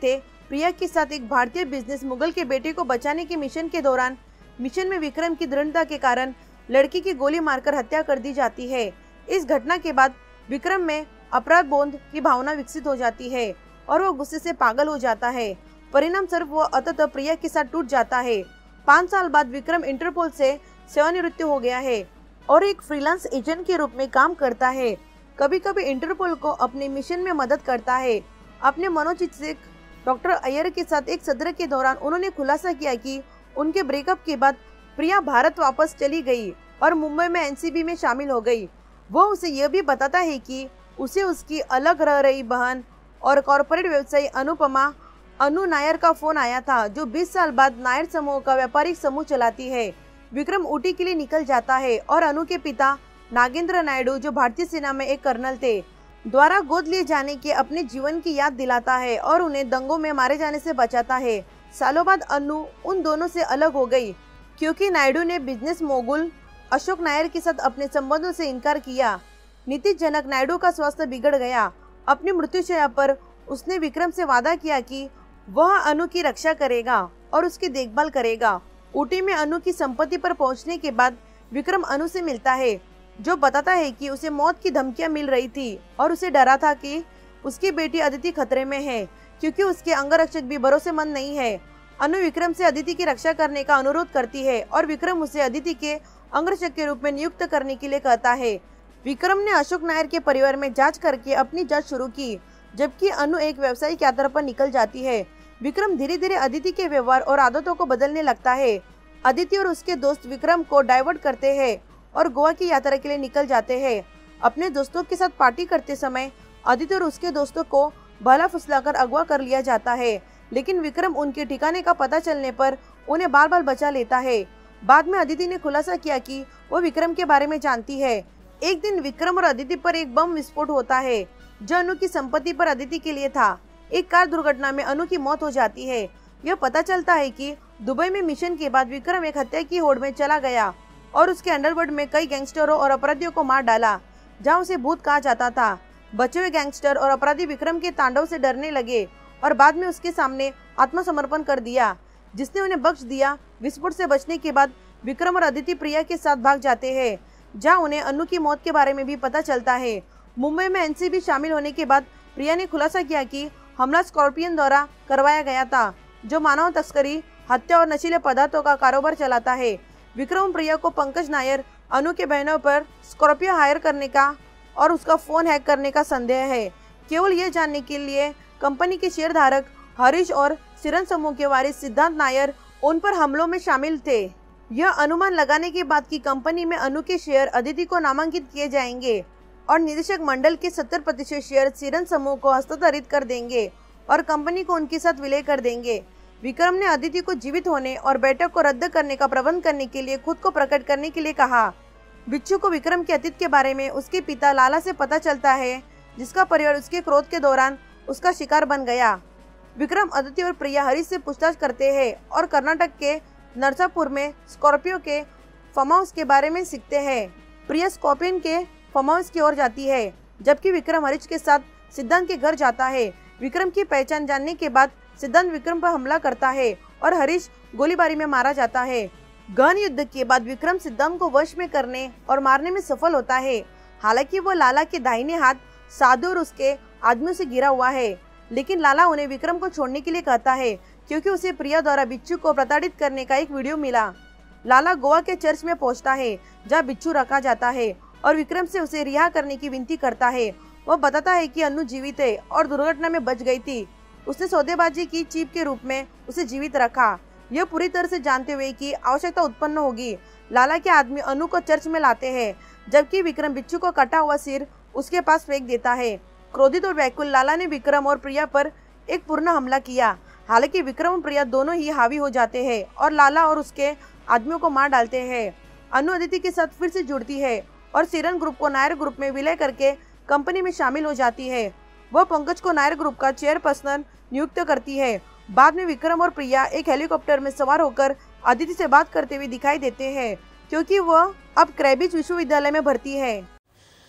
प्रिया के साथ एक भारतीय बिजनेस मुगल के बेटे को बचाने के मिशन के दौरान मिशन में विक्रम की दृढ़ता के कारण लड़की की गोली मारकर हत्या कर दी जाती है। इस घटना के बाद विक्रम में अपराध बोध की भावना विकसित हो जाती है और वो गुस्से से पागल हो जाता है। परिणाम स्वरूप वो अंततः प्रिया के साथ टूट जाता है। 5 साल बाद विक्रम इंटरपोल से सेवानिवृत्त हो गया है और एक फ्रीलांस एजेंट के रूप में काम करता है। कभी कभी इंटरपोल को अपने मिशन में मदद करता है। अपने मनोचिकित्सक डॉक्टर अय्यर के साथ एक सत्र के दौरान उन्होंने खुलासा किया कि उनके ब्रेकअप के बाद प्रिया भारत वापस चली गई और मुंबई में एनसीबी में शामिल हो गई। वो उसे यह भी बताता है कि उसे उसकी अलग रह रही बहन और कॉरपोरेट व्यवसायी अनुपमा अनु नायर का फोन आया था, जो 20 साल बाद नायर समूह का व्यापारिक समूह चलाती है। विक्रम ऊटी के लिए निकल जाता है और अनु के पिता नागेंद्र नायडू, जो भारतीय सेना में एक कर्नल थे, द्वारा गोद लिए जाने के अपने जीवन की याद दिलाता है और उन्हें दंगों में मारे जाने से बचाता है। सालों बाद अनु उन दोनों से अलग हो गई क्योंकि नायडू ने बिजनेस मोगुल अशोक नायर के साथ अपने संबंधों से इनकार किया। नीतिजनक नायडू का स्वास्थ्य बिगड़ गया। अपनी मृत्युशैया पर उसने विक्रम से वादा किया कि वह अनु की रक्षा करेगा और उसकी देखभाल करेगा। ऊटी में अनु की संपत्ति पर पहुंचने के बाद विक्रम अनु से मिलता है, जो बताता है कि उसे मौत की धमकियां मिल रही थी और उसे डरा था कि उसकी बेटी अदिति खतरे में है क्योंकि उसके अंगरक्षक भी भरोसेमंद नहीं है। अनु विक्रम से अदिति की रक्षा करने का अनुरोध करती है और विक्रम उसे अदिति के अंगरक्षक के रूप में नियुक्त करने के लिए कहता है। विक्रम ने अशोक नायर के परिवार में जांच करके अपनी जांच शुरू की, जबकि अनु एक व्यावसायिक यात्रा पर निकल जाती है। विक्रम धीरे धीरे अदिति के व्यवहार और आदतों को बदलने लगता है। अदिति और उसके दोस्त विक्रम को डाइवर्ट करते हैं और गोवा की यात्रा के लिए निकल जाते हैं। अपने दोस्तों के साथ पार्टी करते समय अदिति और उसके दोस्तों को भला फुसलाकर अगवा कर लिया जाता है, लेकिन विक्रम उनके ठिकाने का पता चलने पर उन्हें बार बार बचा लेता है। बाद में अदिति ने खुलासा किया कि वो विक्रम के बारे में जानती है। एक दिन विक्रम और अदिति पर एक बम विस्फोट होता है जो अनु की संपत्ति पर अदिति के लिए था। एक कार दुर्घटना में अनु की मौत हो जाती है। यह पता चलता है कि दुबई में मिशन के बाद विक्रम एक हत्या की होड़ में चला गया और उसके अंडरवर्ल्ड में कई गैंगस्टरों और अपराधियों को मार डाला, जहां उसे भूत कहा जाता था। बचे हुए गैंगस्टर और अपराधी विक्रम के तांडव से डरने लगे और बाद में उसके सामने आत्मसमर्पण कर दिया, जिसने उन्हें बख्श दिया। विस्फोट से बचने के बाद विक्रम और अदिति प्रिया के साथ भाग जाते हैं, जहां उन्हें अनु की मौत के बारे में भी पता चलता है। मुंबई में एनसीबी शामिल होने के बाद प्रिया ने खुलासा किया कि हमला स्कॉर्पियन द्वारा करवाया गया था, जो मानव तस्करी, हत्या और नशीले पदार्थों का कारोबार चलाता है। विक्रम प्रिया को पंकज नायर, अनु के बहनों पर स्कॉर्पियो हायर करने का और उसका फोन हैक करने का संदेह है। केवल ये जानने के लिए कंपनी के शेयरधारक हरीश और सिरन समूह के वारिस सिद्धांत नायर उन पर हमलों में शामिल थे। यह अनुमान लगाने के बाद कि कंपनी में अनु के शेयर अदिति को नामांकित किए जाएंगे और निदेशक मंडल के 70% शेयर सिरन समूह को हस्तांतरित कर देंगे और कंपनी को उनके साथ विलय कर देंगे। विक्रम ने अदिति को जीवित होने और बैठक को रद्द करने का प्रबंध करने के लिए खुद को प्रकट करने के लिए कहा। बिच्छू को विक्रम के अतीत के बारे में उसके पिता लाला से पता चलता है, जिसका परिवार उसके क्रोध के दौरान उसका शिकार बन गया। विक्रम, अदिति और प्रिया हरीश से पूछताछ करते हैं और कर्नाटक के नरसापुर में स्कॉर्पियो के फार्म हाउस के बारे में सीखते हैं। प्रिया स्कॉर्पियन के फार्म हाउस की ओर जाती है, जबकि विक्रम हरीश के साथ सिद्धांत के घर जाता है। विक्रम की पहचान जानने के बाद सिद्धांत विक्रम पर हमला करता है और हरीश गोलीबारी में मारा जाता है। गहन युद्ध के बाद विक्रम सिद्धांत को वश में करने और मारने में सफल होता है। हालांकि वो लाला के दाहिने हाथ साधु और उसके आदमियों से घिरा हुआ है, लेकिन लाला उन्हें विक्रम को छोड़ने के लिए कहता है क्योंकि उसे प्रिया द्वारा बिच्छू को प्रताड़ित करने का एक वीडियो मिला। लाला गोवा के चर्च में पहुंचता है, जहां बिच्छू रखा जाता है और विक्रम से उसे रिहा करने की विनती करता है। वह बताता है कि अनु जीवित है और दुर्घटना में बच गई थी। उसने सौदेबाजी की चीप के रूप में उसे जीवित रखा, यह पूरी तरह से जानते हुए कि आवश्यकता उत्पन्न होगी। लाला के आदमी अनु को चर्च में लाते हैं, जबकि विक्रम बिच्छू को कटा हुआ सिर उसके पास फेंक देता है। क्रोधित और व्याकुल लाला ने विक्रम और प्रिया पर एक पूर्ण हमला किया। हालांकि विक्रम और प्रिया दोनों ही हावी हो जाते हैं और लाला और उसके आदमियों को मार डालते हैं। अनु अदिति के साथ फिर से जुड़ती है और सिरन ग्रुप को नायर ग्रुप में विलय करके कंपनी में शामिल हो जाती है। वह पंकज को नायर ग्रुप का चेयरपर्सन नियुक्त करती है। बाद में विक्रम और प्रिया एक हेलीकॉप्टर में सवार होकर अदिति से बात करते हुए दिखाई देते हैं, क्योंकि वह अब क्रैबिज विश्वविद्यालय में भर्ती है।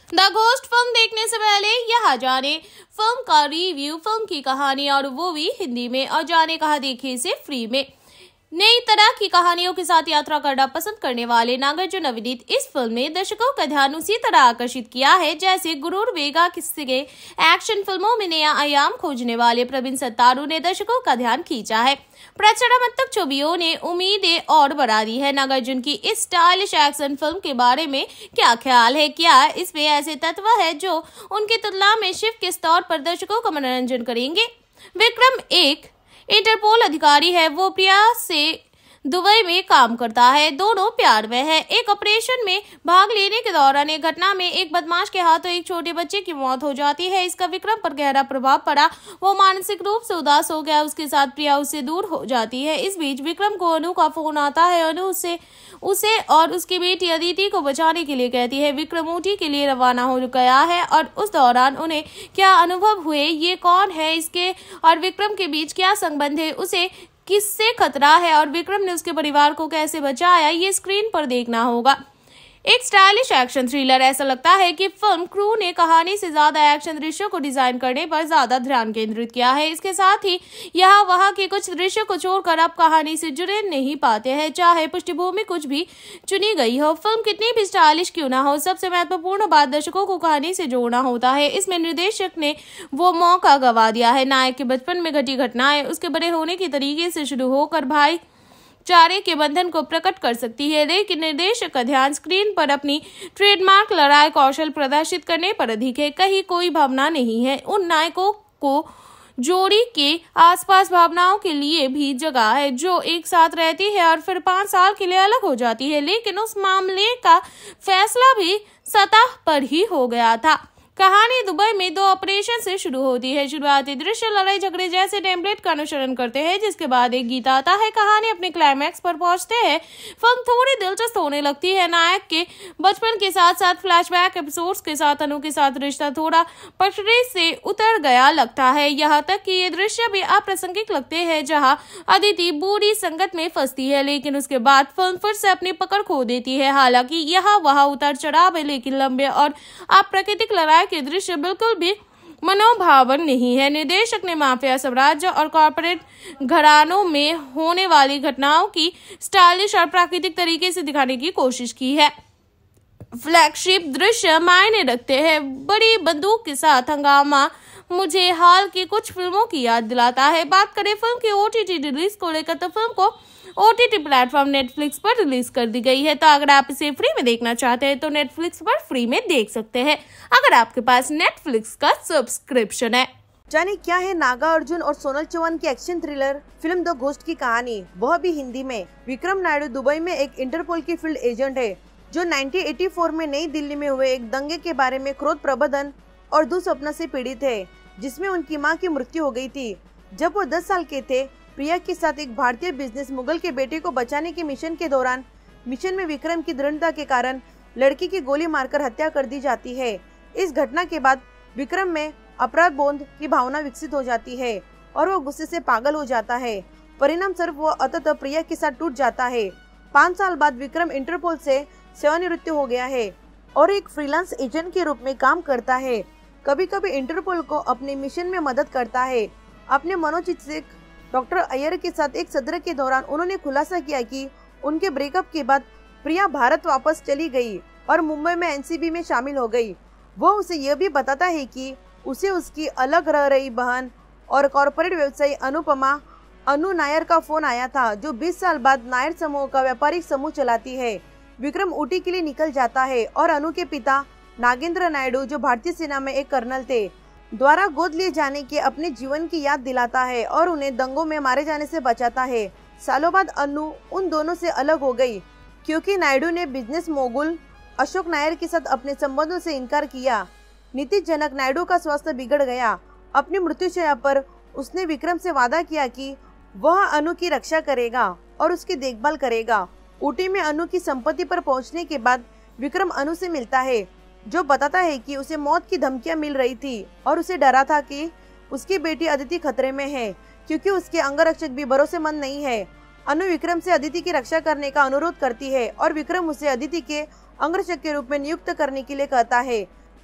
द घोस्ट फिल्म देखने से पहले यहाँ जाने फिल्म का रिव्यू, फिल्म की कहानी और वो भी हिंदी में, और जाने कहा देखे से फ्री में। नई तरह की कहानियों के साथ यात्रा करना पसंद करने वाले नागार्जुन अभिनीत इस फिल्म ने दर्शकों का ध्यान उसी तरह आकर्षित किया है जैसे गुरूर वेगा किस्से के एक्शन फिल्मों में नया आयाम खोजने वाले प्रवीण सत्तारू ने दर्शकों का ध्यान खींचा है। प्रचड़ात्मक छवियों ने उम्मीदें और बढ़ा दी है। नागार्जुन की इस स्टाइलिश एक्शन फिल्म के बारे में क्या ख्याल है? क्या इसमें ऐसे तत्व है जो उनकी तुलना में शिव के स्तर पर दर्शकों का मनोरंजन करेंगे? विक्रम एक इंटरपोल अधिकारी है। वो प्रिया से दुबई में काम करता है। दोनों प्यार में है। एक ऑपरेशन में भाग लेने के दौरान एक घटना में एक बदमाश के हाथों एक छोटे बच्चे की मौत हो जाती है। इसका विक्रम पर गहरा प्रभाव पड़ा। वो मानसिक रूप से उदास हो गया। उसके साथ प्रिया उससे दूर हो जाती है। इस बीच विक्रम को अनु का फोन आता है। अनु उसे और उसकी बेटी अदिति को बचाने के लिए कहती है। विक्रम ऊटी के लिए रवाना हो गया है और उस दौरान उन्हें क्या अनुभव हुए, ये कौन है, इसके और विक्रम के बीच क्या संबंध है, उसे किससे खतरा है और विक्रम ने उसके परिवार को कैसे बचाया, ये स्क्रीन पर देखना होगा। एक स्टाइलिश एक्शन थ्रिलर। ऐसा लगता है कि फिल्म क्रू ने कहानी से ज्यादा एक्शन दृश्यों को डिजाइन करने पर ज्यादा ध्यान केंद्रित किया है। इसके साथ ही यहाँ वहाँ के कुछ दृश्यों को छोड़कर अब कहानी से जुड़े नहीं पाते हैं, चाहे पृष्ठभूमि कुछ भी चुनी गई हो। फिल्म कितनी भी स्टाइलिश क्यों ना हो, सबसे महत्वपूर्ण बात दर्शकों को कहानी से जोड़ना होता है। इसमें निर्देशक ने वो मौका गवा दिया है। नायक के बचपन में घटी घटनाएं उसके बड़े होने के तरीके से शुरू होकर भाईचारे के बंधन को प्रकट कर सकती है, लेकिन निर्देशक का ध्यान स्क्रीन पर अपनी ट्रेडमार्क लड़ाई कौशल प्रदर्शित करने पर अधिक है। कहीं कोई भावना नहीं है। उन नायकों को जोड़ी के आसपास भावनाओं के लिए भी जगह है जो एक साथ रहती है और फिर 5 साल के लिए अलग हो जाती है, लेकिन उस मामले का फैसला भी सतह पर ही हो गया था। कहानी दुबई में 2 ऑपरेशन से शुरू होती है। शुरुआती दृश्य लड़ाई झगड़े जैसे टेम्पलेट का अनुसरण करते हैं, जिसके बाद एक गीत आता है। कहानी अपने क्लाइमैक्स पर पहुंचते हैं। फिल्म थोड़ी दिलचस्प होने लगती है। नायक के बचपन के साथ साथ फ्लैशबैक एपिसोड्स के साथ अनु के साथ रिश्ता थोड़ा पटरी से उतर गया लगता है। यहाँ तक कि ये दृश्य भी अप्रासंगिक लगते हैं, जहाँ अदिति बुरी संगत में फंसती है, लेकिन उसके बाद फिल्म फिर से अपनी पकड़ खो देती है। हालांकि यहाँ वहाँ उतार चढ़ाव है, लेकिन लंबे और अप्राकृतिक लड़ाई के दृश्य बिल्कुल भी मनोभावन नहीं है। निर्देशक ने माफिया साम्राज्य और कॉर्पोरेट घरानों में होने वाली घटनाओं की स्टाइलिश और प्राकृतिक तरीके से दिखाने की कोशिश की है। फ्लैगशिप दृश्य मायने रखते हैं। बड़ी बंदूक के साथ हंगामा मुझे हाल की कुछ फिल्मों की याद दिलाता है। बात करें फिल्म की OTT रिलीज को लेकर तो फिल्म को OTT प्लेटफॉर्म नेटफ्लिक्स पर रिलीज कर दी गई है। तो अगर आप इसे फ्री में देखना चाहते हैं तो नेटफ्लिक्स पर फ्री में देख सकते हैं, अगर आपके पास नेटफ्लिक्स का सब्सक्रिप्शन है।
जाने क्या है नागा अर्जुन और सोनल चौहान की action thriller film the ghost की कहानी, वह भी हिंदी में। विक्रम नायडू दुबई में एक इंटरपोल की फील्ड एजेंट है जो 1984 में नई दिल्ली में हुए एक दंगे के बारे में क्रोध प्रबंधन और दुस्वप्न से पीड़ित है, जिसमें उनकी मां की मृत्यु हो गई थी। जब वो 10 साल के थे, प्रिया के साथ एक भारतीय बिजनेस मुगल के बेटे को बचाने के मिशन के दौरान मिशन में विक्रम की दृढ़ता के कारण लड़की की गोली मारकर हत्या कर दी जाती है। इस घटना के बाद विक्रम में अपराध बोध की भावना विकसित हो जाती है और वो गुस्से से पागल हो जाता है। परिणाम स्वरूप वो अंततः प्रिया के साथ टूट जाता है। 5 साल बाद विक्रम इंटरपोल से सेवानिवृत्त हो गया है और एक फ्रीलांस एजेंट के रूप में काम करता है। कभी कभी इंटरपोल को अपने मिशन में मदद करता है। अपने मनोचिकित्सक डॉक्टर अय्यर के साथ एक सत्र के दौरान उन्होंने खुलासा किया कि उनके ब्रेकअप के बाद प्रिया भारत वापस चली गई और मुंबई में NCB में शामिल हो गई। वो उसे यह भी बताता है कि उसे उसकी अलग रह रही बहन और कॉर्पोरेट व्यवसायी अनु नायर का फोन आया था, जो 20 साल बाद नायर समूह का व्यापारिक समूह चलाती है। विक्रम ऊटी के लिए निकल जाता है और अनु के पिता नागेंद्र नायडू, जो भारतीय सेना में एक कर्नल थे, द्वारा गोद लिए जाने के अपने जीवन की याद दिलाता है और उन्हें दंगों में मारे जाने से बचाता है। सालों बाद अनु उन दोनों से अलग हो गई क्योंकि नायडू ने बिजनेस मोगुल अशोक नायर के साथ अपने संबंधों से इनकार किया। नीतिजनक नायडू का स्वास्थ्य बिगड़ गया। अपनी मृत्युशैया पर उसने विक्रम से वादा किया कि वह अनु की रक्षा करेगा और उसकी देखभाल करेगा। ऊटी में अनु की संपत्ति पर पहुंचने के बाद विक्रम अनु से मिलता है, जो बताता है कि उसे मौत की धमकियां मिल रही थी और उसे डरा था कि उसकी बेटी अदिति खतरे में है क्योंकि उसके अंगरक्षक भी भरोसेमंद नहीं है। अनु विक्रम से अदिति की रक्षा करने का अनुरोध करती है और विक्रम उसे अदिति के अंगरक्षक के रूप में नियुक्त करने के लिए कहता है।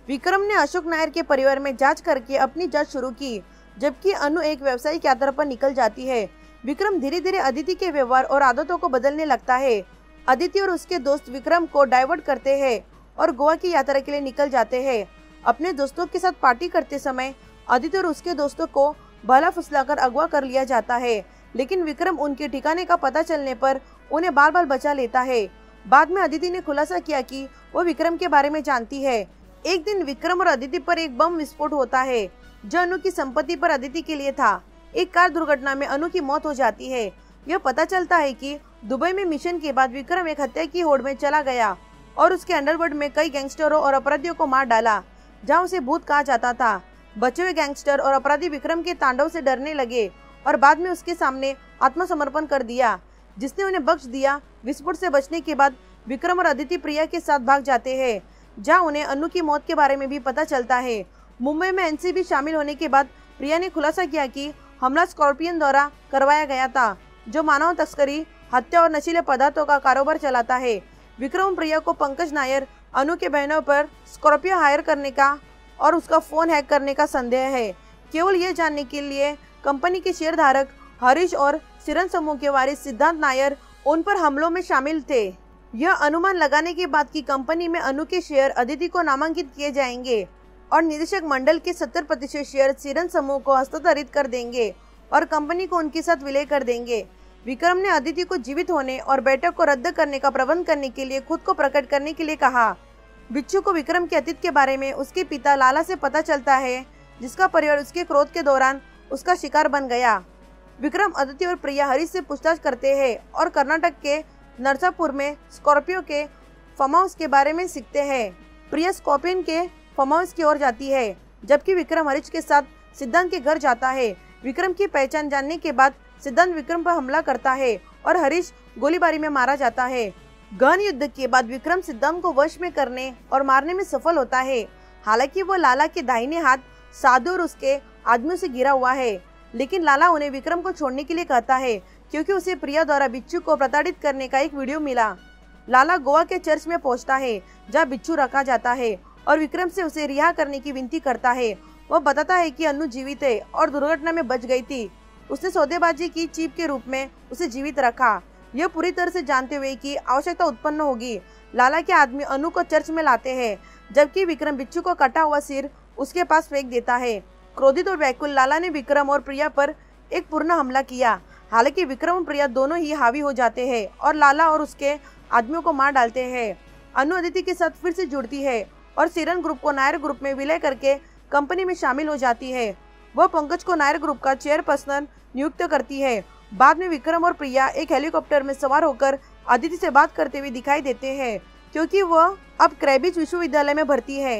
विक्रम ने अशोक नायर के परिवार में जांच करके अपनी जांच शुरू की, जबकि अनु एक व्यावसायिक यात्रा पर निकल जाती है। विक्रम धीरे धीरे अदिति के व्यवहार और आदतों को बदलने लगता है। अदिति और उसके दोस्त विक्रम को डाइवर्ट करते हैं और गोवा की यात्रा के लिए निकल जाते हैं। अपने दोस्तों के साथ पार्टी करते समय अदिति और उसके दोस्तों को भला फुसलाकर अगवा कर लिया जाता है, लेकिन विक्रम उनके ठिकाने का पता चलने पर उन्हें बार बार बचा लेता है। बाद में अदिति ने खुलासा किया कि वो विक्रम के बारे में जानती है। एक दिन विक्रम और अदिति पर एक बम विस्फोट होता है जो अनु की संपत्ति पर अदिति के लिए था। एक कार दुर्घटना में अनु की मौत हो जाती है। यह पता चलता है कि दुबई में मिशन के बाद विक्रम एक हत्या की होड़ में चला गया और उसके अंडरवर्ल्ड में कई गैंगस्टरों और अपराधियों को मार डाला, जहां उसे भूत कहा जाता था। बचे हुए गैंगस्टर और अपराधी विक्रम के तांडव से डरने लगे और बाद में उसके सामने आत्मसमर्पण कर दिया, जिसने उन्हें बख्श दिया। विस्फोट से बचने के बाद विक्रम और अदिति प्रिया के साथ भाग जाते हैं, जहां उन्हें अनु की मौत के बारे में भी पता चलता है। मुंबई में एनसीबी शामिल होने के बाद प्रिया ने खुलासा किया कि हमला स्कॉर्पियन द्वारा करवाया गया था, जो मानव तस्करी, हत्या और नशीले पदार्थों का कारोबार चलाता है। विक्रम प्रिया को पंकज नायर, अनु के बहनों पर स्कॉर्पियो हायर करने का और उसका फोन हैक करने का संदेह है, केवल ये जानने के लिए कंपनी के शेयरधारक हरीश और सिरन समूह के वारिस सिद्धांत नायर उन पर हमलों में शामिल थे। यह अनुमान लगाने के बाद कि कंपनी में अनु के शेयर अदिति को नामांकित किए जाएंगे और निदेशक मंडल के 70% शेयर सिरन समूह को हस्तांतरित कर देंगे और कंपनी को उनके साथ विलय कर देंगे। विक्रम ने अदिति को जीवित होने और बैठक को रद्द करने का प्रबंध करने के लिए खुद को प्रकट करने के लिए कहा। बिच्छू को विक्रम के अतीत के बारे में उसके पिता लाला से पता चलता है, जिसका परिवार उसके क्रोध के दौरान उसका शिकार बन गया। विक्रम अदिति और प्रिया हरीश से पूछताछ करते हैं और कर्नाटक के नरसापुर में स्कॉर्पियो के फार्म हाउस के बारे में सीखते हैं। प्रिया स्कॉर्पियन के फार्म हाउस की ओर जाती है, जबकि विक्रम हरीश के साथ सिद्धांत के घर जाता है। विक्रम की पहचान जानने के बाद सिद्धांत विक्रम पर हमला करता है और हरीश गोलीबारी में मारा जाता है। गहन युद्ध के बाद विक्रम सिद्धांत को वश में करने और मारने में सफल होता है। हालांकि वो लाला के दाहिने हाथ साधु और उसके आदमियों से घिरा हुआ है, लेकिन लाला उन्हें विक्रम को छोड़ने के लिए कहता है क्योंकि उसे प्रिया द्वारा बिच्छू को प्रताड़ित करने का एक वीडियो मिला। लाला गोवा के चर्च में पहुंचता है, जहां बिच्छू रखा जाता है और विक्रम से उसे रिहा करने की विनती करता है। वह बताता है कि अनु जीवित है और दुर्घटना में बच गई थी। उसने सौदेबाजी की चीप के रूप में उसे जीवित रखा, यह पूरी तरह से जानते हुए कि आवश्यकता उत्पन्न होगी। लाला के आदमी अनु को चर्च में लाते हैं, जबकि विक्रम बिच्छू को कटा हुआ सिर उसके पास फेंक देता है। क्रोधित और व्याकुल लाला ने विक्रम और प्रिया पर एक पूर्ण हमला किया। हालांकि विक्रम और प्रिया दोनों ही हावी हो जाते हैं और लाला और उसके आदमियों को मार डालते हैं। अनु अदिति के साथ फिर से जुड़ती है और सिरन ग्रुप को नायर ग्रुप में विलय करके कंपनी में शामिल हो जाती है। वह पंकज को नायर ग्रुप का चेयरपर्सन नियुक्त करती है। बाद में विक्रम और प्रिया एक हेलीकॉप्टर में सवार होकर अदिति से बात करते हुए दिखाई देते हैं, क्योंकि वह अब क्रैबिज विश्वविद्यालय में भर्ती है।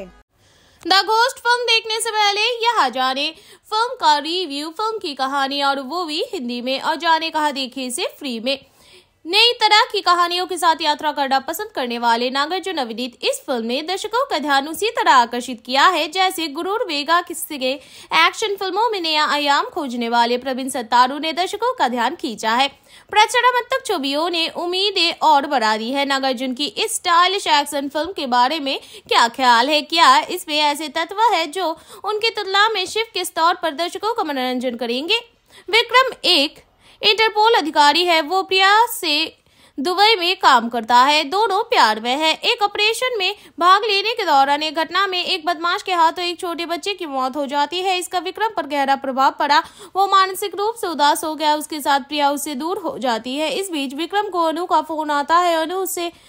द घोस्ट फिल्म देखने से पहले यहाँ जाने फिल्म का रिव्यू, फिल्म की कहानी और वो भी हिंदी में, और जाने कहा देखे से फ्री में। नई तरह की कहानियों के साथ यात्रा करना पसंद करने वाले नागार्जुन अभिनीत इस फिल्म ने दर्शकों का ध्यान उसी तरह आकर्षित किया है जैसे गुरूर वेगा किस्से एक्शन फिल्मों में नया आयाम खोजने वाले प्रवीण सत्तारू ने दर्शकों का ध्यान खींचा है। प्रचड़ात्मक छवियों ने उम्मीदें और बढ़ा दी है। नागार्जुन की इस स्टाइलिश एक्शन फिल्म के बारे में क्या ख्याल है? क्या इसमें ऐसे तत्व है जो उनकी तुलना में शिव के स्तर पर दर्शकों का मनोरंजन करेंगे? विक्रम एक इंटरपोल अधिकारी है। वो प्रिया से दुबई में काम करता है, दोनों प्यार में है। एक ऑपरेशन में भाग लेने के दौरान एक घटना में एक बदमाश के हाथों एक छोटे बच्चे की मौत हो जाती है। इसका विक्रम पर गहरा प्रभाव पड़ा। वो मानसिक रूप से उदास हो गया। उसके साथ प्रिया उससे दूर हो जाती है। इस बीच विक्रम को अनु का फोन आता है। अनु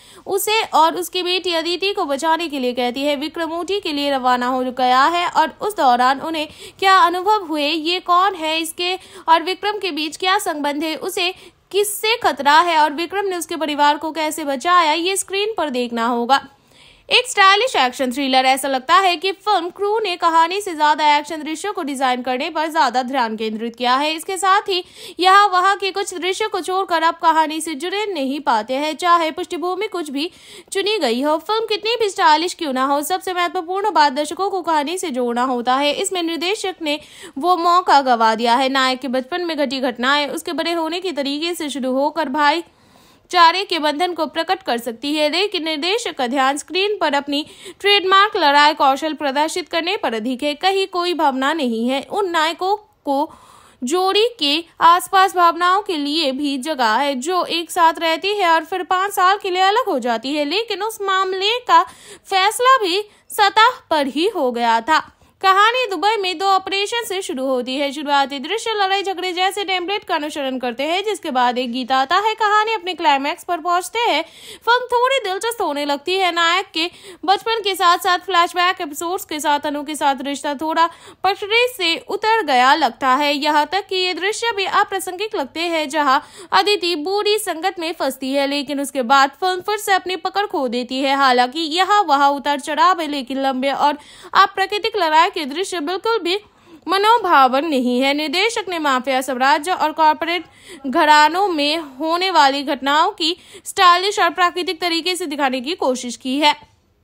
उसे और उसकी बेटी अदिति को बचाने के लिए कहती है। विक्रम ऊटी के लिए रवाना हो गया है और उस दौरान उन्हें क्या अनुभव हुए, ये कौन है, इसके और विक्रम के बीच क्या संबंध है, उसे किससे खतरा है और विक्रम ने उसके परिवार को कैसे बचाया, ये स्क्रीन पर देखना होगा। एक स्टाइलिश एक्शन थ्रिलर। ऐसा लगता है कि फिल्म क्रू ने कहानी से ज्यादा एक्शन दृश्यों को डिजाइन करने पर ज्यादा ध्यान केंद्रित किया है। इसके साथ ही यहाँ वहाँ के कुछ दृश्यों को छोड़कर अब कहानी से जुड़े नहीं पाते हैं, चाहे पृष्ठभूमि कुछ भी चुनी गई हो। फिल्म कितनी भी स्टाइलिश क्यों ना हो, सबसे महत्वपूर्ण बात दर्शकों को कहानी से जोड़ना होता है। इसमें निर्देशक ने वो मौका गवा दिया है। नायक के बचपन में घटी घटनाएं उसके बड़े होने के तरीके से शुरू होकर भाई चारे के बंधन को प्रकट कर सकती है, लेकिन निर्देशक का ध्यान स्क्रीन पर अपनी ट्रेडमार्क लड़ाई कौशल प्रदर्शित करने पर अधिक है। कहीं कोई भावना नहीं है। उन नायकों को जोड़ी के आसपास भावनाओं के लिए भी जगह है जो एक साथ रहती है और फिर 5 साल के लिए अलग हो जाती है, लेकिन उस मामले का फैसला भी सतह पर ही हो गया था। कहानी दुबई में 2 ऑपरेशन से शुरू होती है। शुरुआती दृश्य लड़ाई झगड़े जैसे टेम्पलेट का अनुसरण करते हैं, जिसके बाद एक गीत आता है। कहानी अपने क्लाइमैक्स पर पहुंचते हैं। फिल्म थोड़ी दिलचस्प होने लगती है। नायक के बचपन के साथ साथ फ्लैशबैक एपिसोड्स के साथ अनु के साथ रिश्ता थोड़ा पटरी से उतर गया लगता है। यहाँ तक कि ये दृश्य भी अप्रासंगिक लगते हैं, जहाँ अदिति बुरी संगत में फंसती है, लेकिन उसके बाद फिल्म फिर से अपनी पकड़ खो देती है। हालांकि यहाँ वहाँ उतार चढ़ाव है, लेकिन लंबे और अप्राकृतिक लड़ाई के दृश्य बिल्कुल भी मनोभावन नहीं है। निर्देशक ने माफिया साम्राज्य और कॉर्पोरेट घरानों में होने वाली घटनाओं की स्टाइलिश और प्राकृतिक तरीके से दिखाने की कोशिश की है।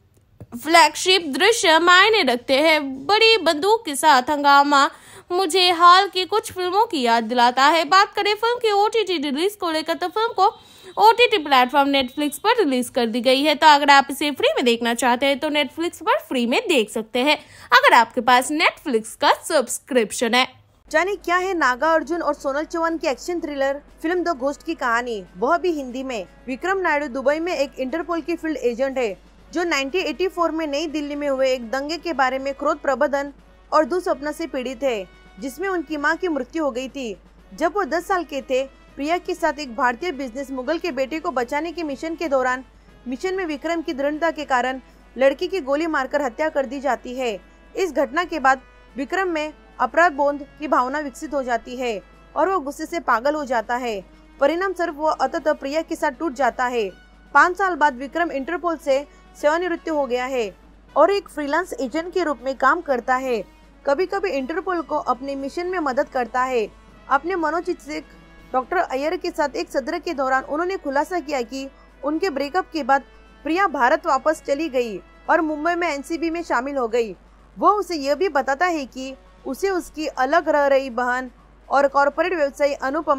फ्लैगशिप दृश्य मायने रखते हैं। बड़ी बंदूक के साथ हंगामा मुझे हाल की कुछ फिल्मों की याद दिलाता है। बात करें फिल्म की OTT रिलीज को लेकर, तो फिल्म को OTT प्लेटफॉर्म नेटफ्लिक्स पर रिलीज कर दी गई है। तो अगर आप इसे फ्री में देखना चाहते हैं तो नेटफ्लिक्स पर फ्री में देख सकते हैं, अगर आपके पास नेटफ्लिक्स का सब्सक्रिप्शन है।
जाने क्या है नागा अर्जुन और सोनल चौहान की action thriller film the ghost की कहानी, वह भी हिंदी में। विक्रम नायडू दुबई में एक इंटरपोल की फील्ड एजेंट है जो 1984 में नई दिल्ली में हुए एक दंगे के बारे में क्रोध प्रबंधन और दुस्वप्न से पीड़ित है, जिसमें उनकी मां की मृत्यु हो गई थी। जब वो 10 साल के थे, प्रिया के साथ एक भारतीय बिजनेस मुगल के बेटे को बचाने के मिशन के दौरान मिशन में विक्रम की दृढ़ता के कारण लड़की की गोली मारकर हत्या कर दी जाती है। इस घटना के बाद विक्रम में अपराध बोध की भावना विकसित हो जाती है और वो गुस्से से पागल हो जाता है। परिणाम स्वरूप वो अंततः प्रिया के साथ टूट जाता है। 5 साल बाद विक्रम इंटरपोल से सेवानिवृत्त हो गया है और एक फ्रीलांस एजेंट के रूप में काम करता है। कभी कभी इंटरपोल को अपने मिशन में मदद करता है। अपने मनोचिकित्सक डॉक्टर अय्यर के साथ एक सत्र के दौरान उन्होंने खुलासा किया कि उनके ब्रेकअप के बाद प्रिया भारत वापस चली गई और मुंबई में NCB में शामिल हो गई। वो उसे यह भी बताता है कि उसे उसकी अलग रह रही बहन और कॉर्पोरेट व्यवसायी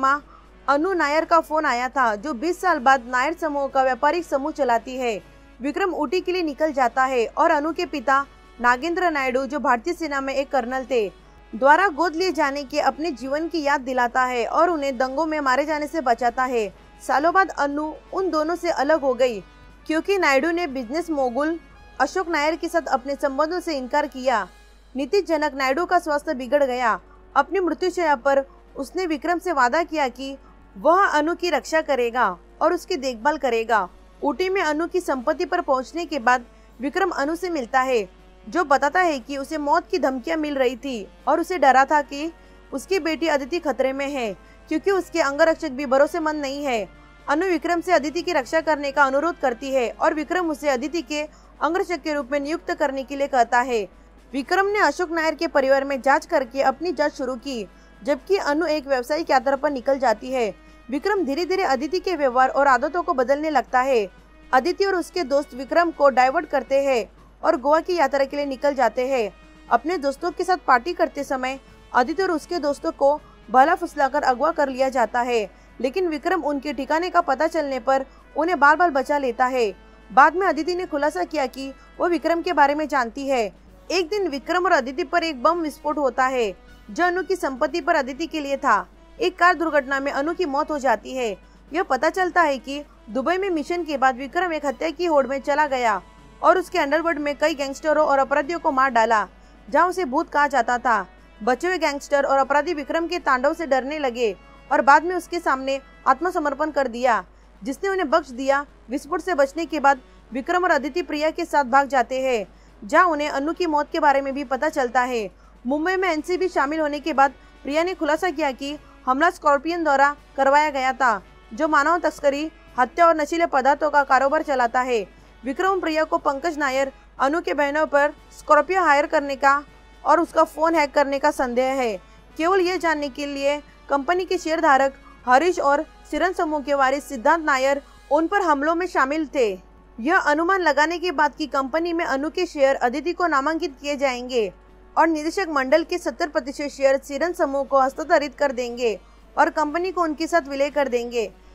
अनु नायर का फोन आया था, जो 20 साल बाद नायर समूह का व्यापारिक समूह चलाती है। विक्रम ऊटी के लिए निकल जाता है और अनु के पिता नागेंद्र नायडू, जो भारतीय सेना में एक कर्नल थे, द्वारा गोद लिए जाने के अपने जीवन की याद दिलाता है और उन्हें दंगों में मारे जाने से बचाता है। सालों बाद अनु उन दोनों से अलग हो गई क्योंकि नायडू ने बिजनेस मोगुल अशोक नायर के साथ अपने संबंधों से इनकार किया। नीतिजनक नायडू का स्वास्थ्य बिगड़ गया। अपनी मृत्युशैया पर उसने विक्रम से वादा किया कि वह अनु की रक्षा करेगा और उसकी देखभाल करेगा। ऊटी में अनु की संपत्ति पर पहुंचने के बाद विक्रम अनु से मिलता है, जो बताता है कि उसे मौत की धमकियां मिल रही थी और उसे डरा था कि उसकी बेटी अदिति खतरे में है क्योंकि उसके अंगरक्षक भी भरोसेमंद नहीं है। अनु विक्रम से अदिति की रक्षा करने का अनुरोध करती है और विक्रम उसे अदिति के अंगरक्षक के रूप में नियुक्त करने के लिए कहता है। विक्रम ने अशोक नायर के परिवार में जांच करके अपनी जांच शुरू की, जबकि अनु एक व्यावसायिक यात्रा पर निकल जाती है। विक्रम धीरे धीरे अदिति के व्यवहार और आदतों को बदलने लगता है। अदिति और उसके दोस्त विक्रम को डाइवर्ट करते हैं और गोवा की यात्रा के लिए निकल जाते हैं। अपने दोस्तों के साथ पार्टी करते समय अदिति और उसके दोस्तों को भला फुसलाकर अगवा कर लिया जाता है, लेकिन विक्रम उनके ठिकाने का पता चलने पर उन्हें बार बार बचा लेता है। बाद में अदिति ने खुलासा किया कि वो विक्रम के बारे में जानती है। एक दिन विक्रम और अदिति पर एक बम विस्फोट होता है जो अनु की संपत्ति पर अदिति के लिए था। एक कार दुर्घटना में अनु की मौत हो जाती है। यह पता चलता है कि दुबई में मिशन के बाद विक्रम एक हत्या की होड़ में चला गया और उसके अंडरवर्ल्ड में कई गैंगस्टरों और अपराधियों को मार डाला, जहां उसे भूत कहा जाता था। बचे हुए गैंगस्टर और अपराधी विक्रम के तांडव से डरने लगे और बाद में उसके सामने आत्मसमर्पण कर दिया, जिसने उन्हें बख्श दिया। विस्फोट से बचने के बाद विक्रम और अदिति प्रिया के साथ भाग जाते हैं, जहां उन्हें अनु की मौत के बारे में भी पता चलता है। मुंबई में NCB शामिल होने के बाद प्रिया ने खुलासा किया कि हमला स्कॉर्पियन द्वारा करवाया गया था, जो मानव तस्करी, हत्या और नशीले पदार्थों का कारोबार चलाता है। विक्रम प्रिया को पंकज नायर, अनु के बहनों पर स्कॉर्पियो हायर करने का और उसका फोन हैक करने का संदेह है। केवल ये जानने के लिए कंपनी के शेयरधारक हरीश और सिरन समूह के वारिस सिद्धांत नायर उन पर हमलों में शामिल थे। यह अनुमान लगाने के बाद कि कंपनी में अनु के शेयर अदिति को नामांकित किए जाएंगे और निदेशक मंडल के 70% शेयर सिरन समूह को हस्तांतरित कर देंगे और कंपनी को उनके साथ विलय कर देंगे।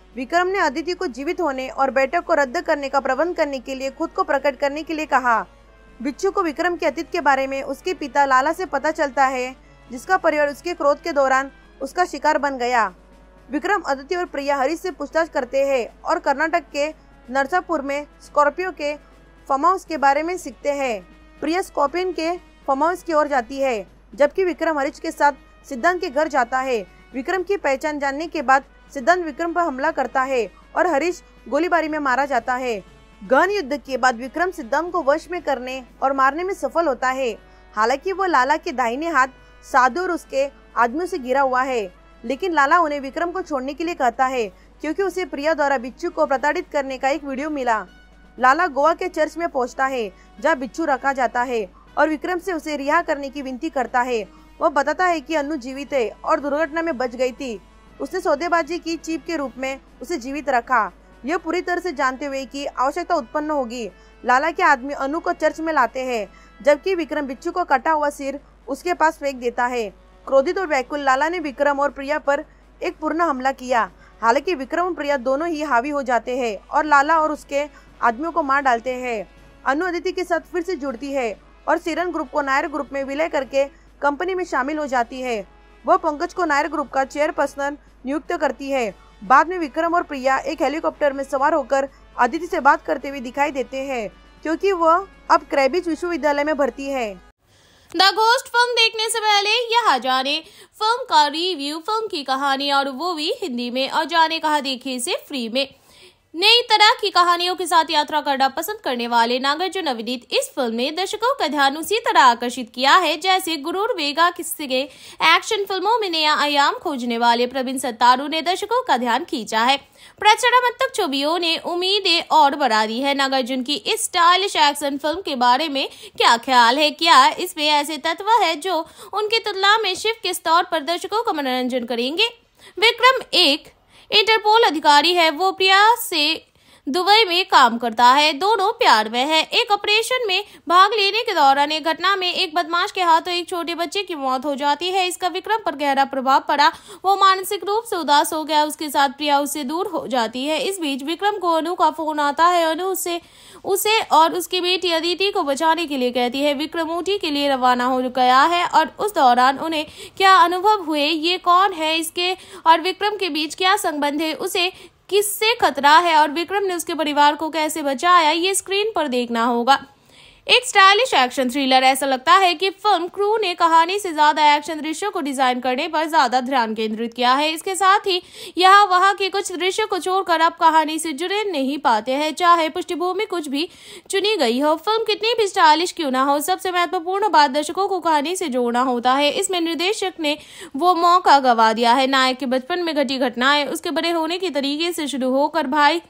विक्रम ने अदिति को जीवित होने और बैठक को रद्द करने का प्रबंध करने के लिए खुद को प्रकट करने के लिए कहा। बिच्छू को विक्रम के अतीत के बारे में उसके पिता लाला से पता चलता है, जिसका परिवार उसके क्रोध के दौरान उसका शिकार बन गया। विक्रम अदिति और प्रिया हरीश से पूछताछ करते हैं और कर्नाटक के नरसापुर में स्कॉर्पियो के फार्म हाउस के बारे में सीखते हैं। प्रिया स्कॉर्पियन के फार्म हाउस की ओर जाती है, जबकि विक्रम हरीश के साथ सिद्धांत के घर जाता है। विक्रम की पहचान जानने के बाद सिद्धांत विक्रम पर हमला करता है और हरीश गोलीबारी में मारा जाता है। गहन युद्ध के बाद विक्रम सिद्धांत को वश में करने और मारने में सफल होता है। हालांकि वो लाला के दाहिने हाथ साधु और उसके आदमियों से घिरा हुआ है, लेकिन लाला उन्हें विक्रम को छोड़ने के लिए कहता है क्योंकि उसे प्रिया द्वारा बिच्छू को प्रताड़ित करने का एक वीडियो मिला। लाला गोवा के चर्च में पहुंचता है, जहां बिच्छू रखा जाता है और विक्रम से उसे रिहा करने की विनती करता है। वह बताता है कि अन्नू जीवित है और दुर्घटना में बच गई थी। उसने सौदेबाजी की चीप के रूप में उसे जीवित रखा, यह पूरी तरह से जानते हुए कि आवश्यकता उत्पन्न होगी। लाला के आदमी अनु को चर्च में लाते हैं, जबकि विक्रम बिच्छू को कटा हुआ सिर उसके पास फेंक देता है। क्रोधित और व्याकुल लाला ने विक्रम और प्रिया पर एक पूर्ण हमला किया। हालांकि विक्रम और प्रिया दोनों ही हावी हो जाते हैं और लाला और उसके आदमियों को मार डालते हैं। अनु अदिति के साथ फिर से जुड़ती है और सिरन ग्रुप को नायर ग्रुप में विलय करके कंपनी में शामिल हो जाती है। वह पंकज को नायर ग्रुप का चेयरपर्सन नियुक्त करती है। बाद में विक्रम और प्रिया एक हेलीकॉप्टर में सवार होकर अदिति से बात करते हुए दिखाई देते हैं, क्योंकि वह अब क्रैबिज विश्वविद्यालय में भर्ती है।
द घोस्ट फिल्म देखने से पहले यहाँ जाने फिल्म का रिव्यू, फिल्म की कहानी और वो भी हिंदी में, और जाने कहा देखे से फ्री में। नई तरह की कहानियों के साथ यात्रा करना पसंद करने वाले नागार्जुन अविनीत इस फिल्म ने दर्शकों का ध्यान उसी तरह आकर्षित किया है जैसे गुरूर वेगा किस्से के एक्शन फिल्मों में नया आयाम खोजने वाले प्रवीण सत्तारू ने दर्शकों का ध्यान खींचा है। प्रचड़ात्मक छवियों ने उम्मीदें और बढ़ा दी है। नागार्जुन की इस स्टाइलिश एक्शन फिल्म के बारे में क्या ख्याल है? क्या इसमें ऐसे तत्व है जो उनकी तुलना में शिव के तौर पर दर्शकों का मनोरंजन करेंगे? विक्रम एक इंटरपोल अधिकारी है। वो प्रिया से दुबई में काम करता है। दोनों प्यार में है। एक ऑपरेशन में भाग लेने के दौरान एक घटना में एक बदमाश के हाथों एक छोटे बच्चे की मौत हो जाती है। इसका विक्रम पर गहरा प्रभाव पड़ा। वो मानसिक रूप से उदास हो गया। उसके साथ प्रिया उससे दूर हो जाती है। इस बीच विक्रम को अनु का फोन आता है। अनु उसे और उसकी बेटी अदिति को बचाने के लिए कहती है। विक्रम ऊटी के लिए रवाना हो गया है और उस दौरान उन्हें क्या अनुभव हुए, ये कौन है, इसके और विक्रम के बीच क्या संबंध है, उसे किससे खतरा है और विक्रम ने उसके परिवार को कैसे बचाया, ये स्क्रीन पर देखना होगा। एक स्टाइलिश एक्शन थ्रिलर। ऐसा लगता है कि फिल्म क्रू ने कहानी से ज्यादा एक्शन दृश्यों को डिजाइन करने पर ज्यादा ध्यान केंद्रित किया है। इसके साथ ही यहाँ वहाँ के कुछ दृश्यों को छोड़कर अब कहानी से जुड़े नहीं पाते हैं, चाहे पृष्ठभूमि कुछ भी चुनी गई हो। फिल्म कितनी भी स्टाइलिश क्यों ना हो, सबसे महत्वपूर्ण बात दर्शकों को कहानी से जोड़ना होता है। इसमें निर्देशक ने वो मौका गवा दिया है। नायक के बचपन में घटी घटनाएं उसके बड़े होने के तरीके से शुरू होकर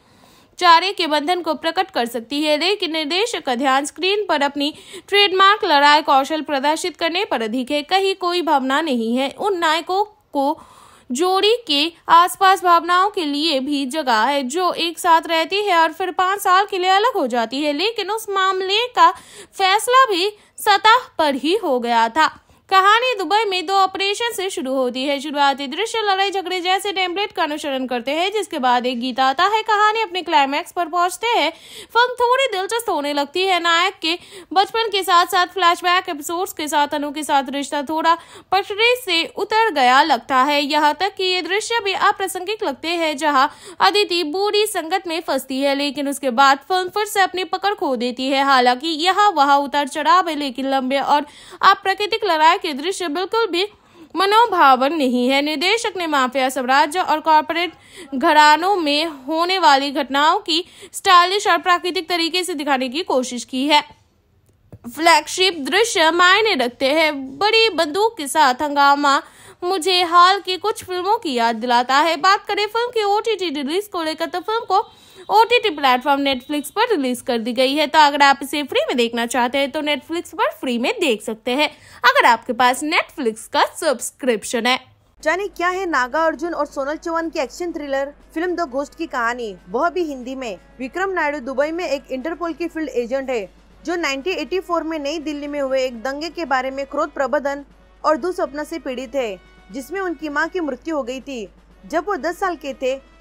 भाईचारे के बंधन को प्रकट कर सकती है, लेकिन निर्देशक का ध्यान स्क्रीन पर अपनी ट्रेडमार्क लड़ाई कौशल प्रदर्शित करने पर अधिक है। कहीं कोई भावना नहीं है। उन नायकों को जोड़ी के आसपास भावनाओं के लिए भी जगह है जो एक साथ रहती है और फिर 5 साल के लिए अलग हो जाती है, लेकिन उस मामले का फैसला भी सतह पर ही हो गया था। कहानी दुबई में 2 ऑपरेशन से शुरू होती है। शुरुआती दृश्य लड़ाई झगड़े जैसे टेम्पलेट का अनुसरण करते हैं, जिसके बाद एक गीत आता है। कहानी अपने क्लाइमैक्स पर पहुंचते हैं। फिल्म थोड़ी दिलचस्प होने लगती है। नायक के बचपन के साथ साथ फ्लैशबैक एपिसोड्स के साथ अनु के साथ रिश्ता थोड़ा पटरी से उतर गया लगता है। यहाँ तक कि ये दृश्य भी अप्रासंगिक लगते हैं, जहाँ अदिति बुरी संगत में फंसती है, लेकिन उसके बाद फिल्म फिर से अपनी पकड़ खो देती है। हालांकि यहाँ वहाँ उतार चढ़ाव है, लेकिन लंबे और अप्राकृतिक लड़ाई के दृश्य बिल्कुल भी मनोभावन नहीं है। निर्देशक ने माफिया साम्राज्य और कॉर्पोरेट घरानों में होने वाली घटनाओं की स्टाइलिश और प्राकृतिक तरीके से दिखाने की कोशिश की है। फ्लैगशिप दृश्य मायने रखते हैं। बड़ी बंदूक के साथ हंगामा मुझे हाल की कुछ फिल्मों की याद दिलाता है। बात करें फिल्म की OTT रिलीज को लेकर, तो फिल्म को OTT प्लेटफॉर्म नेटफ्लिक्स पर रिलीज कर दी गई है। तो अगर आप इसे फ्री में देखना चाहते हैं तो नेटफ्लिक्स पर फ्री में देख सकते हैं, अगर आपके पास नेटफ्लिक्स का सब्सक्रिप्शन है।
जाने क्या है नागा अर्जुन और सोनल चौहान की action thriller film the ghost की कहानी, वह भी हिंदी में। विक्रम नायडू दुबई में एक इंटरपोल की फील्ड एजेंट है जो 1984 में नई दिल्ली में हुए एक दंगे के बारे में क्रोध प्रबंधन और दुस्वप्न से पीड़ित है, जिसमें उनकी मां की मृत्यु हो गई थी। जब वो 10 साल के थे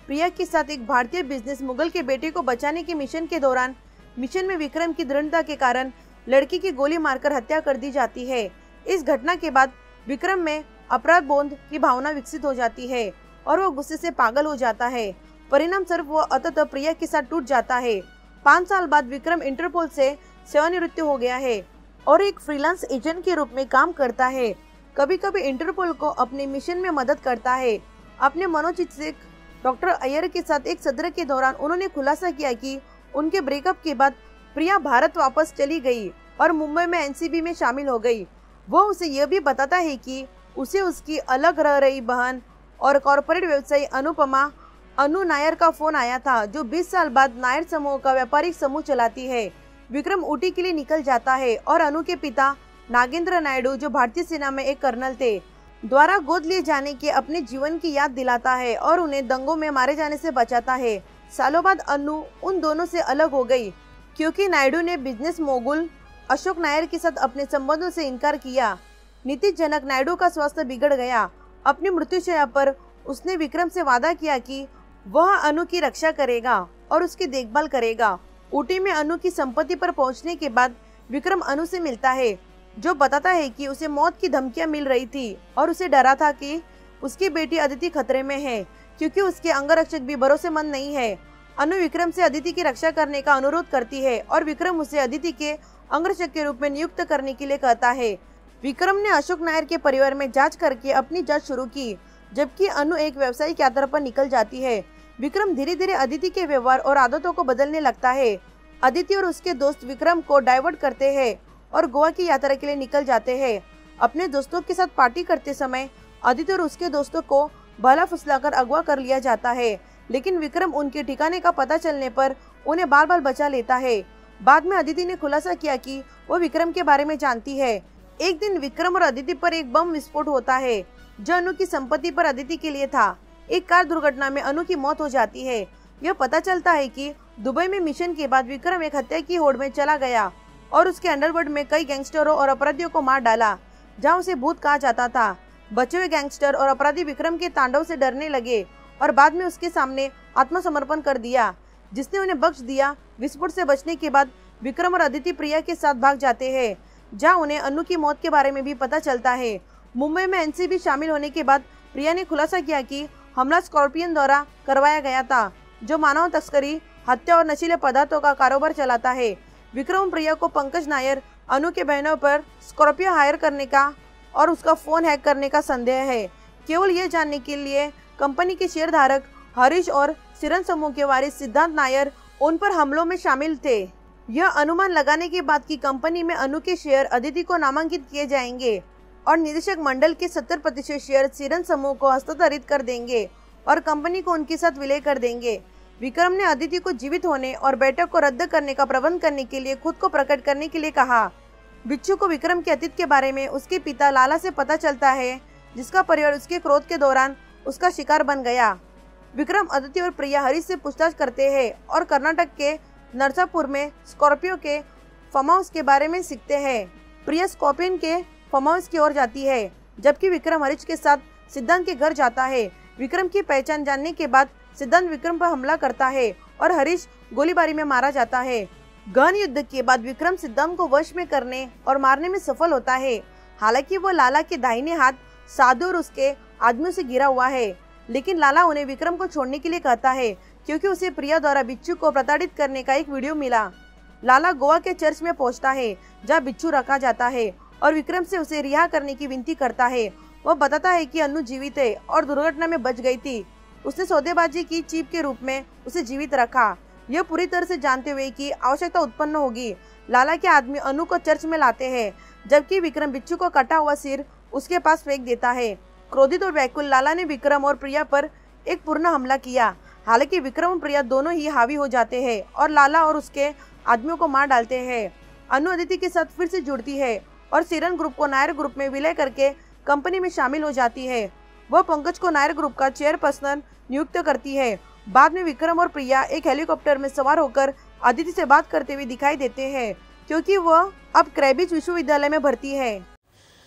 प्रिया के साथ एक भारतीय बिजनेस मुगल के बेटे को बचाने के मिशन के दौरान मिशन में विक्रम की दृढ़ता के कारण लड़की की गोली मारकर हत्या कर दी जाती है। इस घटना के बाद विक्रम में अपराध बोध की भावना विकसित हो जाती है और वो गुस्से से पागल हो जाता है। परिणाम स्वरूप वो अंततः प्रिया के साथ टूट जाता है। 5 साल बाद विक्रम इंटरपोल से सेवानिवृत्त हो गया है और एक फ्रीलांस एजेंट के रूप में काम करता है। कभी कभी इंटरपोल को अपने मिशन में मदद करता है। अपने मनोचिकित्सक डॉक्टर अय्यर के साथ एक सत्र के दौरान उन्होंने खुलासा किया कि उनके ब्रेकअप के बाद प्रिया भारत वापस चली गई और मुंबई में एनसीबी में शामिल हो गई। वो उसे यह भी बताता है कि उसे उसकी अलग रह रही बहन और कॉरपोरेट व्यवसायी अनुपमा अनु नायर का फोन आया था, जो 20 साल बाद नायर समूह का व्यापारिक समूह चलाती है। विक्रम ऊटी के लिए निकल जाता है और अनु के पिता नागेंद्र नायडू, जो भारतीय सेना में एक कर्नल थे, द्वारा गोद लिए जाने के अपने जीवन की याद दिलाता है और उन्हें दंगों में मारे जाने से बचाता है। सालों बाद अनु उन दोनों से अलग हो गई क्योंकि नायडू ने बिजनेस मोगुल अशोक नायर के साथ अपने संबंधों से इनकार किया। नीतिजनक नायडू का स्वास्थ्य बिगड़ गया। अपनी मृत्युशैया पर उसने विक्रम से वादा किया कि वह अनु की रक्षा करेगा और उसकी देखभाल करेगा। ऊटी में अनु की संपत्ति पर पहुंचने के बाद विक्रम अनु से मिलता है, जो बताता है कि उसे मौत की धमकियां मिल रही थी और उसे डरा था कि उसकी बेटी अदिति खतरे में है क्योंकि उसके अंगरक्षक भी भरोसेमंद नहीं है। अनु विक्रम से अदिति की रक्षा करने का अनुरोध करती है और विक्रम उसे अदिति के अंगरक्षक के रूप में नियुक्त करने के लिए कहता है। विक्रम ने अशोक नायर के परिवार में जांच करके अपनी जांच शुरू की, जबकि अनु एक व्यावसायिक यात्रा पर निकल जाती है। विक्रम धीरे धीरे अदिति के व्यवहार और आदतों को बदलने लगता है। अदिति और उसके दोस्त विक्रम को डाइवर्ट करते हैं और गोवा की यात्रा के लिए निकल जाते हैं। अपने दोस्तों के साथ पार्टी करते समय अदिति और उसके दोस्तों को भला फुसलाकर अगवा कर लिया जाता है, लेकिन विक्रम उनके ठिकाने का पता चलने पर उन्हें बार बार बचा लेता है। बाद में अदिति ने खुलासा किया कि वो विक्रम के बारे में जानती है। एक दिन विक्रम और अदिति पर एक बम विस्फोट होता है जो अनु की संपत्ति पर अदिति के लिए था। एक कार दुर्घटना में अनु की मौत हो जाती है। यह पता चलता है कि दुबई में मिशन के बाद विक्रम एक हत्या की होड़ में चला गया और उसके अंडरवर्ल्ड में कई गैंगस्टरों और अपराधियों को मार डाला, जहां उसे भूत कहा जाता था। बचे हुए गैंगस्टर और अपराधी विक्रम के तांडव से डरने लगे और बाद में उसके सामने आत्मसमर्पण कर दिया, जिसने उन्हें बख्श दिया। विस्फोट से बचने के बाद विक्रम और अदिति प्रिया के साथ भाग जाते हैं, जहां उन्हें अनु की मौत के बारे में भी पता चलता है। मुंबई में एनसीबी शामिल होने के बाद प्रिया ने खुलासा किया कि हमला स्कॉर्पियन द्वारा करवाया गया था, जो मानव तस्करी, हत्या और नशीले पदार्थों का कारोबार चलाता है। विक्रम प्रिया को पंकज नायर, अनु के बहनों पर स्कॉर्पियो हायर करने का और उसका फोन हैक करने का संदेह है, केवल ये जानने के लिए कंपनी के शेयर धारक हरीश और सिरन समूह के वारिस सिद्धांत नायर उन पर हमलों में शामिल थे। यह अनुमान लगाने के बाद कि कंपनी में अनु के शेयर अदिति को नामांकित किए जाएंगे और निदेशक मंडल के 70% शेयर सिरन समूह को हस्तांतरित कर देंगे और कंपनी को उनके साथ विलय कर देंगे। विक्रम ने अदिति को जीवित होने और बैठक को रद्द करने का प्रबंध करने के लिए खुद को प्रकट करने के लिए कहा। बिच्छू को विक्रम के अतीत के बारे में उसके पिता लाला से पता चलता है, जिसका परिवार उसके क्रोध के दौरान उसका शिकार बन गया। विक्रम, अदिति और प्रिया हरीश से पूछताछ करते हैं और कर्नाटक के नरसापुर में स्कॉर्पियो के फार्म हाउस के बारे में सीखते हैं। प्रिया स्कॉर्पियन के फार्म हाउस की ओर जाती है, जबकि विक्रम हरीश के साथ सिद्धांत के घर जाता है। विक्रम की पहचान जानने के बाद सिद्धांत विक्रम पर हमला करता है और हरीश गोलीबारी में मारा जाता है। गहन युद्ध के बाद विक्रम सिद्धांत को वश में करने और मारने में सफल होता है। हालांकि वो लाला के दाहिने हाथ साधु और उसके आदमियों से घिरा हुआ है, लेकिन लाला उन्हें विक्रम को छोड़ने के लिए कहता है क्योंकि उसे प्रिया द्वारा बिच्छू को प्रताड़ित करने का एक वीडियो मिला। लाला गोवा के चर्च में पहुंचता है, जहां बिच्छू रखा जाता है और विक्रम से उसे रिहा करने की विनती करता है। वह बताता है कि अनु जीवित है और दुर्घटना में बच गई थी। उसने सौदेबाजी की चीप के रूप में उसे जीवित रखा, यह पूरी तरह से जानते हुए कि आवश्यकता उत्पन्न होगी। लाला के आदमी अनु को चर्च में लाते हैं, जबकि विक्रम बिच्छू को कटा हुआ सिर उसके पास फेंक देता है। क्रोधित और व्याकुल लाला ने विक्रम और प्रिया पर एक पूर्ण हमला किया। हालांकि विक्रम और प्रिया दोनों ही हावी हो जाते हैं और लाला और उसके आदमियों को मार डालते हैं। अनु अदिति के साथ फिर से जुड़ती है और सिरन ग्रुप को नायर ग्रुप में विलय करके कंपनी में शामिल हो जाती है। वह पंकज को नायर ग्रुप का चेयरपर्सन नियुक्त करती है। बाद में विक्रम और प्रिया एक हेलीकॉप्टर में सवार होकर अदिति से बात करते हुए दिखाई देते हैं, क्योंकि वह अब क्रैबिज विश्वविद्यालय में भर्ती है।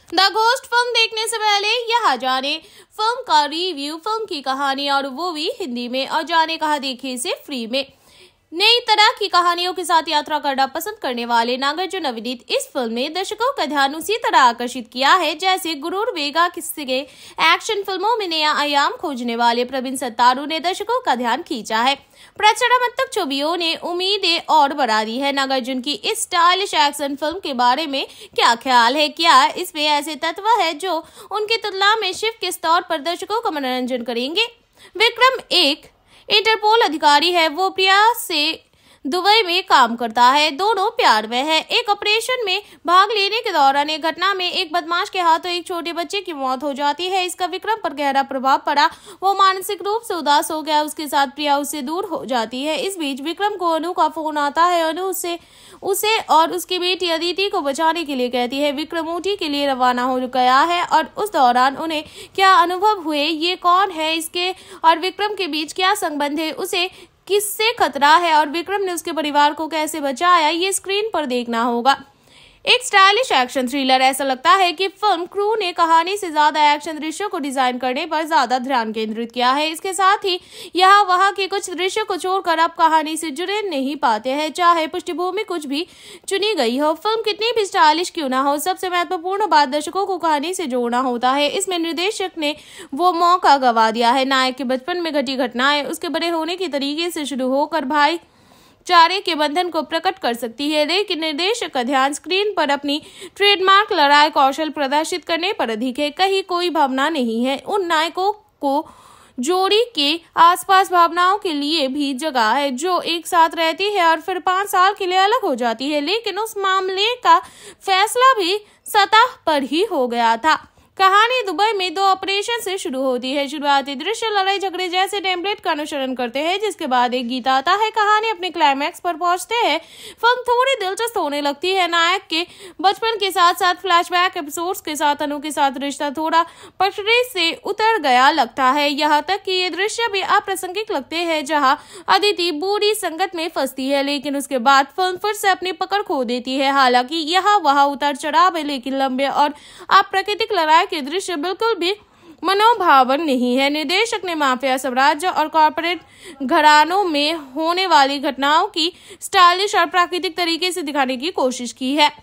द घोस्ट फिल्म देखने से पहले यहाँ जाने फिल्म का रिव्यू, फिल्म की कहानी और वो भी हिंदी में, और जाने कहा देखे से फ्री में। नई तरह की कहानियों के साथ यात्रा करना पसंद करने वाले नागार्जुन अभिनीत इस फिल्म ने दर्शकों का ध्यान उसी तरह आकर्षित किया है जैसे गुरूर वेगा किस्से के एक्शन फिल्मों में नया आयाम खोजने वाले प्रवीण सत्तारू ने दर्शकों का ध्यान खींचा है। प्रचंड छवियों ने उम्मीदें और बढ़ा दी है। नागार्जुन की इस स्टाइलिश एक्शन फिल्म के बारे में क्या ख्याल है? क्या इसमें ऐसे तत्व है जो उनकी तुलना में शिव के स्तर पर दर्शकों का मनोरंजन करेंगे? विक्रम एक इंटरपोल अधिकारी है। वो प्रिया से दुबई में काम करता है। दोनों प्यार में है। एक ऑपरेशन में भाग लेने के दौरान एक घटना में एक बदमाश के हाथों एक छोटे बच्चे की मौत हो जाती है। इसका विक्रम पर गहरा प्रभाव पड़ा। वो मानसिक रूप से उदास हो गया। उसके साथ प्रिया उससे दूर हो जाती है। इस बीच विक्रम को अनु का फोन आता है। अनु उसे और उसकी बेटी अदिति को बचाने के लिए कहती है। विक्रम ऊटी के लिए रवाना हो गया है और उस दौरान उन्हें क्या अनुभव हुए, ये कौन है, इसके और विक्रम के बीच क्या संबंध है, उसे किससे खतरा है और विक्रम ने उसके परिवार को कैसे बचाया, ये स्क्रीन पर देखना होगा। एक स्टाइलिश एक्शन थ्रिलर। ऐसा लगता है कि फिल्म क्रू ने कहानी से ज्यादा एक्शन दृश्यों को डिजाइन करने पर ज्यादा ध्यान केंद्रित किया है। इसके साथ ही यहाँ वहाँ के कुछ दृश्यों को छोड़कर अब कहानी से जुड़े नहीं पाते हैं, चाहे पृष्ठभूमि कुछ भी चुनी गई हो। फिल्म कितनी भी स्टाइलिश क्यों ना हो, सबसे महत्वपूर्ण बात दर्शकों को कहानी से जोड़ना होता है। इसमें निर्देशक ने वो मौका गवा दिया है। नायक के बचपन में घटी घटनाएं उसके बड़े होने के तरीके से शुरू होकर भाई चारे के बंधन को प्रकट कर सकती है, लेकिन निर्देशक का ध्यान स्क्रीन पर अपनी ट्रेडमार्क लड़ाई कौशल प्रदर्शित करने पर अधिक है। कहीं कोई भावना नहीं है। उन नायकों को जोड़ी के आसपास भावनाओं के लिए भी जगह है जो एक साथ रहती है और फिर 5 साल के लिए अलग हो जाती है, लेकिन उस मामले का फैसला भी सतह पर ही हो गया था। कहानी दुबई में 2 ऑपरेशन से शुरू होती है। शुरुआती दृश्य लड़ाई झगड़े जैसे टेम्पलेट का अनुसरण करते हैं, जिसके बाद एक गीत आता है। कहानी अपने क्लाइमैक्स पर पहुंचते हैं। फिल्म थोड़ी दिलचस्प होने लगती है। नायक के बचपन के साथ साथ फ्लैशबैक एपिसोड्स के साथ अनु के साथ रिश्ता थोड़ा पटरी से उतर गया लगता है। यहाँ तक कि ये दृश्य भी अप्रासंगिक लगते हैं, जहाँ अदिति बुरी संगत में फंसती है, लेकिन उसके बाद फिल्म फिर से अपनी पकड़ खो देती है। हालांकि यहाँ वहाँ उतार चढ़ाव है, लेकिन लंबे और अप्राकृतिक लड़ाई के दृश्य बिल्कुल भी मनोभावन नहीं है। निर्देशक ने माफिया साम्राज्य और कॉर्पोरेट घरानों में होने वाली घटनाओं की स्टाइलिश और प्राकृतिक तरीके से दिखाने की कोशिश की है।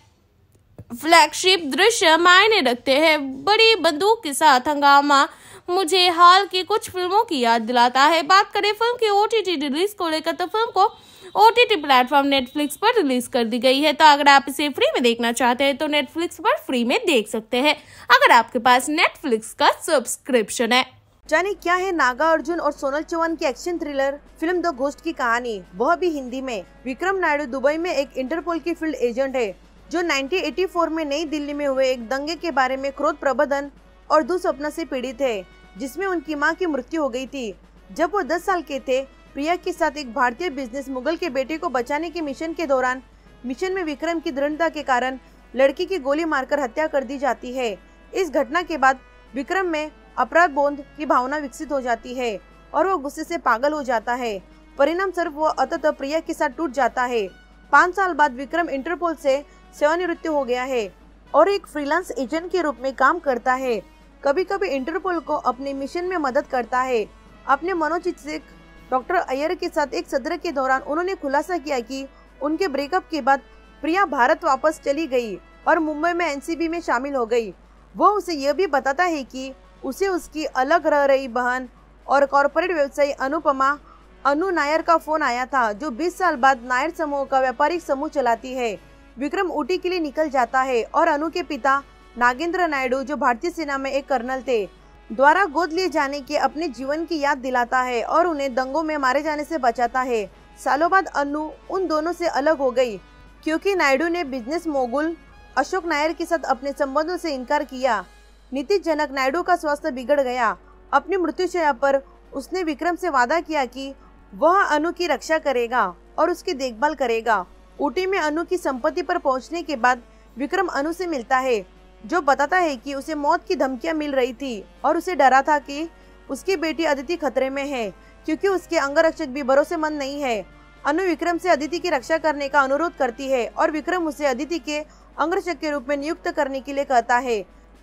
फ्लैगशिप दृश्य मायने रखते हैं। बड़ी बंदूक के साथ हंगामा मुझे हाल की कुछ फिल्मों की याद दिलाता है। बात करें फिल्म की OTT रिलीज को लेकर तो फिल्म को OTT प्लेटफॉर्म नेटफ्लिक्स पर रिलीज कर दी गई है। तो अगर आप इसे फ्री में देखना चाहते हैं तो नेटफ्लिक्स पर फ्री में देख सकते हैं, अगर आपके पास नेटफ्लिक्स का सब्सक्रिप्शन है।
जाने क्या है नागार्जुन और सोनल चौहान की action thriller film the ghost की कहानी, वह भी हिंदी में। विक्रम नायडू दुबई में एक इंटरपोल की फील्ड एजेंट है जो 1984 में नई दिल्ली में हुए एक दंगे के बारे में क्रोध प्रबंधन और दुस्वप्न से पीड़ित है, जिसमें उनकी मां की मृत्यु हो गई थी। जब वो 10 साल के थे, प्रिया के साथ एक भारतीय बिजनेस मुगल के बेटे को बचाने के मिशन के दौरान मिशन में विक्रम की दृढ़ता के कारण लड़की की गोली मारकर हत्या कर दी जाती है। इस घटना के बाद विक्रम में अपराध बोध की भावना विकसित हो जाती है और वो गुस्से से पागल हो जाता है। परिणाम स्वरूप वो अंततः प्रिया के साथ टूट जाता है। 5 साल बाद विक्रम इंटरपोल से सेवानिवृत्त हो गया है और एक फ्रीलांस एजेंट के रूप में काम करता है। कभी कभी इंटरपोल को अपने मिशन में मदद करता है। अपने मनोचिकित्सक डॉक्टर अय्यर के साथ एक सत्र के दौरान उन्होंने खुलासा किया कि उनके ब्रेकअप के बाद प्रिया भारत वापस चली गई और मुंबई में NCB में शामिल हो गई। वो उसे यह भी बताता है कि उसे उसकी अलग रह रही बहन और कॉर्पोरेट व्यवसायी अनुपमा अनु नायर का फोन आया था, जो 20 साल बाद नायर समूह का व्यापारिक समूह चलाती है। विक्रम ऊटी के लिए निकल जाता है और अनु के पिता नागेंद्र नायडू, जो भारतीय सेना में एक कर्नल थे, द्वारा गोद लिए जाने के अपने जीवन की याद दिलाता है और उन्हें दंगों में मारे जाने से बचाता है। सालों बाद अनु उन दोनों से अलग हो गई क्योंकि नायडू ने बिजनेस मोगुल अशोक नायर के साथ अपने संबंधों से इनकार किया। नीतिजनक नायडू का स्वास्थ्य बिगड़ गया। अपनी मृत्युशैया पर उसने विक्रम से वादा किया कि वह अनु की रक्षा करेगा और उसकी देखभाल करेगा। ऊटी में अनु की संपत्ति पर पहुंचने के बाद विक्रम अनु से मिलता है, जो बताता है कि उसे मौत की धमकियां मिल रही थी और उसे डरा था कि उसकी बेटी अदिति खतरे में है क्योंकि उसके अंगरक्षक भी भरोसेमंद नहीं है। अनु विक्रम से अदिति की रक्षा करने का अनुरोध करती है और विक्रम उसे अदिति के अंगरक्षक के रूप में नियुक्त करने के लिए कहता है।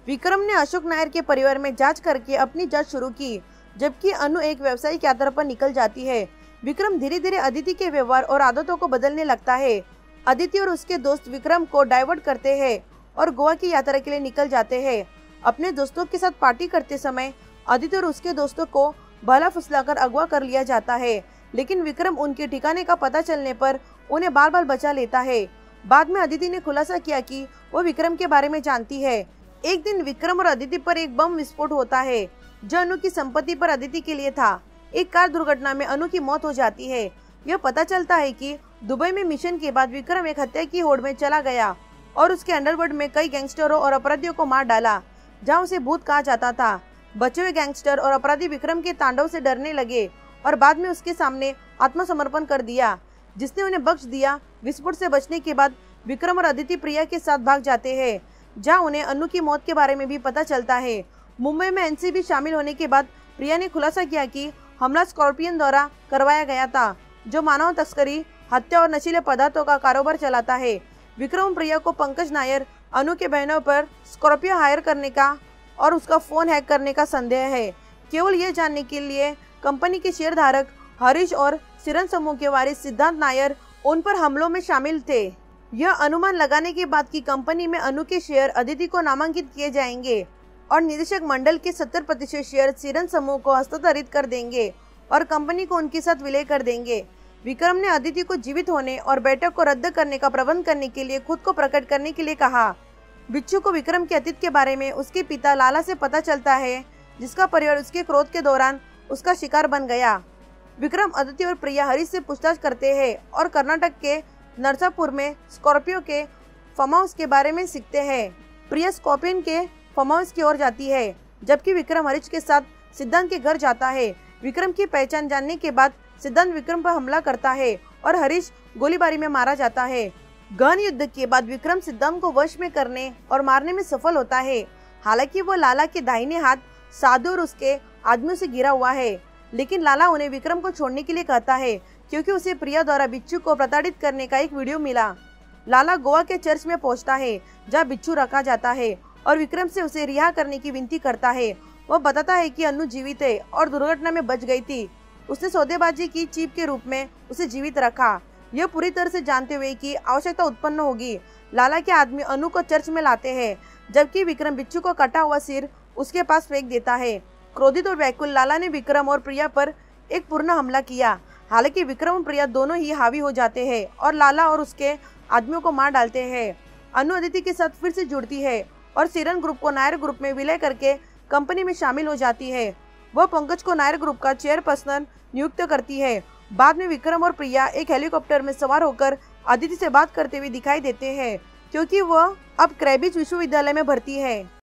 विक्रम ने अशोक नायर के परिवार में जांच करके अपनी जांच शुरू की, जबकि अनु एक व्यावसायिक यात्रा पर निकल जाती है। विक्रम धीरे धीरे अदिति के व्यवहार और आदतों को बदलने लगता है। अदिति और उसके दोस्त विक्रम को डाइवर्ट करते हैं और गोवा की यात्रा के लिए निकल जाते हैं। अपने दोस्तों के साथ पार्टी करते समय अदिति और उसके दोस्तों को भला फुसलाकर अगवा कर लिया जाता है, लेकिन विक्रम उनके ठिकाने का पता चलने पर उन्हें बाल बाल बचा लेता है। बाद में अदिति ने खुलासा किया कि वो विक्रम के बारे में जानती है। एक दिन विक्रम और अदिति पर एक बम विस्फोट होता है जो अनु की संपत्ति पर अदिति के लिए था। एक कार दुर्घटना में अनु की मौत हो जाती है। यह पता चलता है कि दुबई में मिशन के बाद विक्रम एक हत्या की होड़ में चला गया और उसके अंडरवर्ल्ड में कई गैंगस्टरों और अपराधियों को मार डाला, जहां उसे भूत कहा जाता था। बचे हुए गैंगस्टर और अपराधी विक्रम के तांडव से डरने लगे और बाद में उसके सामने आत्मसमर्पण कर दिया, जिसने उन्हें बख्श दिया। विस्फोट से बचने के बाद विक्रम और अदिति प्रिया के साथ भाग जाते हैं, जहां उन्हें अनु की मौत के बारे में भी पता चलता है। मुंबई में एनसीबी शामिल होने के बाद प्रिया ने खुलासा किया कि हमला स्कॉर्पियन द्वारा करवाया गया था, जो मानव तस्करी, हत्या और नशीले पदार्थों का कारोबार चलाता है। विक्रम प्रिया को पंकज नायर, अनु के बहनों पर स्कॉर्पियो हायर करने का और उसका फोन हैक करने का संदेह है। केवल ये जानने के लिए कंपनी के शेयरधारक हरीश और सिरन समूह के वारिस सिद्धांत नायर उन पर हमलों में शामिल थे। यह अनुमान लगाने के बाद कि कंपनी में अनु के शेयर अदिति को नामांकित किए जाएंगे और निदेशक मंडल के 70% शेयर सिरन समूह को हस्तांतरित कर देंगे और कंपनी को उनके साथ विलय कर देंगे। विक्रम ने अदिति को जीवित होने और बैठक को रद्द करने का प्रबंध करने के लिए खुद को प्रकट करने के लिए कहा। बिच्छू को विक्रम के अतीत के बारे में उसके पिता लाला से पता चलता है, जिसका परिवार उसके क्रोध के दौरान उसका शिकार बन गया। विक्रम अदिति और प्रिया हरीश से पूछताछ करते हैं और कर्नाटक के नरसापुर में स्कॉर्पियो के फार्म हाउस के बारे में सीखते हैं। प्रिया स्कॉर्पियन के फार्म हाउस की ओर जाती है, जबकि विक्रम हरीश के साथ सिद्धांत के घर जाता है। विक्रम की पहचान जानने के बाद सिद्धांत विक्रम पर हमला करता है और हरीश गोलीबारी में मारा जाता है। गहन युद्ध के बाद विक्रम सिद्धांत को वश में करने और मारने में सफल होता है। हालांकि वो लाला के दाहिने हाथ साधु और उसके आदमियों से घिरा हुआ है, लेकिन लाला उन्हें विक्रम को छोड़ने के लिए कहता है क्योंकि उसे प्रिया द्वारा बिच्छू को प्रताड़ित करने का एक वीडियो मिला। लाला गोवा के चर्च में पहुंचता है, जहां बिच्छू रखा जाता है और विक्रम से उसे रिहा करने की विनती करता है। वह बताता है कि अनु जीवित है और दुर्घटना में बच गई थी। उसने सौदेबाजी की चीप के रूप में उसे जीवित रखा। यह पूरी तरह से जानते हुए कि आवश्यकता उत्पन्न होगी, लाला के आदमी अनु को चर्च में लाते हैं, जबकि विक्रम बिच्छू को कटा हुआ सिर उसके पास फेंक देता है। क्रोधित और व्याकुल लाला ने विक्रम और प्रिया पर एक पूर्ण हमला किया। हालांकि विक्रम और प्रिया दोनों ही हावी हो जाते हैं और लाला और उसके आदमियों को मार डालते हैं। अनु अदिति के साथ फिर से जुड़ती है और सिरन ग्रुप को नायर ग्रुप में विलय करके कंपनी में शामिल हो जाती है। वह पंकज को नायर ग्रुप का चेयरपर्सन नियुक्त करती है। बाद में विक्रम और प्रिया एक हेलीकॉप्टर में सवार होकर अदिति से बात करते हुए दिखाई देते हैं, क्योंकि वह अब क्रैबिज विश्वविद्यालय में भर्ती है।